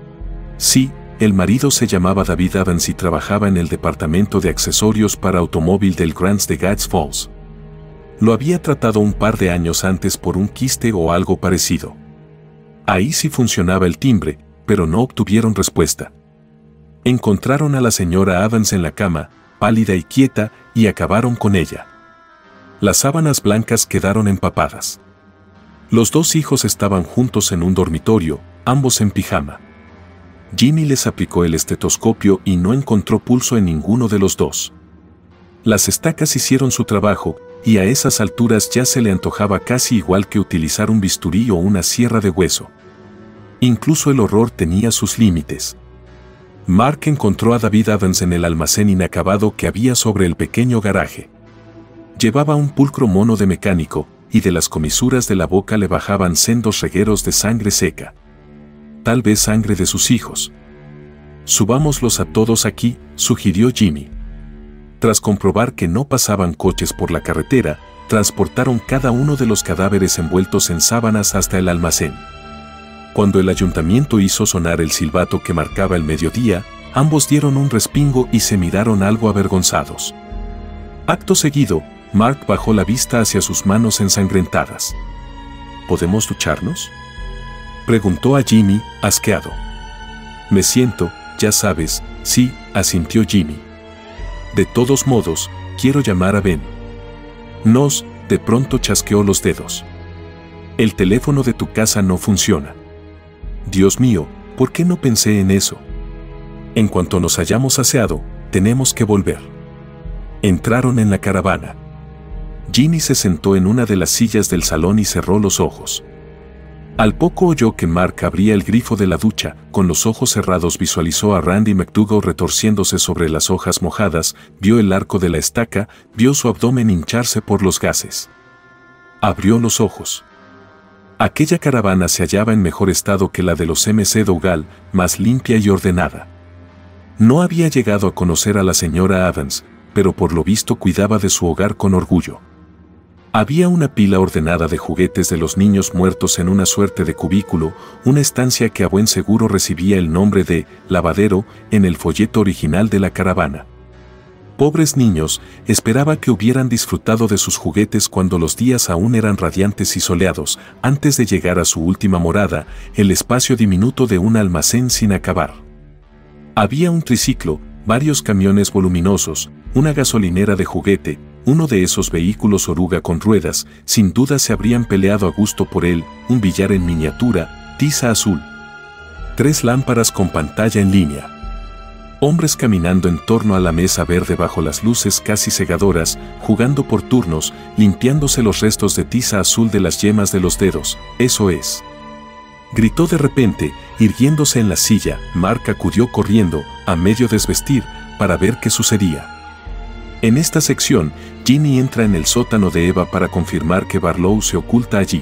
Sí, el marido se llamaba David Adams y trabajaba en el departamento de accesorios para automóvil del Grants de Gads Falls. Lo había tratado un par de años antes por un quiste o algo parecido. Ahí sí funcionaba el timbre, pero no obtuvieron respuesta. Encontraron a la señora Adams en la cama, pálida y quieta, y acabaron con ella. Las sábanas blancas quedaron empapadas. Los 2 hijos estaban juntos en un dormitorio, ambos en pijama. Jimmy les aplicó el estetoscopio y no encontró pulso en ninguno de los 2. Las estacas hicieron su trabajo, y a esas alturas ya se le antojaba casi igual que utilizar un bisturí o una sierra de hueso. Incluso el horror tenía sus límites. Mark encontró a David Adams en el almacén inacabado que había sobre el pequeño garaje. Llevaba un pulcro mono de mecánico, y de las comisuras de la boca le bajaban sendos regueros de sangre seca. Tal vez sangre de sus hijos. «Subámoslos a todos aquí», sugirió Jimmy. Tras comprobar que no pasaban coches por la carretera, transportaron cada uno de los cadáveres envueltos en sábanas hasta el almacén. Cuando el ayuntamiento hizo sonar el silbato que marcaba el mediodía, ambos dieron un respingo y se miraron algo avergonzados. Acto seguido, Mark bajó la vista hacia sus manos ensangrentadas. «¿Podemos ducharnos?», preguntó a Jimmy, asqueado. «Me siento, ya sabes», «Sí», asintió Jimmy. «De todos modos, quiero llamar a Ben». De pronto chasqueó los dedos. «El teléfono de tu casa no funciona». «Dios mío, ¿por qué no pensé en eso? En cuanto nos hayamos aseado, tenemos que volver». Entraron en la caravana. Jimmy se sentó en una de las sillas del salón y cerró los ojos. Al poco oyó que Mark abría el grifo de la ducha. Con los ojos cerrados visualizó a Randy McDougal retorciéndose sobre las hojas mojadas, vio el arco de la estaca, vio su abdomen hincharse por los gases. Abrió los ojos. Aquella caravana se hallaba en mejor estado que la de los McDougal, más limpia y ordenada. No había llegado a conocer a la señora Adams, pero por lo visto cuidaba de su hogar con orgullo. Había una pila ordenada de juguetes de los niños muertos en una suerte de cubículo, una estancia que a buen seguro recibía el nombre de lavadero en el folleto original de la caravana. Pobres niños, esperaba que hubieran disfrutado de sus juguetes cuando los días aún eran radiantes y soleados, antes de llegar a su última morada, el espacio diminuto de un almacén sin acabar. Había un triciclo, varios camiones voluminosos, una gasolinera de juguete, uno de esos vehículos oruga con ruedas, sin duda se habrían peleado a gusto por él, un billar en miniatura, tiza azul. 3 lámparas con pantalla en línea. Hombres caminando en torno a la mesa verde bajo las luces casi cegadoras, jugando por turnos, limpiándose los restos de tiza azul de las yemas de los dedos, eso es. Gritó de repente, irguiéndose en la silla. Mark acudió corriendo, a medio desvestir, para ver qué sucedía. En esta sección, Ginny entra en el sótano de Eva para confirmar que Barlow se oculta allí.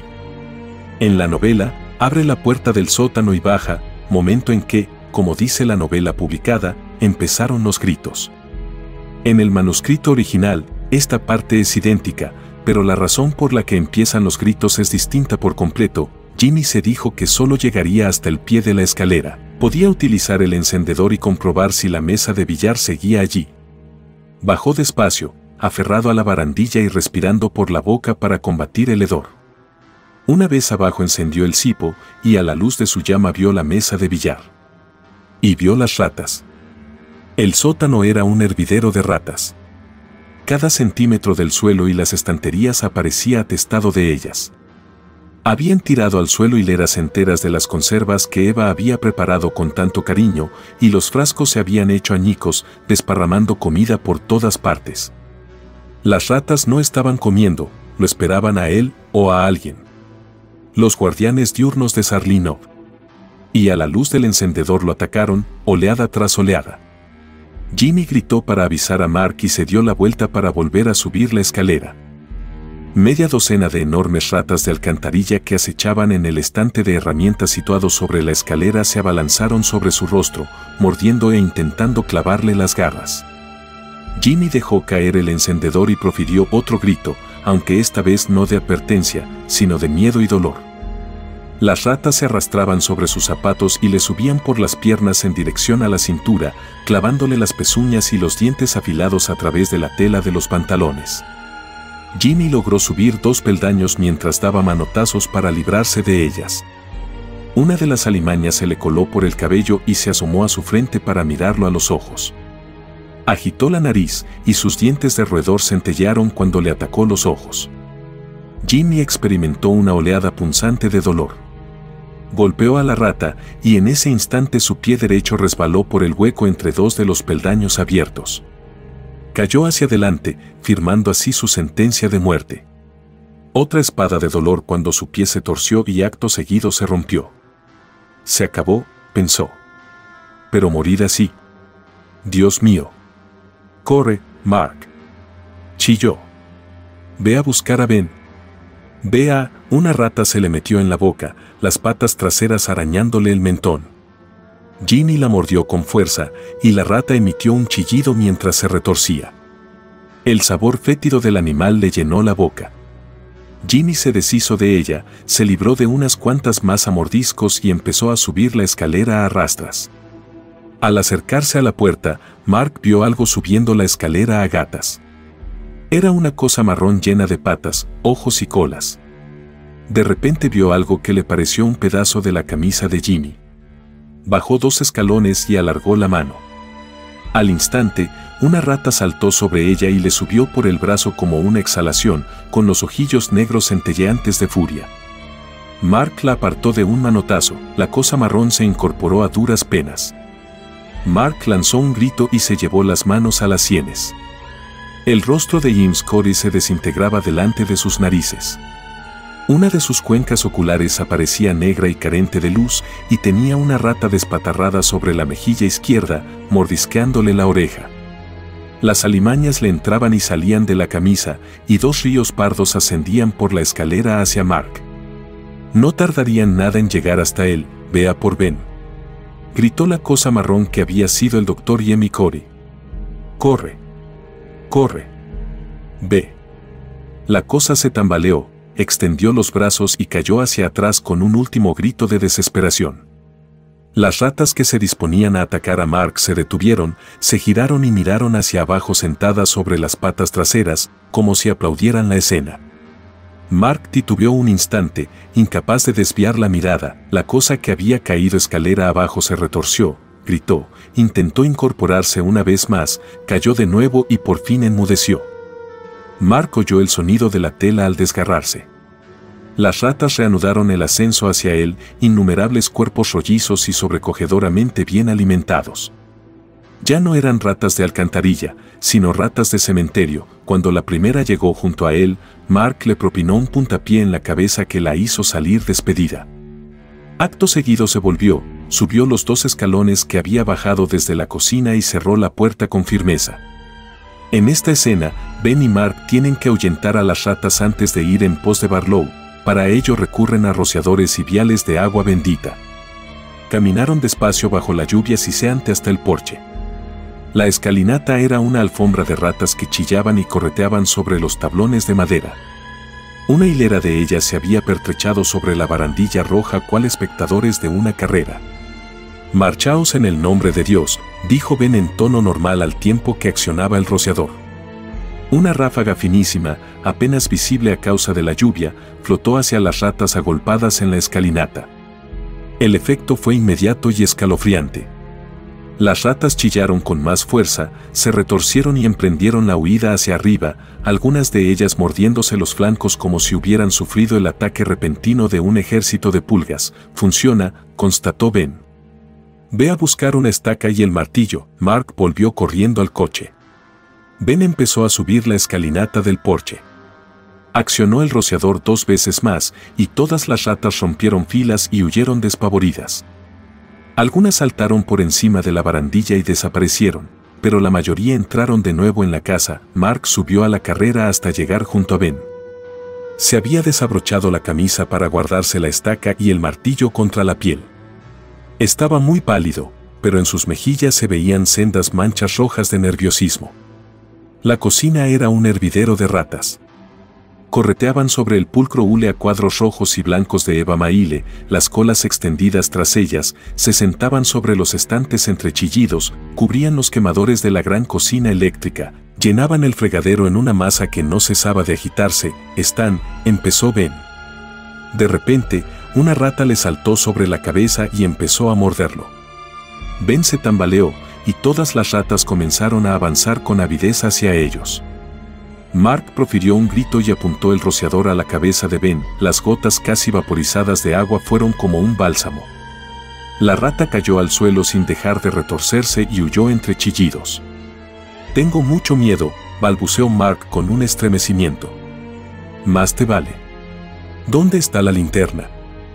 En la novela, abre la puerta del sótano y baja, momento en que, como dice la novela publicada, empezaron los gritos. En el manuscrito original, esta parte es idéntica, pero la razón por la que empiezan los gritos es distinta por completo. Ginny se dijo que solo llegaría hasta el pie de la escalera. Podía utilizar el encendedor y comprobar si la mesa de billar seguía allí. Bajó despacio, aferrado a la barandilla y respirando por la boca para combatir el hedor. Una vez abajo encendió el cipo y a la luz de su llama vio la mesa de billar. Y vio las ratas. El sótano era un hervidero de ratas. Cada centímetro del suelo y las estanterías aparecía atestado de ellas. Habían tirado al suelo hileras enteras de las conservas que Eva había preparado con tanto cariño, y los frascos se habían hecho añicos, desparramando comida por todas partes. Las ratas no estaban comiendo, lo esperaban a él o a alguien. Los guardianes diurnos de Sarlinov. Y a la luz del encendedor lo atacaron, oleada tras oleada. Ginny gritó para avisar a Mark y se dio la vuelta para volver a subir la escalera. Media docena de enormes ratas de alcantarilla que acechaban en el estante de herramientas situado sobre la escalera se abalanzaron sobre su rostro, mordiendo e intentando clavarle las garras. Ginny dejó caer el encendedor y profirió otro grito, aunque esta vez no de advertencia, sino de miedo y dolor. Las ratas se arrastraban sobre sus zapatos y le subían por las piernas en dirección a la cintura, clavándole las pezuñas y los dientes afilados a través de la tela de los pantalones. Ginny logró subir 2 peldaños mientras daba manotazos para librarse de ellas. Una de las alimañas se le coló por el cabello y se asomó a su frente para mirarlo a los ojos. Agitó la nariz y sus dientes de roedor centellearon cuando le atacó los ojos. Ginny experimentó una oleada punzante de dolor. Golpeó a la rata y en ese instante su pie derecho resbaló por el hueco entre 2 de los peldaños abiertos. Cayó hacia adelante, firmando así su sentencia de muerte. Otra espada de dolor cuando su pie se torció y acto seguido se rompió. Se acabó, pensó. Pero morir así. Dios mío. Corre, Mark. Chilló. Ve a buscar a Ben. Ve a... Una rata se le metió en la boca, las patas traseras arañándole el mentón. Ginny la mordió con fuerza, y la rata emitió un chillido mientras se retorcía. El sabor fétido del animal le llenó la boca. Ginny se deshizo de ella, se libró de unas cuantas más a mordiscos y empezó a subir la escalera a rastras. Al acercarse a la puerta, Mark vio algo subiendo la escalera a gatas. Era una cosa marrón llena de patas, ojos y colas. De repente vio algo que le pareció un pedazo de la camisa de Ginny. Bajó 2 escalones y alargó la mano. Al instante, una rata saltó sobre ella y le subió por el brazo como una exhalación, con los ojillos negros centelleantes de furia. Mark la apartó de un manotazo, la cosa marrón se incorporó a duras penas. Mark lanzó un grito y se llevó las manos a las sienes. El rostro de James Corey se desintegraba delante de sus narices. Una de sus cuencas oculares aparecía negra y carente de luz, y tenía una rata despatarrada sobre la mejilla izquierda, mordisqueándole la oreja. Las alimañas le entraban y salían de la camisa, y 2 ríos pardos ascendían por la escalera hacia Mark. No tardarían nada en llegar hasta él. Vea por Ben. Gritó la cosa marrón que había sido el Dr. Jamie Corey. Corre. Corre. Ve. La cosa se tambaleó, extendió los brazos y cayó hacia atrás con un último grito de desesperación. Las ratas que se disponían a atacar a Mark se detuvieron, se giraron y miraron hacia abajo sentadas sobre las patas traseras, como si aplaudieran la escena. Mark titubeó un instante, incapaz de desviar la mirada. La cosa que había caído escalera abajo se retorció, gritó, intentó incorporarse una vez más, cayó de nuevo y por fin enmudeció. Mark oyó el sonido de la tela al desgarrarse. Las ratas reanudaron el ascenso hacia él, innumerables cuerpos rollizos y sobrecogedoramente bien alimentados. Ya no eran ratas de alcantarilla, sino ratas de cementerio. Cuando la primera llegó junto a él, Mark le propinó un puntapié en la cabeza que la hizo salir despedida. Acto seguido se volvió, subió los 2 escalones que había bajado desde la cocina y cerró la puerta con firmeza. En esta escena, Ben y Mark tienen que ahuyentar a las ratas antes de ir en pos de Barlow. Para ello recurren a rociadores y viales de agua bendita. Caminaron despacio bajo la lluvia siseante hasta el porche. La escalinata era una alfombra de ratas que chillaban y correteaban sobre los tablones de madera. Una hilera de ellas se había pertrechado sobre la barandilla roja cual espectadores de una carrera. «Marchaos en el nombre de Dios», dijo Ben en tono normal al tiempo que accionaba el rociador. Una ráfaga finísima, apenas visible a causa de la lluvia, flotó hacia las ratas agolpadas en la escalinata. El efecto fue inmediato y escalofriante. Las ratas chillaron con más fuerza, se retorcieron y emprendieron la huida hacia arriba, algunas de ellas mordiéndose los flancos como si hubieran sufrido el ataque repentino de un ejército de pulgas. «Funciona», constató Ben. «Ve a buscar una estaca y el martillo». Mark volvió corriendo al coche. Ben empezó a subir la escalinata del porche. Accionó el rociador 2 veces más, y todas las ratas rompieron filas y huyeron despavoridas. Algunas saltaron por encima de la barandilla y desaparecieron, pero la mayoría entraron de nuevo en la casa. Mark subió a la carrera hasta llegar junto a Ben. Se había desabrochado la camisa para guardarse la estaca y el martillo contra la piel. Estaba muy pálido, pero en sus mejillas se veían sendas manchas rojas de nerviosismo. La cocina era un hervidero de ratas. Correteaban sobre el pulcro hule a cuadros rojos y blancos de Eva Maile, las colas extendidas tras ellas, se sentaban sobre los estantes entre chillidos, cubrían los quemadores de la gran cocina eléctrica, llenaban el fregadero en una masa que no cesaba de agitarse. Empezó Ben. De repente, una rata le saltó sobre la cabeza y empezó a morderlo. Ben se tambaleó, y todas las ratas comenzaron a avanzar con avidez hacia ellos. Mark profirió un grito y apuntó el rociador a la cabeza de Ben. Las gotas casi vaporizadas de agua fueron como un bálsamo. La rata cayó al suelo sin dejar de retorcerse y huyó entre chillidos. «Tengo mucho miedo», balbuceó Mark con un estremecimiento. «Más te vale». «¿Dónde está la linterna?»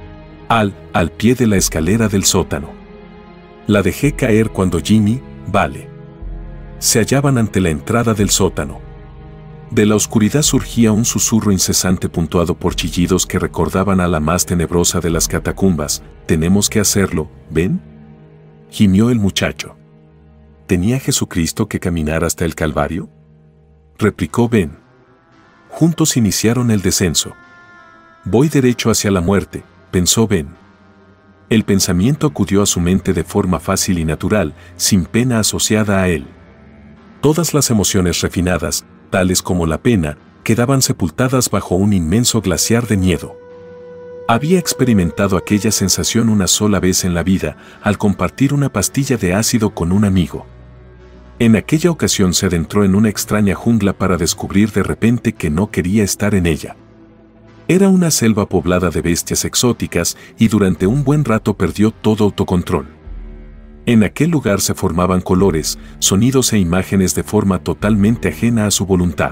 Al pie de la escalera del sótano. La dejé caer cuando Jimmy, Vale. Se hallaban ante la entrada del sótano. De la oscuridad surgía un susurro incesante puntuado por chillidos que recordaban a la más tenebrosa de las catacumbas. «Tenemos que hacerlo, ¿ven?», gimió el muchacho. ¿Tenía Jesucristo que caminar hasta el Calvario?, replicó Ben. Juntos iniciaron el descenso. «Voy derecho hacia la muerte», pensó Ben. El pensamiento acudió a su mente de forma fácil y natural, sin pena asociada a él. Todas las emociones refinadas, tales como la pena, quedaban sepultadas bajo un inmenso glaciar de miedo. Había experimentado aquella sensación una sola vez en la vida, al compartir una pastilla de ácido con un amigo. En aquella ocasión se adentró en una extraña jungla para descubrir de repente que no quería estar en ella. Era una selva poblada de bestias exóticas y durante un buen rato perdió todo autocontrol. En aquel lugar se formaban colores, sonidos e imágenes de forma totalmente ajena a su voluntad.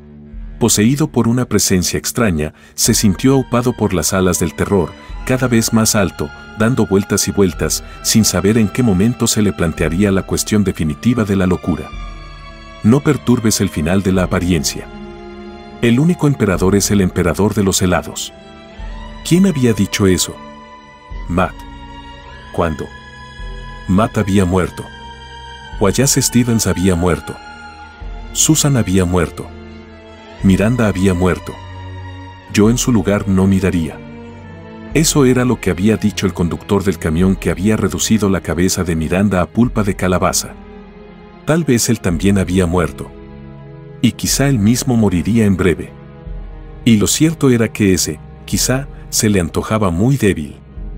Poseído por una presencia extraña, se sintió aupado por las alas del terror, cada vez más alto, dando vueltas y vueltas, sin saber en qué momento se le plantearía la cuestión definitiva de la locura. No perturbes el final de la apariencia. El único emperador es el emperador de los helados. ¿Quién había dicho eso? Matt. ¿Cuándo? Matt había muerto. Wallace Stevens había muerto. Susan había muerto. Miranda había muerto. Yo en su lugar no miraría. Eso era lo que había dicho el conductor del camión que había reducido la cabeza de Miranda a pulpa de calabaza. Tal vez él también había muerto. Y quizá él mismo moriría en breve. Y lo cierto era que ese, quizá, se le antojaba muy débil.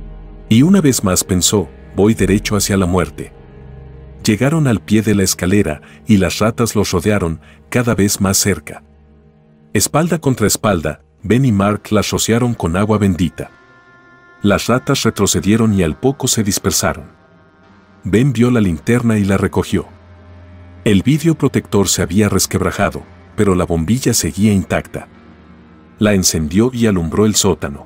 Y una vez más pensó, voy derecho hacia la muerte. Llegaron al pie de la escalera y las ratas los rodearon, cada vez más cerca. Espalda contra espalda, Ben y Mark las rociaron con agua bendita. Las ratas retrocedieron y al poco se dispersaron. Ben vio la linterna y la recogió. El vidrio protector se había resquebrajado, pero la bombilla seguía intacta. La encendió y alumbró el sótano.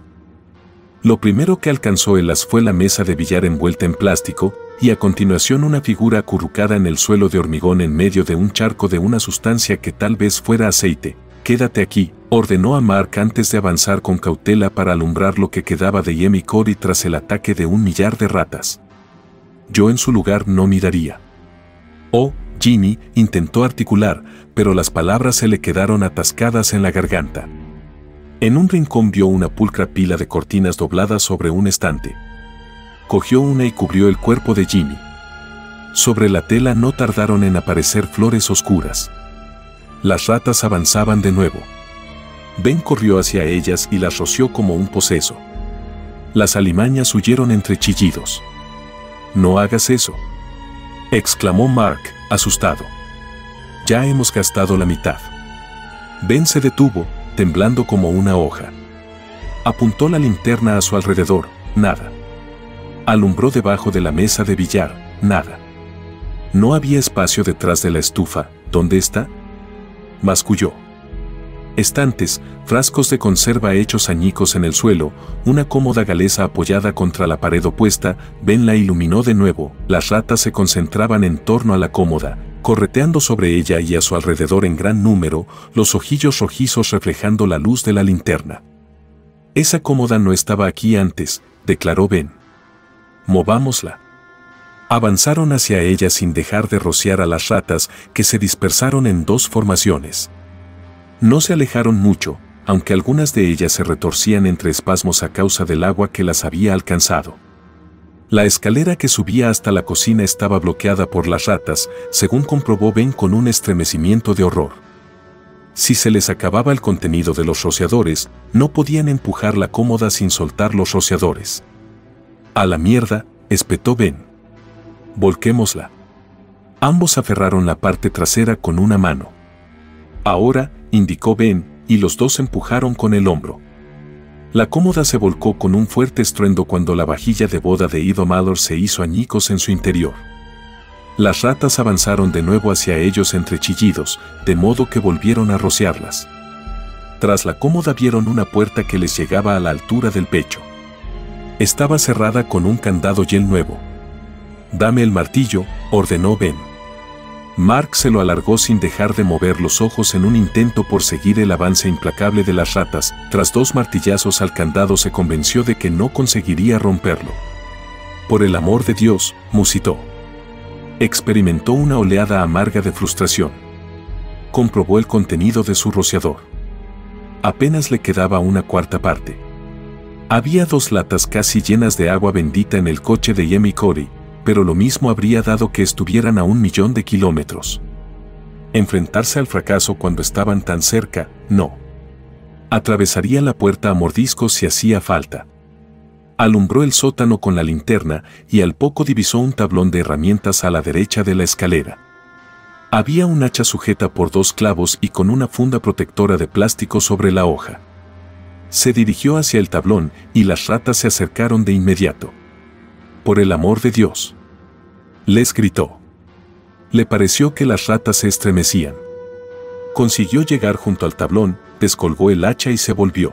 Lo primero que alcanzó el haz fue la mesa de billar envuelta en plástico, y a continuación una figura acurrucada en el suelo de hormigón en medio de un charco de una sustancia que tal vez fuera aceite. «Quédate aquí», ordenó a Mark antes de avanzar con cautela para alumbrar lo que quedaba de Jem y Cory tras el ataque de 1.000.000 de ratas. Yo en su lugar no miraría. «Oh», Ginny intentó articular, pero las palabras se le quedaron atascadas en la garganta. En un rincón vio una pulcra pila de cortinas dobladas sobre un estante. Cogió una y cubrió el cuerpo de Ginny. Sobre la tela no tardaron en aparecer flores oscuras. Las ratas avanzaban de nuevo. Ben corrió hacia ellas y las roció como un poseso. Las alimañas huyeron entre chillidos. «No hagas eso», exclamó Mark, asustado. «Ya hemos gastado la mitad». Ben se detuvo, temblando como una hoja. Apuntó la linterna a su alrededor, nada. Alumbró debajo de la mesa de billar, nada. No había espacio detrás de la estufa. ¿Dónde está?, masculló. Estantes, frascos de conserva hechos añicos en el suelo, una cómoda galesa apoyada contra la pared opuesta. Ben la iluminó de nuevo. Las ratas se concentraban en torno a la cómoda, correteando sobre ella y a su alrededor en gran número, los ojillos rojizos reflejando la luz de la linterna. «Esa cómoda no estaba aquí antes», declaró Ben. «Movámosla». Avanzaron hacia ella sin dejar de rociar a las ratas, que se dispersaron en dos formaciones. No se alejaron mucho, aunque algunas de ellas se retorcían entre espasmos a causa del agua que las había alcanzado. La escalera que subía hasta la cocina estaba bloqueada por las ratas, según comprobó Ben con un estremecimiento de horror. Si se les acababa el contenido de los rociadores, no podían empujar la cómoda sin soltar los rociadores. «A la mierda», espetó Ben. «Volquémosla». Ambos aferraron la parte trasera con una mano. «Ahora», indicó Ben, y los dos empujaron con el hombro. La cómoda se volcó con un fuerte estruendo cuando la vajilla de boda de Eva Mallory se hizo añicos en su interior. Las ratas avanzaron de nuevo hacia ellos entre chillidos, de modo que volvieron a rociarlas. Tras la cómoda vieron una puerta que les llegaba a la altura del pecho. Estaba cerrada con un candado yel nuevo. «Dame el martillo», ordenó Ben. Mark se lo alargó sin dejar de mover los ojos en un intento por seguir el avance implacable de las ratas. Tras 2 martillazos al candado se convenció de que no conseguiría romperlo. «Por el amor de Dios», musitó. Experimentó una oleada amarga de frustración. Comprobó el contenido de su rociador. Apenas le quedaba una cuarta parte. Había 2 latas casi llenas de agua bendita en el coche de Jem y Cory, pero lo mismo habría dado que estuvieran a 1.000.000 de kilómetros. Enfrentarse al fracaso cuando estaban tan cerca, no. Atravesaría la puerta a mordiscos si hacía falta. Alumbró el sótano con la linterna y al poco divisó un tablón de herramientas a la derecha de la escalera. Había un hacha sujeta por 2 clavos y con una funda protectora de plástico sobre la hoja. Se dirigió hacia el tablón y las ratas se acercaron de inmediato. «Por el amor de Dios», les gritó. Le pareció que las ratas se estremecían. Consiguió llegar junto al tablón, descolgó el hacha y se volvió.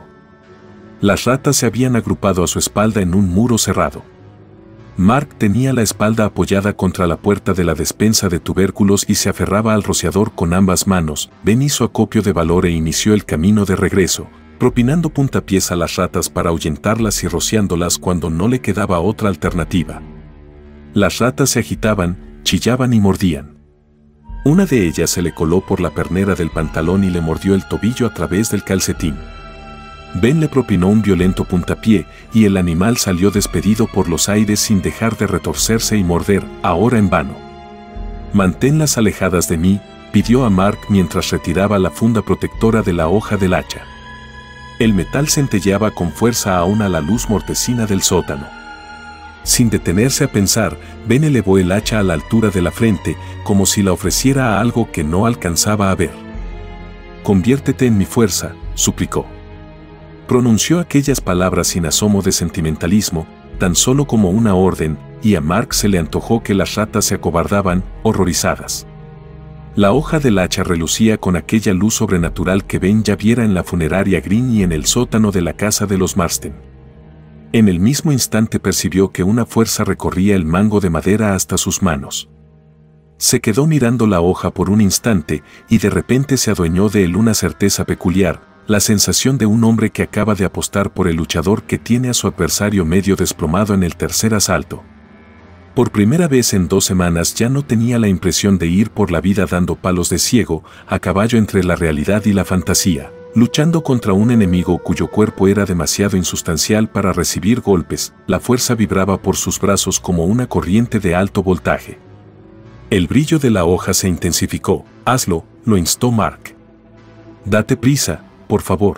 Las ratas se habían agrupado a su espalda en un muro cerrado. Mark tenía la espalda apoyada contra la puerta de la despensa de tubérculos y se aferraba al rociador con ambas manos. Ben hizo acopio de valor e inició el camino de regreso, propinando puntapiés a las ratas para ahuyentarlas y rociándolas cuando no le quedaba otra alternativa. Las ratas se agitaban, chillaban y mordían. Una de ellas se le coló por la pernera del pantalón y le mordió el tobillo a través del calcetín. Ben le propinó un violento puntapié y el animal salió despedido por los aires sin dejar de retorcerse y morder, ahora en vano. «Manténlas alejadas de mí», pidió a Mark mientras retiraba la funda protectora de la hoja del hacha. El metal centelleaba con fuerza aún a la luz mortecina del sótano. Sin detenerse a pensar, Ben elevó el hacha a la altura de la frente, como si la ofreciera a algo que no alcanzaba a ver. conviértete en mi fuerza, suplicó. Pronunció aquellas palabras sin asomo de sentimentalismo, tan solo como una orden, y a Mark se le antojó que las ratas se acobardaban, horrorizadas. La hoja del hacha relucía con aquella luz sobrenatural que Ben ya viera en la funeraria Green y en el sótano de la casa de los Marsden. En el mismo instante percibió que una fuerza recorría el mango de madera hasta sus manos. Se quedó mirando la hoja por un instante y de repente se adueñó de él una certeza peculiar, la sensación de un hombre que acaba de apostar por el luchador que tiene a su adversario medio desplomado en el tercer asalto. Por primera vez en 2 semanas ya no tenía la impresión de ir por la vida dando palos de ciego, a caballo entre la realidad y la fantasía, luchando contra un enemigo cuyo cuerpo era demasiado insustancial para recibir golpes. La fuerza vibraba por sus brazos como una corriente de alto voltaje. El brillo de la hoja se intensificó. «Hazlo», lo instó Mark. «Date prisa, por favor».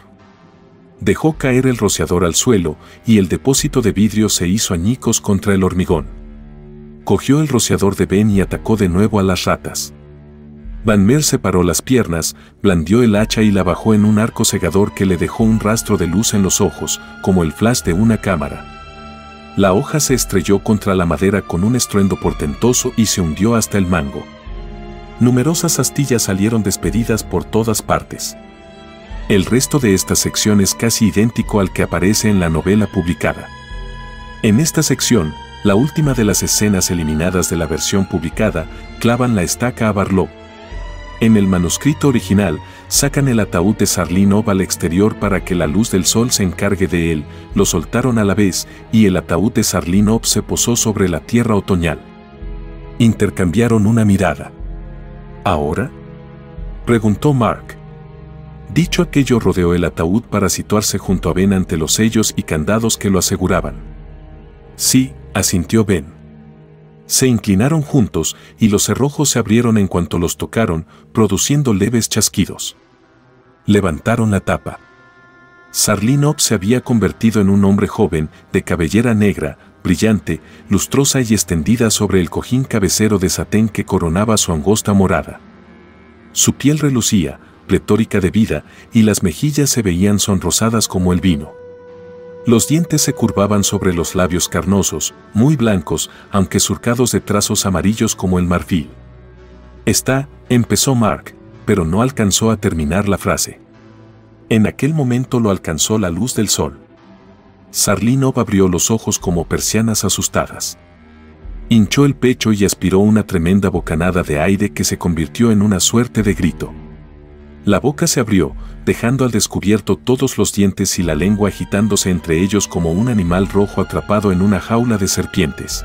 Dejó caer el rociador al suelo y el depósito de vidrio se hizo añicos contra el hormigón. Cogió el rociador de Ben y atacó de nuevo a las ratas. Van Meer separó las piernas, blandió el hacha y la bajó en un arco cegador que le dejó un rastro de luz en los ojos, como el flash de una cámara. La hoja se estrelló contra la madera con un estruendo portentoso y se hundió hasta el mango. Numerosas astillas salieron despedidas por todas partes. El resto de esta sección es casi idéntico al que aparece en la novela publicada. En esta sección, la última de las escenas eliminadas de la versión publicada, clavan la estaca a Barlow. En el manuscrito original, sacan el ataúd de Sarlinov al exterior para que la luz del sol se encargue de él, lo soltaron a la vez, y el ataúd de Sarlinov se posó sobre la tierra otoñal. Intercambiaron una mirada. ¿Ahora?, preguntó Mark. Dicho aquello, rodeó el ataúd para situarse junto a Ben ante los sellos y candados que lo aseguraban. «Sí», asintió Ben. Se inclinaron juntos y los cerrojos se abrieron en cuanto los tocaron, produciendo leves chasquidos. Levantaron la tapa. Sarlinov se había convertido en un hombre joven, de cabellera negra, brillante, lustrosa y extendida sobre el cojín cabecero de satén que coronaba su angosta morada. Su piel relucía, pletórica de vida, y las mejillas se veían sonrosadas como el vino. Los dientes se curvaban sobre los labios carnosos, muy blancos, aunque surcados de trazos amarillos como el marfil. Empezó Mark, pero no alcanzó a terminar la frase. En aquel momento lo alcanzó la luz del sol. Sarlinov abrió los ojos como persianas asustadas. Hinchó el pecho y aspiró una tremenda bocanada de aire que se convirtió en una suerte de grito. La boca se abrió, dejando al descubierto todos los dientes y la lengua agitándose entre ellos como un animal rojo atrapado en una jaula de serpientes.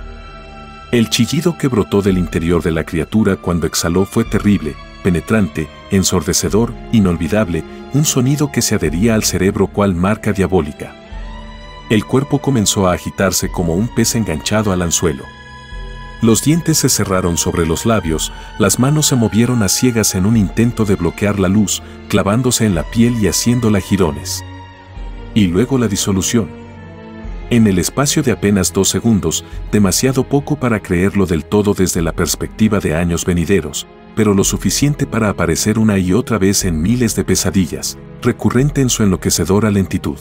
El chillido que brotó del interior de la criatura cuando exhaló fue terrible, penetrante, ensordecedor, inolvidable, un sonido que se adhería al cerebro cual marca diabólica. El cuerpo comenzó a agitarse como un pez enganchado al anzuelo. Los dientes se cerraron sobre los labios, las manos se movieron a ciegas en un intento de bloquear la luz, clavándose en la piel y haciéndola jirones. Y luego la disolución. En el espacio de apenas 2 segundos, demasiado poco para creerlo del todo desde la perspectiva de años venideros, pero lo suficiente para aparecer una y otra vez en miles de pesadillas, recurrente en su enloquecedora lentitud.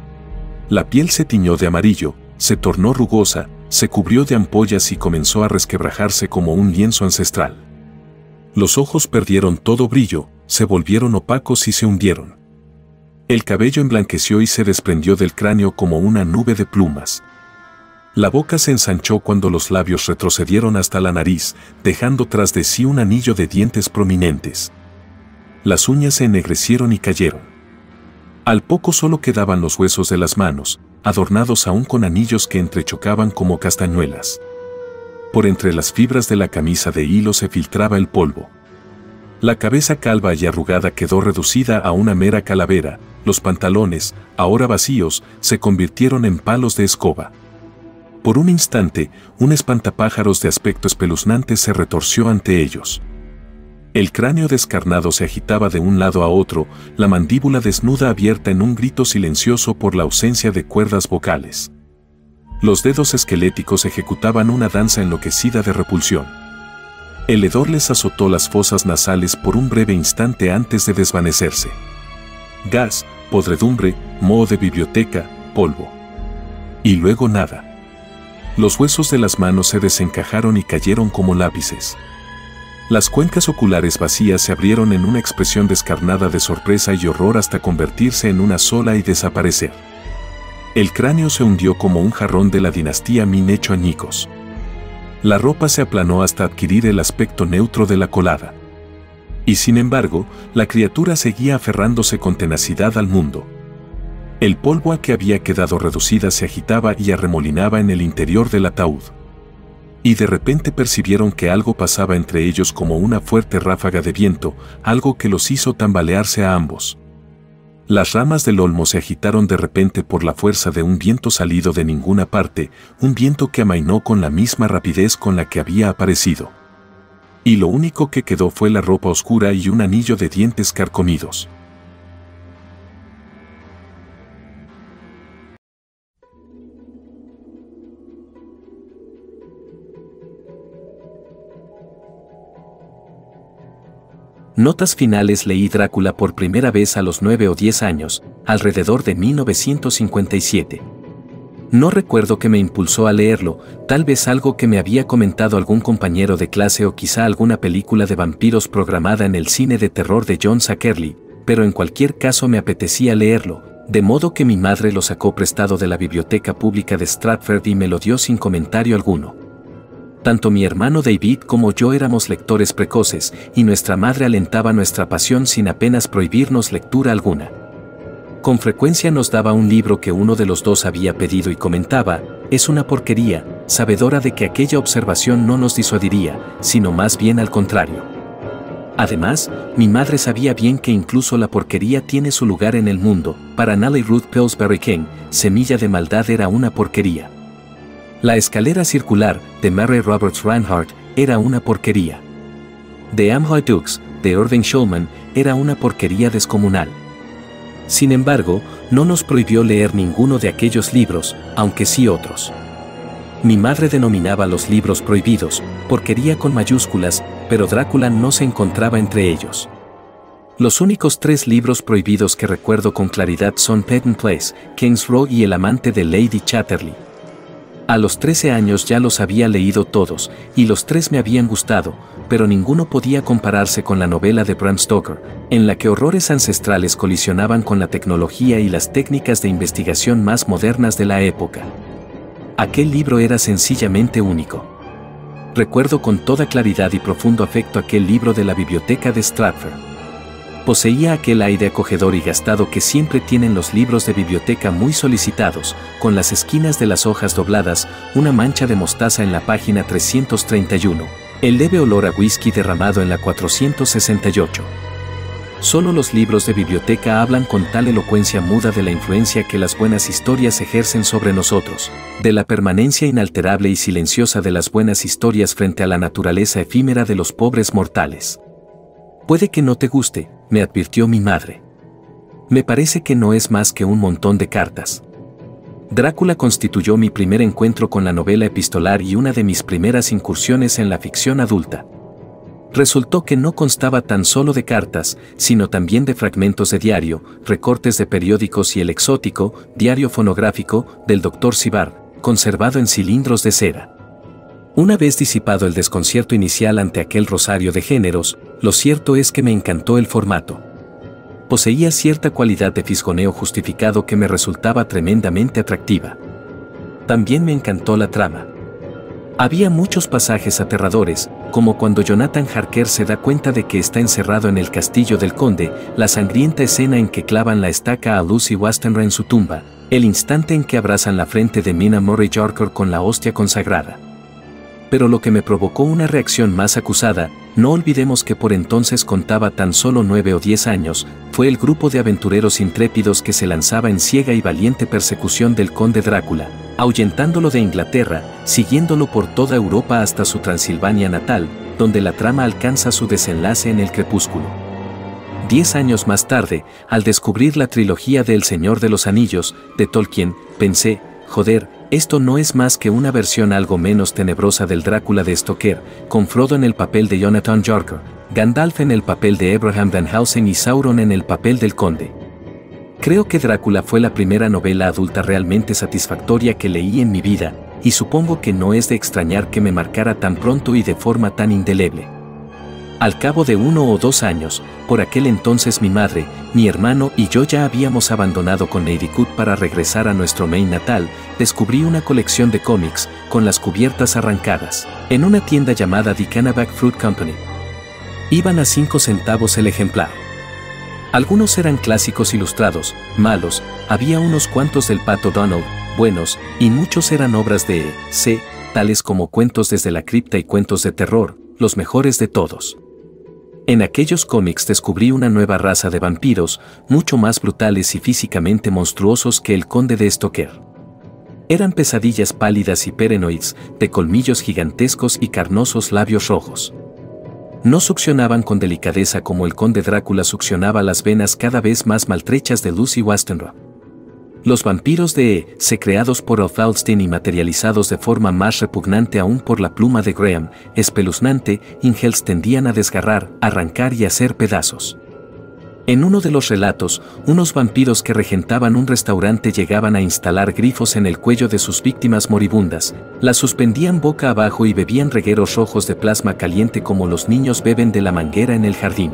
La piel se tiñó de amarillo, se tornó rugosa, se cubrió de ampollas y comenzó a resquebrajarse como un lienzo ancestral. Los ojos perdieron todo brillo, se volvieron opacos y se hundieron. El cabello emblanqueció y se desprendió del cráneo como una nube de plumas. La boca se ensanchó cuando los labios retrocedieron hasta la nariz, dejando tras de sí un anillo de dientes prominentes. Las uñas se ennegrecieron y cayeron. Al poco solo quedaban los huesos de las manos, adornados aún con anillos que entrechocaban como castañuelas. Por entre las fibras de la camisa de hilo se filtraba el polvo. La cabeza calva y arrugada quedó reducida a una mera calavera, los pantalones, ahora vacíos, se convirtieron en palos de escoba. Por un instante, un espantapájaros de aspecto espeluznante se retorció ante ellos. El cráneo descarnado se agitaba de un lado a otro, la mandíbula desnuda abierta en un grito silencioso por la ausencia de cuerdas vocales. Los dedos esqueléticos ejecutaban una danza enloquecida de repulsión. El hedor les azotó las fosas nasales por un breve instante antes de desvanecerse. Gas, podredumbre, moho de biblioteca, polvo. Y luego nada. Los huesos de las manos se desencajaron y cayeron como lápices. Las cuencas oculares vacías se abrieron en una expresión descarnada de sorpresa y horror hasta convertirse en una sola y desaparecer. El cráneo se hundió como un jarrón de la dinastía Min hecho añicos. La ropa se aplanó hasta adquirir el aspecto neutro de la colada. Y sin embargo, la criatura seguía aferrándose con tenacidad al mundo. El polvo a que había quedado reducida se agitaba y arremolinaba en el interior del ataúd. Y de repente percibieron que algo pasaba entre ellos como una fuerte ráfaga de viento, algo que los hizo tambalearse a ambos. Las ramas del olmo se agitaron de repente por la fuerza de un viento salido de ninguna parte, un viento que amainó con la misma rapidez con la que había aparecido. Y lo único que quedó fue la ropa oscura y un anillo de dientes carcomidos. Notas finales. Leí Drácula por primera vez a los 9 o 10 años, alrededor de 1957. No recuerdo qué me impulsó a leerlo, tal vez algo que me había comentado algún compañero de clase o quizá alguna película de vampiros programada en el cine de terror de John Sackerly, pero en cualquier caso me apetecía leerlo, de modo que mi madre lo sacó prestado de la biblioteca pública de Stratford y me lo dio sin comentario alguno. Tanto mi hermano David como yo éramos lectores precoces, y nuestra madre alentaba nuestra pasión sin apenas prohibirnos lectura alguna. Con frecuencia nos daba un libro que uno de los dos había pedido y comentaba, es una porquería, sabedora de que aquella observación no nos disuadiría, sino más bien al contrario. Además, mi madre sabía bien que incluso la porquería tiene su lugar en el mundo. Para Nellie Ruth Pillsbury King, Semilla de maldad era una porquería. La escalera circular, de Mary Roberts Reinhardt, era una porquería. The Amhoy Dukes, de Irving Shulman, era una porquería descomunal. Sin embargo, no nos prohibió leer ninguno de aquellos libros, aunque sí otros. Mi madre denominaba los libros prohibidos, porquería con mayúsculas, pero Drácula no se encontraba entre ellos. Los únicos 3 libros prohibidos que recuerdo con claridad son Penton Place, King's Row y El amante de Lady Chatterley. A los 13 años ya los había leído todos, y los 3 me habían gustado, pero ninguno podía compararse con la novela de Bram Stoker, en la que horrores ancestrales colisionaban con la tecnología y las técnicas de investigación más modernas de la época. Aquel libro era sencillamente único. Recuerdo con toda claridad y profundo afecto aquel libro de la biblioteca de Stratford. Poseía aquel aire acogedor y gastado que siempre tienen los libros de biblioteca muy solicitados, con las esquinas de las hojas dobladas, una mancha de mostaza en la página 331, el leve olor a whisky derramado en la 468. Solo los libros de biblioteca hablan con tal elocuencia muda de la influencia que las buenas historias ejercen sobre nosotros, de la permanencia inalterable y silenciosa de las buenas historias frente a la naturaleza efímera de los pobres mortales. Puede que no te guste, me advirtió mi madre. Me parece que no es más que un montón de cartas. Drácula constituyó mi primer encuentro con la novela epistolar y una de mis primeras incursiones en la ficción adulta. Resultó que no constaba tan solo de cartas, sino también de fragmentos de diario, recortes de periódicos y el exótico diario fonográfico del Dr. Sibar, conservado en cilindros de cera. Una vez disipado el desconcierto inicial ante aquel rosario de géneros, lo cierto es que me encantó el formato. Poseía cierta cualidad de fisgoneo justificado que me resultaba tremendamente atractiva. También me encantó la trama. Había muchos pasajes aterradores, como cuando Jonathan Harker se da cuenta de que está encerrado en el castillo del conde, la sangrienta escena en que clavan la estaca a Lucy Westenra en su tumba, el instante en que abrazan la frente de Mina Murray Jarker con la hostia consagrada. Pero lo que me provocó una reacción más acusada, no olvidemos que por entonces contaba tan solo 9 o 10 años, fue el grupo de aventureros intrépidos que se lanzaba en ciega y valiente persecución del conde Drácula, ahuyentándolo de Inglaterra, siguiéndolo por toda Europa hasta su Transilvania natal, donde la trama alcanza su desenlace en el crepúsculo. 10 años más tarde, al descubrir la trilogía de El Señor de los Anillos, de Tolkien, pensé, joder, Esto no es más que una versión algo menos tenebrosa del Drácula de Stoker, con Frodo en el papel de Jonathan Jarker, Gandalf en el papel de Abraham Van Helsing y Sauron en el papel del conde. Creo que Drácula fue la primera novela adulta realmente satisfactoria que leí en mi vida, y supongo que no es de extrañar que me marcara tan pronto y de forma tan indeleble. Al cabo de 1 o 2 años, por aquel entonces mi madre, mi hermano y yo ya habíamos abandonado Connecticut para regresar a nuestro Maine natal, descubrí una colección de cómics, con las cubiertas arrancadas, en una tienda llamada The Kennebec Fruit Company. Iban a 5 centavos el ejemplar. Algunos eran clásicos ilustrados, malos, había unos cuantos del Pato Donald, buenos, y muchos eran obras de C., tales como Cuentos desde la cripta y cuentos de terror, los mejores de todos. En aquellos cómics descubrí una nueva raza de vampiros, mucho más brutales y físicamente monstruosos que el conde de Stoker. Eran pesadillas pálidas y perenoides, de colmillos gigantescos y carnosos labios rojos. No succionaban con delicadeza como el conde Drácula succionaba las venas cada vez más maltrechas de Lucy Westenra. Los vampiros de C. creados por Ralph Ellstein y materializados de forma más repugnante aún por la pluma de Graham, espeluznante, Ingalls tendían a desgarrar, arrancar y hacer pedazos. En uno de los relatos, unos vampiros que regentaban un restaurante llegaban a instalar grifos en el cuello de sus víctimas moribundas, las suspendían boca abajo y bebían regueros rojos de plasma caliente como los niños beben de la manguera en el jardín.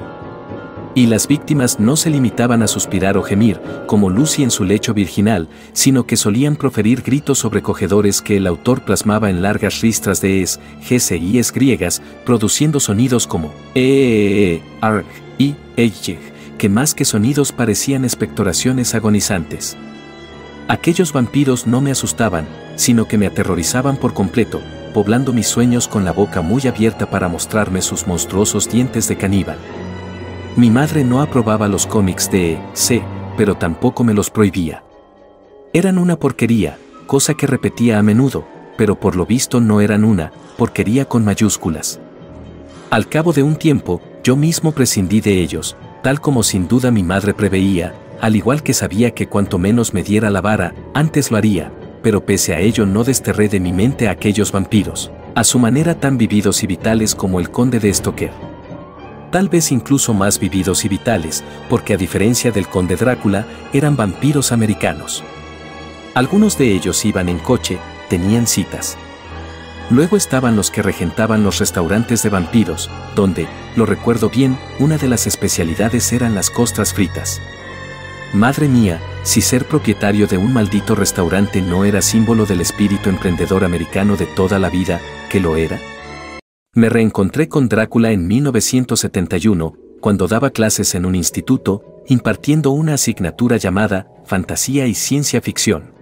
Y las víctimas no se limitaban a suspirar o gemir, como Lucy en su lecho virginal, sino que solían proferir gritos sobrecogedores que el autor plasmaba en largas ristras de es, gs y es griegas, produciendo sonidos como arg y eig, que más que sonidos parecían expectoraciones agonizantes. Aquellos vampiros no me asustaban, sino que me aterrorizaban por completo, poblando mis sueños con la boca muy abierta para mostrarme sus monstruosos dientes de caníbal. Mi madre no aprobaba los cómics de C., pero tampoco me los prohibía. Eran una porquería, cosa que repetía a menudo, pero por lo visto no eran una porquería con mayúsculas. Al cabo de un tiempo, yo mismo prescindí de ellos, tal como sin duda mi madre preveía, al igual que sabía que cuanto menos me diera la vara, antes lo haría, pero pese a ello no desterré de mi mente a aquellos vampiros, a su manera tan vividos y vitales como el conde de Stoker. Tal vez incluso más vividos y vitales, porque a diferencia del conde Drácula, eran vampiros americanos. Algunos de ellos iban en coche, tenían citas. Luego estaban los que regentaban los restaurantes de vampiros, donde, lo recuerdo bien, una de las especialidades eran las costras fritas. Madre mía, si ser propietario de un maldito restaurante no era símbolo del espíritu emprendedor americano de toda la vida, ¿qué lo era? Me reencontré con Drácula en 1971, cuando daba clases en un instituto, impartiendo una asignatura llamada Fantasía y Ciencia Ficción.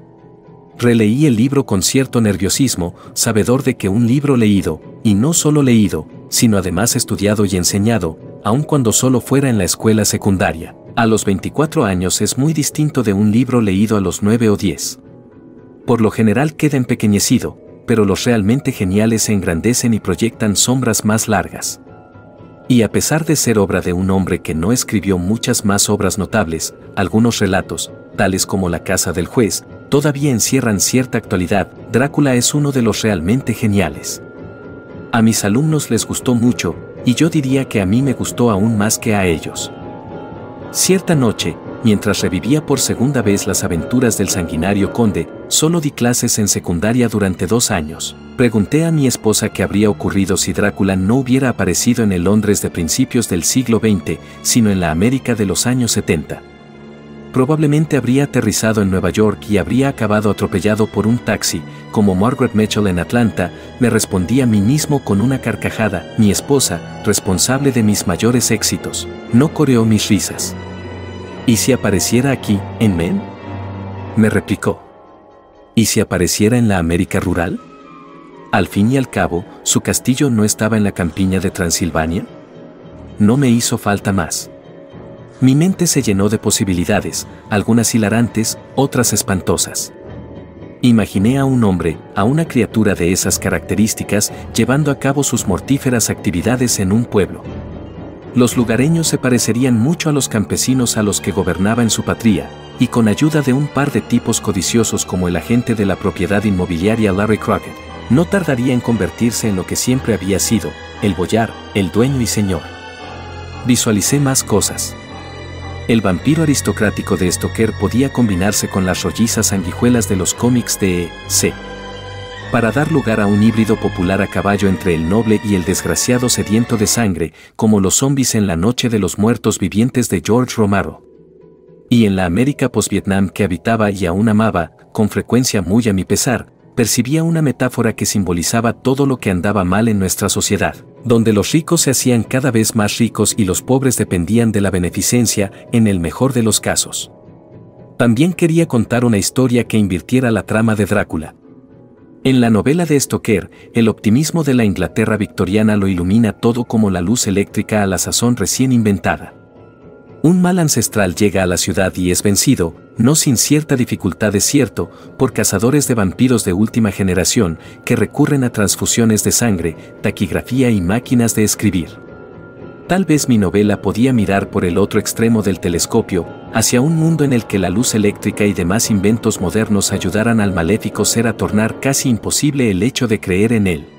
Releí el libro con cierto nerviosismo, sabedor de que un libro leído, y no solo leído, sino además estudiado y enseñado, aun cuando solo fuera en la escuela secundaria, a los 24 años es muy distinto de un libro leído a los 9 o 10. Por lo general queda empequeñecido, pero los realmente geniales se engrandecen y proyectan sombras más largas. Y a pesar de ser obra de un hombre que no escribió muchas más obras notables, algunos relatos, tales como La casa del juez, todavía encierran cierta actualidad. Drácula es uno de los realmente geniales. A mis alumnos les gustó mucho, y yo diría que a mí me gustó aún más que a ellos. Cierta noche, mientras revivía por segunda vez las aventuras del sanguinario conde, solo di clases en secundaria durante 2 años. Pregunté a mi esposa qué habría ocurrido si Drácula no hubiera aparecido en el Londres de principios del siglo XX, sino en la América de los años 70. Probablemente habría aterrizado en Nueva York y habría acabado atropellado por un taxi, como Margaret Mitchell en Atlanta, me respondí a mí mismo con una carcajada. Mi esposa, responsable de mis mayores éxitos, no coreó mis risas. ¿Y si apareciera aquí, en Maine? Me replicó. ¿Y si apareciera en la América rural? Al fin y al cabo, ¿su castillo no estaba en la campiña de Transilvania? No me hizo falta más. Mi mente se llenó de posibilidades, algunas hilarantes, otras espantosas. Imaginé a un hombre, a una criatura de esas características, llevando a cabo sus mortíferas actividades en un pueblo. Los lugareños se parecerían mucho a los campesinos a los que gobernaba en su patria, y con ayuda de un par de tipos codiciosos como el agente de la propiedad inmobiliaria Larry Crockett, no tardaría en convertirse en lo que siempre había sido, el boyar, el dueño y señor. Visualicé más cosas. El vampiro aristocrático de Stoker podía combinarse con las rollizas sanguijuelas de los cómics de E.C. para dar lugar a un híbrido popular a caballo entre el noble y el desgraciado sediento de sangre, como los zombies en La Noche de los Muertos Vivientes de George Romero. Y en la América post-Vietnam que habitaba y aún amaba, con frecuencia muy a mi pesar, percibía una metáfora que simbolizaba todo lo que andaba mal en nuestra sociedad, donde los ricos se hacían cada vez más ricos y los pobres dependían de la beneficencia, en el mejor de los casos. También quería contar una historia que invirtiera la trama de Drácula. En la novela de Stoker, el optimismo de la Inglaterra victoriana lo ilumina todo como la luz eléctrica a la sazón recién inventada. Un mal ancestral llega a la ciudad y es vencido, no sin cierta dificultad es cierto, por cazadores de vampiros de última generación que recurren a transfusiones de sangre, taquigrafía y máquinas de escribir. Tal vez mi novela podía mirar por el otro extremo del telescopio, hacia un mundo en el que la luz eléctrica y demás inventos modernos ayudaran al maléfico ser a tornar casi imposible el hecho de creer en él.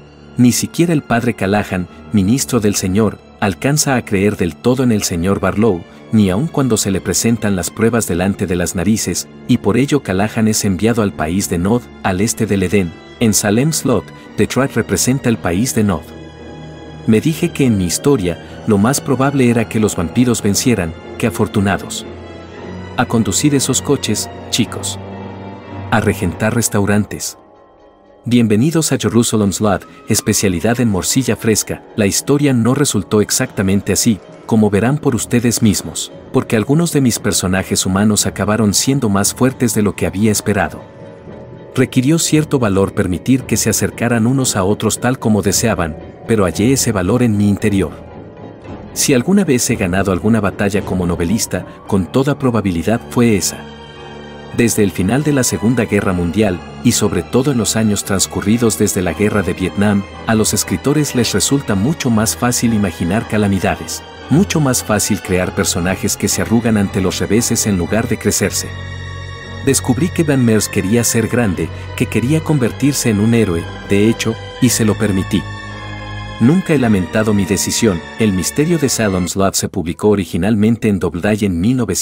Ni siquiera el padre Callahan, ministro del Señor, alcanza a creer del todo en el señor Barlow, ni aun cuando se le presentan las pruebas delante de las narices, y por ello Callahan es enviado al país de Nod, al este del Edén. En Salem's Lot, Detroit representa el país de Nod. Me dije que en mi historia, lo más probable era que los vampiros vencieran, que afortunados. A conducir esos coches, chicos. A regentar restaurantes. Bienvenidos a Jerusalem's Lot, especialidad en morcilla fresca. La historia no resultó exactamente así, como verán por ustedes mismos, porque algunos de mis personajes humanos acabaron siendo más fuertes de lo que había esperado. Requirió cierto valor permitir que se acercaran unos a otros tal como deseaban, pero hallé ese valor en mi interior. Si alguna vez he ganado alguna batalla como novelista, con toda probabilidad fue esa. Desde el final de la Segunda Guerra Mundial, y sobre todo en los años transcurridos desde la Guerra de Vietnam, a los escritores les resulta mucho más fácil imaginar calamidades, mucho más fácil crear personajes que se arrugan ante los reveses en lugar de crecerse. Descubrí que Van Mers quería ser grande, que quería convertirse en un héroe, de hecho, y se lo permití. Nunca he lamentado mi decisión. El misterio de Salem's Lot se publicó originalmente en Doubleday en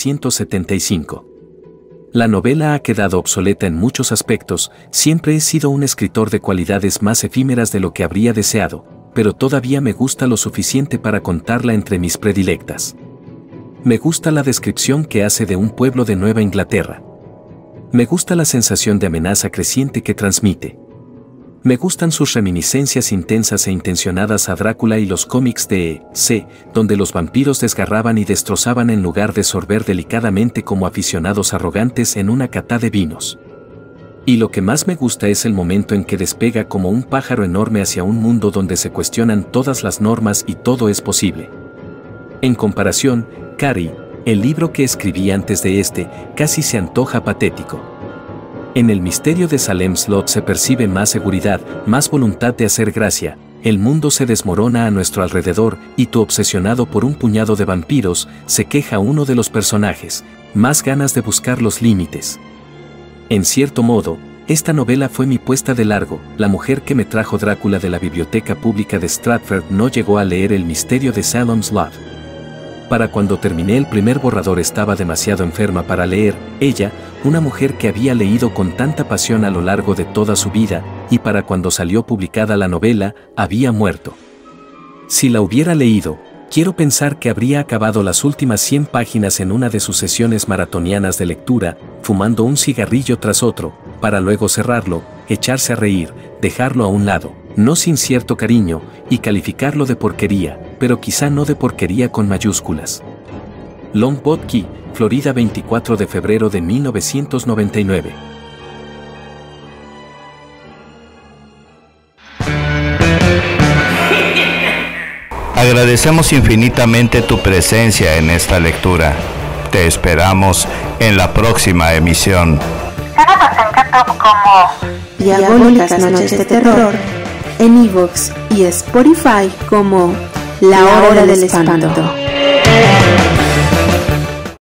1975. La novela ha quedado obsoleta en muchos aspectos, siempre he sido un escritor de cualidades más efímeras de lo que habría deseado, pero todavía me gusta lo suficiente para contarla entre mis predilectas. Me gusta la descripción que hace de un pueblo de Nueva Inglaterra. Me gusta la sensación de amenaza creciente que transmite. Me gustan sus reminiscencias intensas e intencionadas a Drácula y los cómics de E.C., donde los vampiros desgarraban y destrozaban en lugar de sorber delicadamente como aficionados arrogantes en una cata de vinos. Y lo que más me gusta es el momento en que despega como un pájaro enorme hacia un mundo donde se cuestionan todas las normas y todo es posible. En comparación, Carrie, el libro que escribí antes de este, casi se antoja patético. En el misterio de Salem's Lot se percibe más seguridad, más voluntad de hacer gracia, el mundo se desmorona a nuestro alrededor y tú obsesionado por un puñado de vampiros, se queja uno de los personajes, más ganas de buscar los límites. En cierto modo, esta novela fue mi puesta de largo. La mujer que me trajo Drácula de la biblioteca pública de Stratford no llegó a leer el misterio de Salem's Lot. Para cuando terminé el primer borrador estaba demasiado enferma para leer, ella, una mujer que había leído con tanta pasión a lo largo de toda su vida, y para cuando salió publicada la novela, había muerto. Si la hubiera leído, quiero pensar que habría acabado las últimas 100 páginas en una de sus sesiones maratonianas de lectura, fumando un cigarrillo tras otro, para luego cerrarlo, echarse a reír, dejarlo a un lado, no sin cierto cariño, y calificarlo de porquería, pero quizá no de porquería con mayúsculas. Longboat Key, Florida, 24 de febrero de 1999. Agradecemos infinitamente tu presencia en esta lectura. Te esperamos en la próxima emisión. Síguenos en YouTube como Diabólicas Noches de Terror, en iVoox y Spotify como La Hora del Espanto.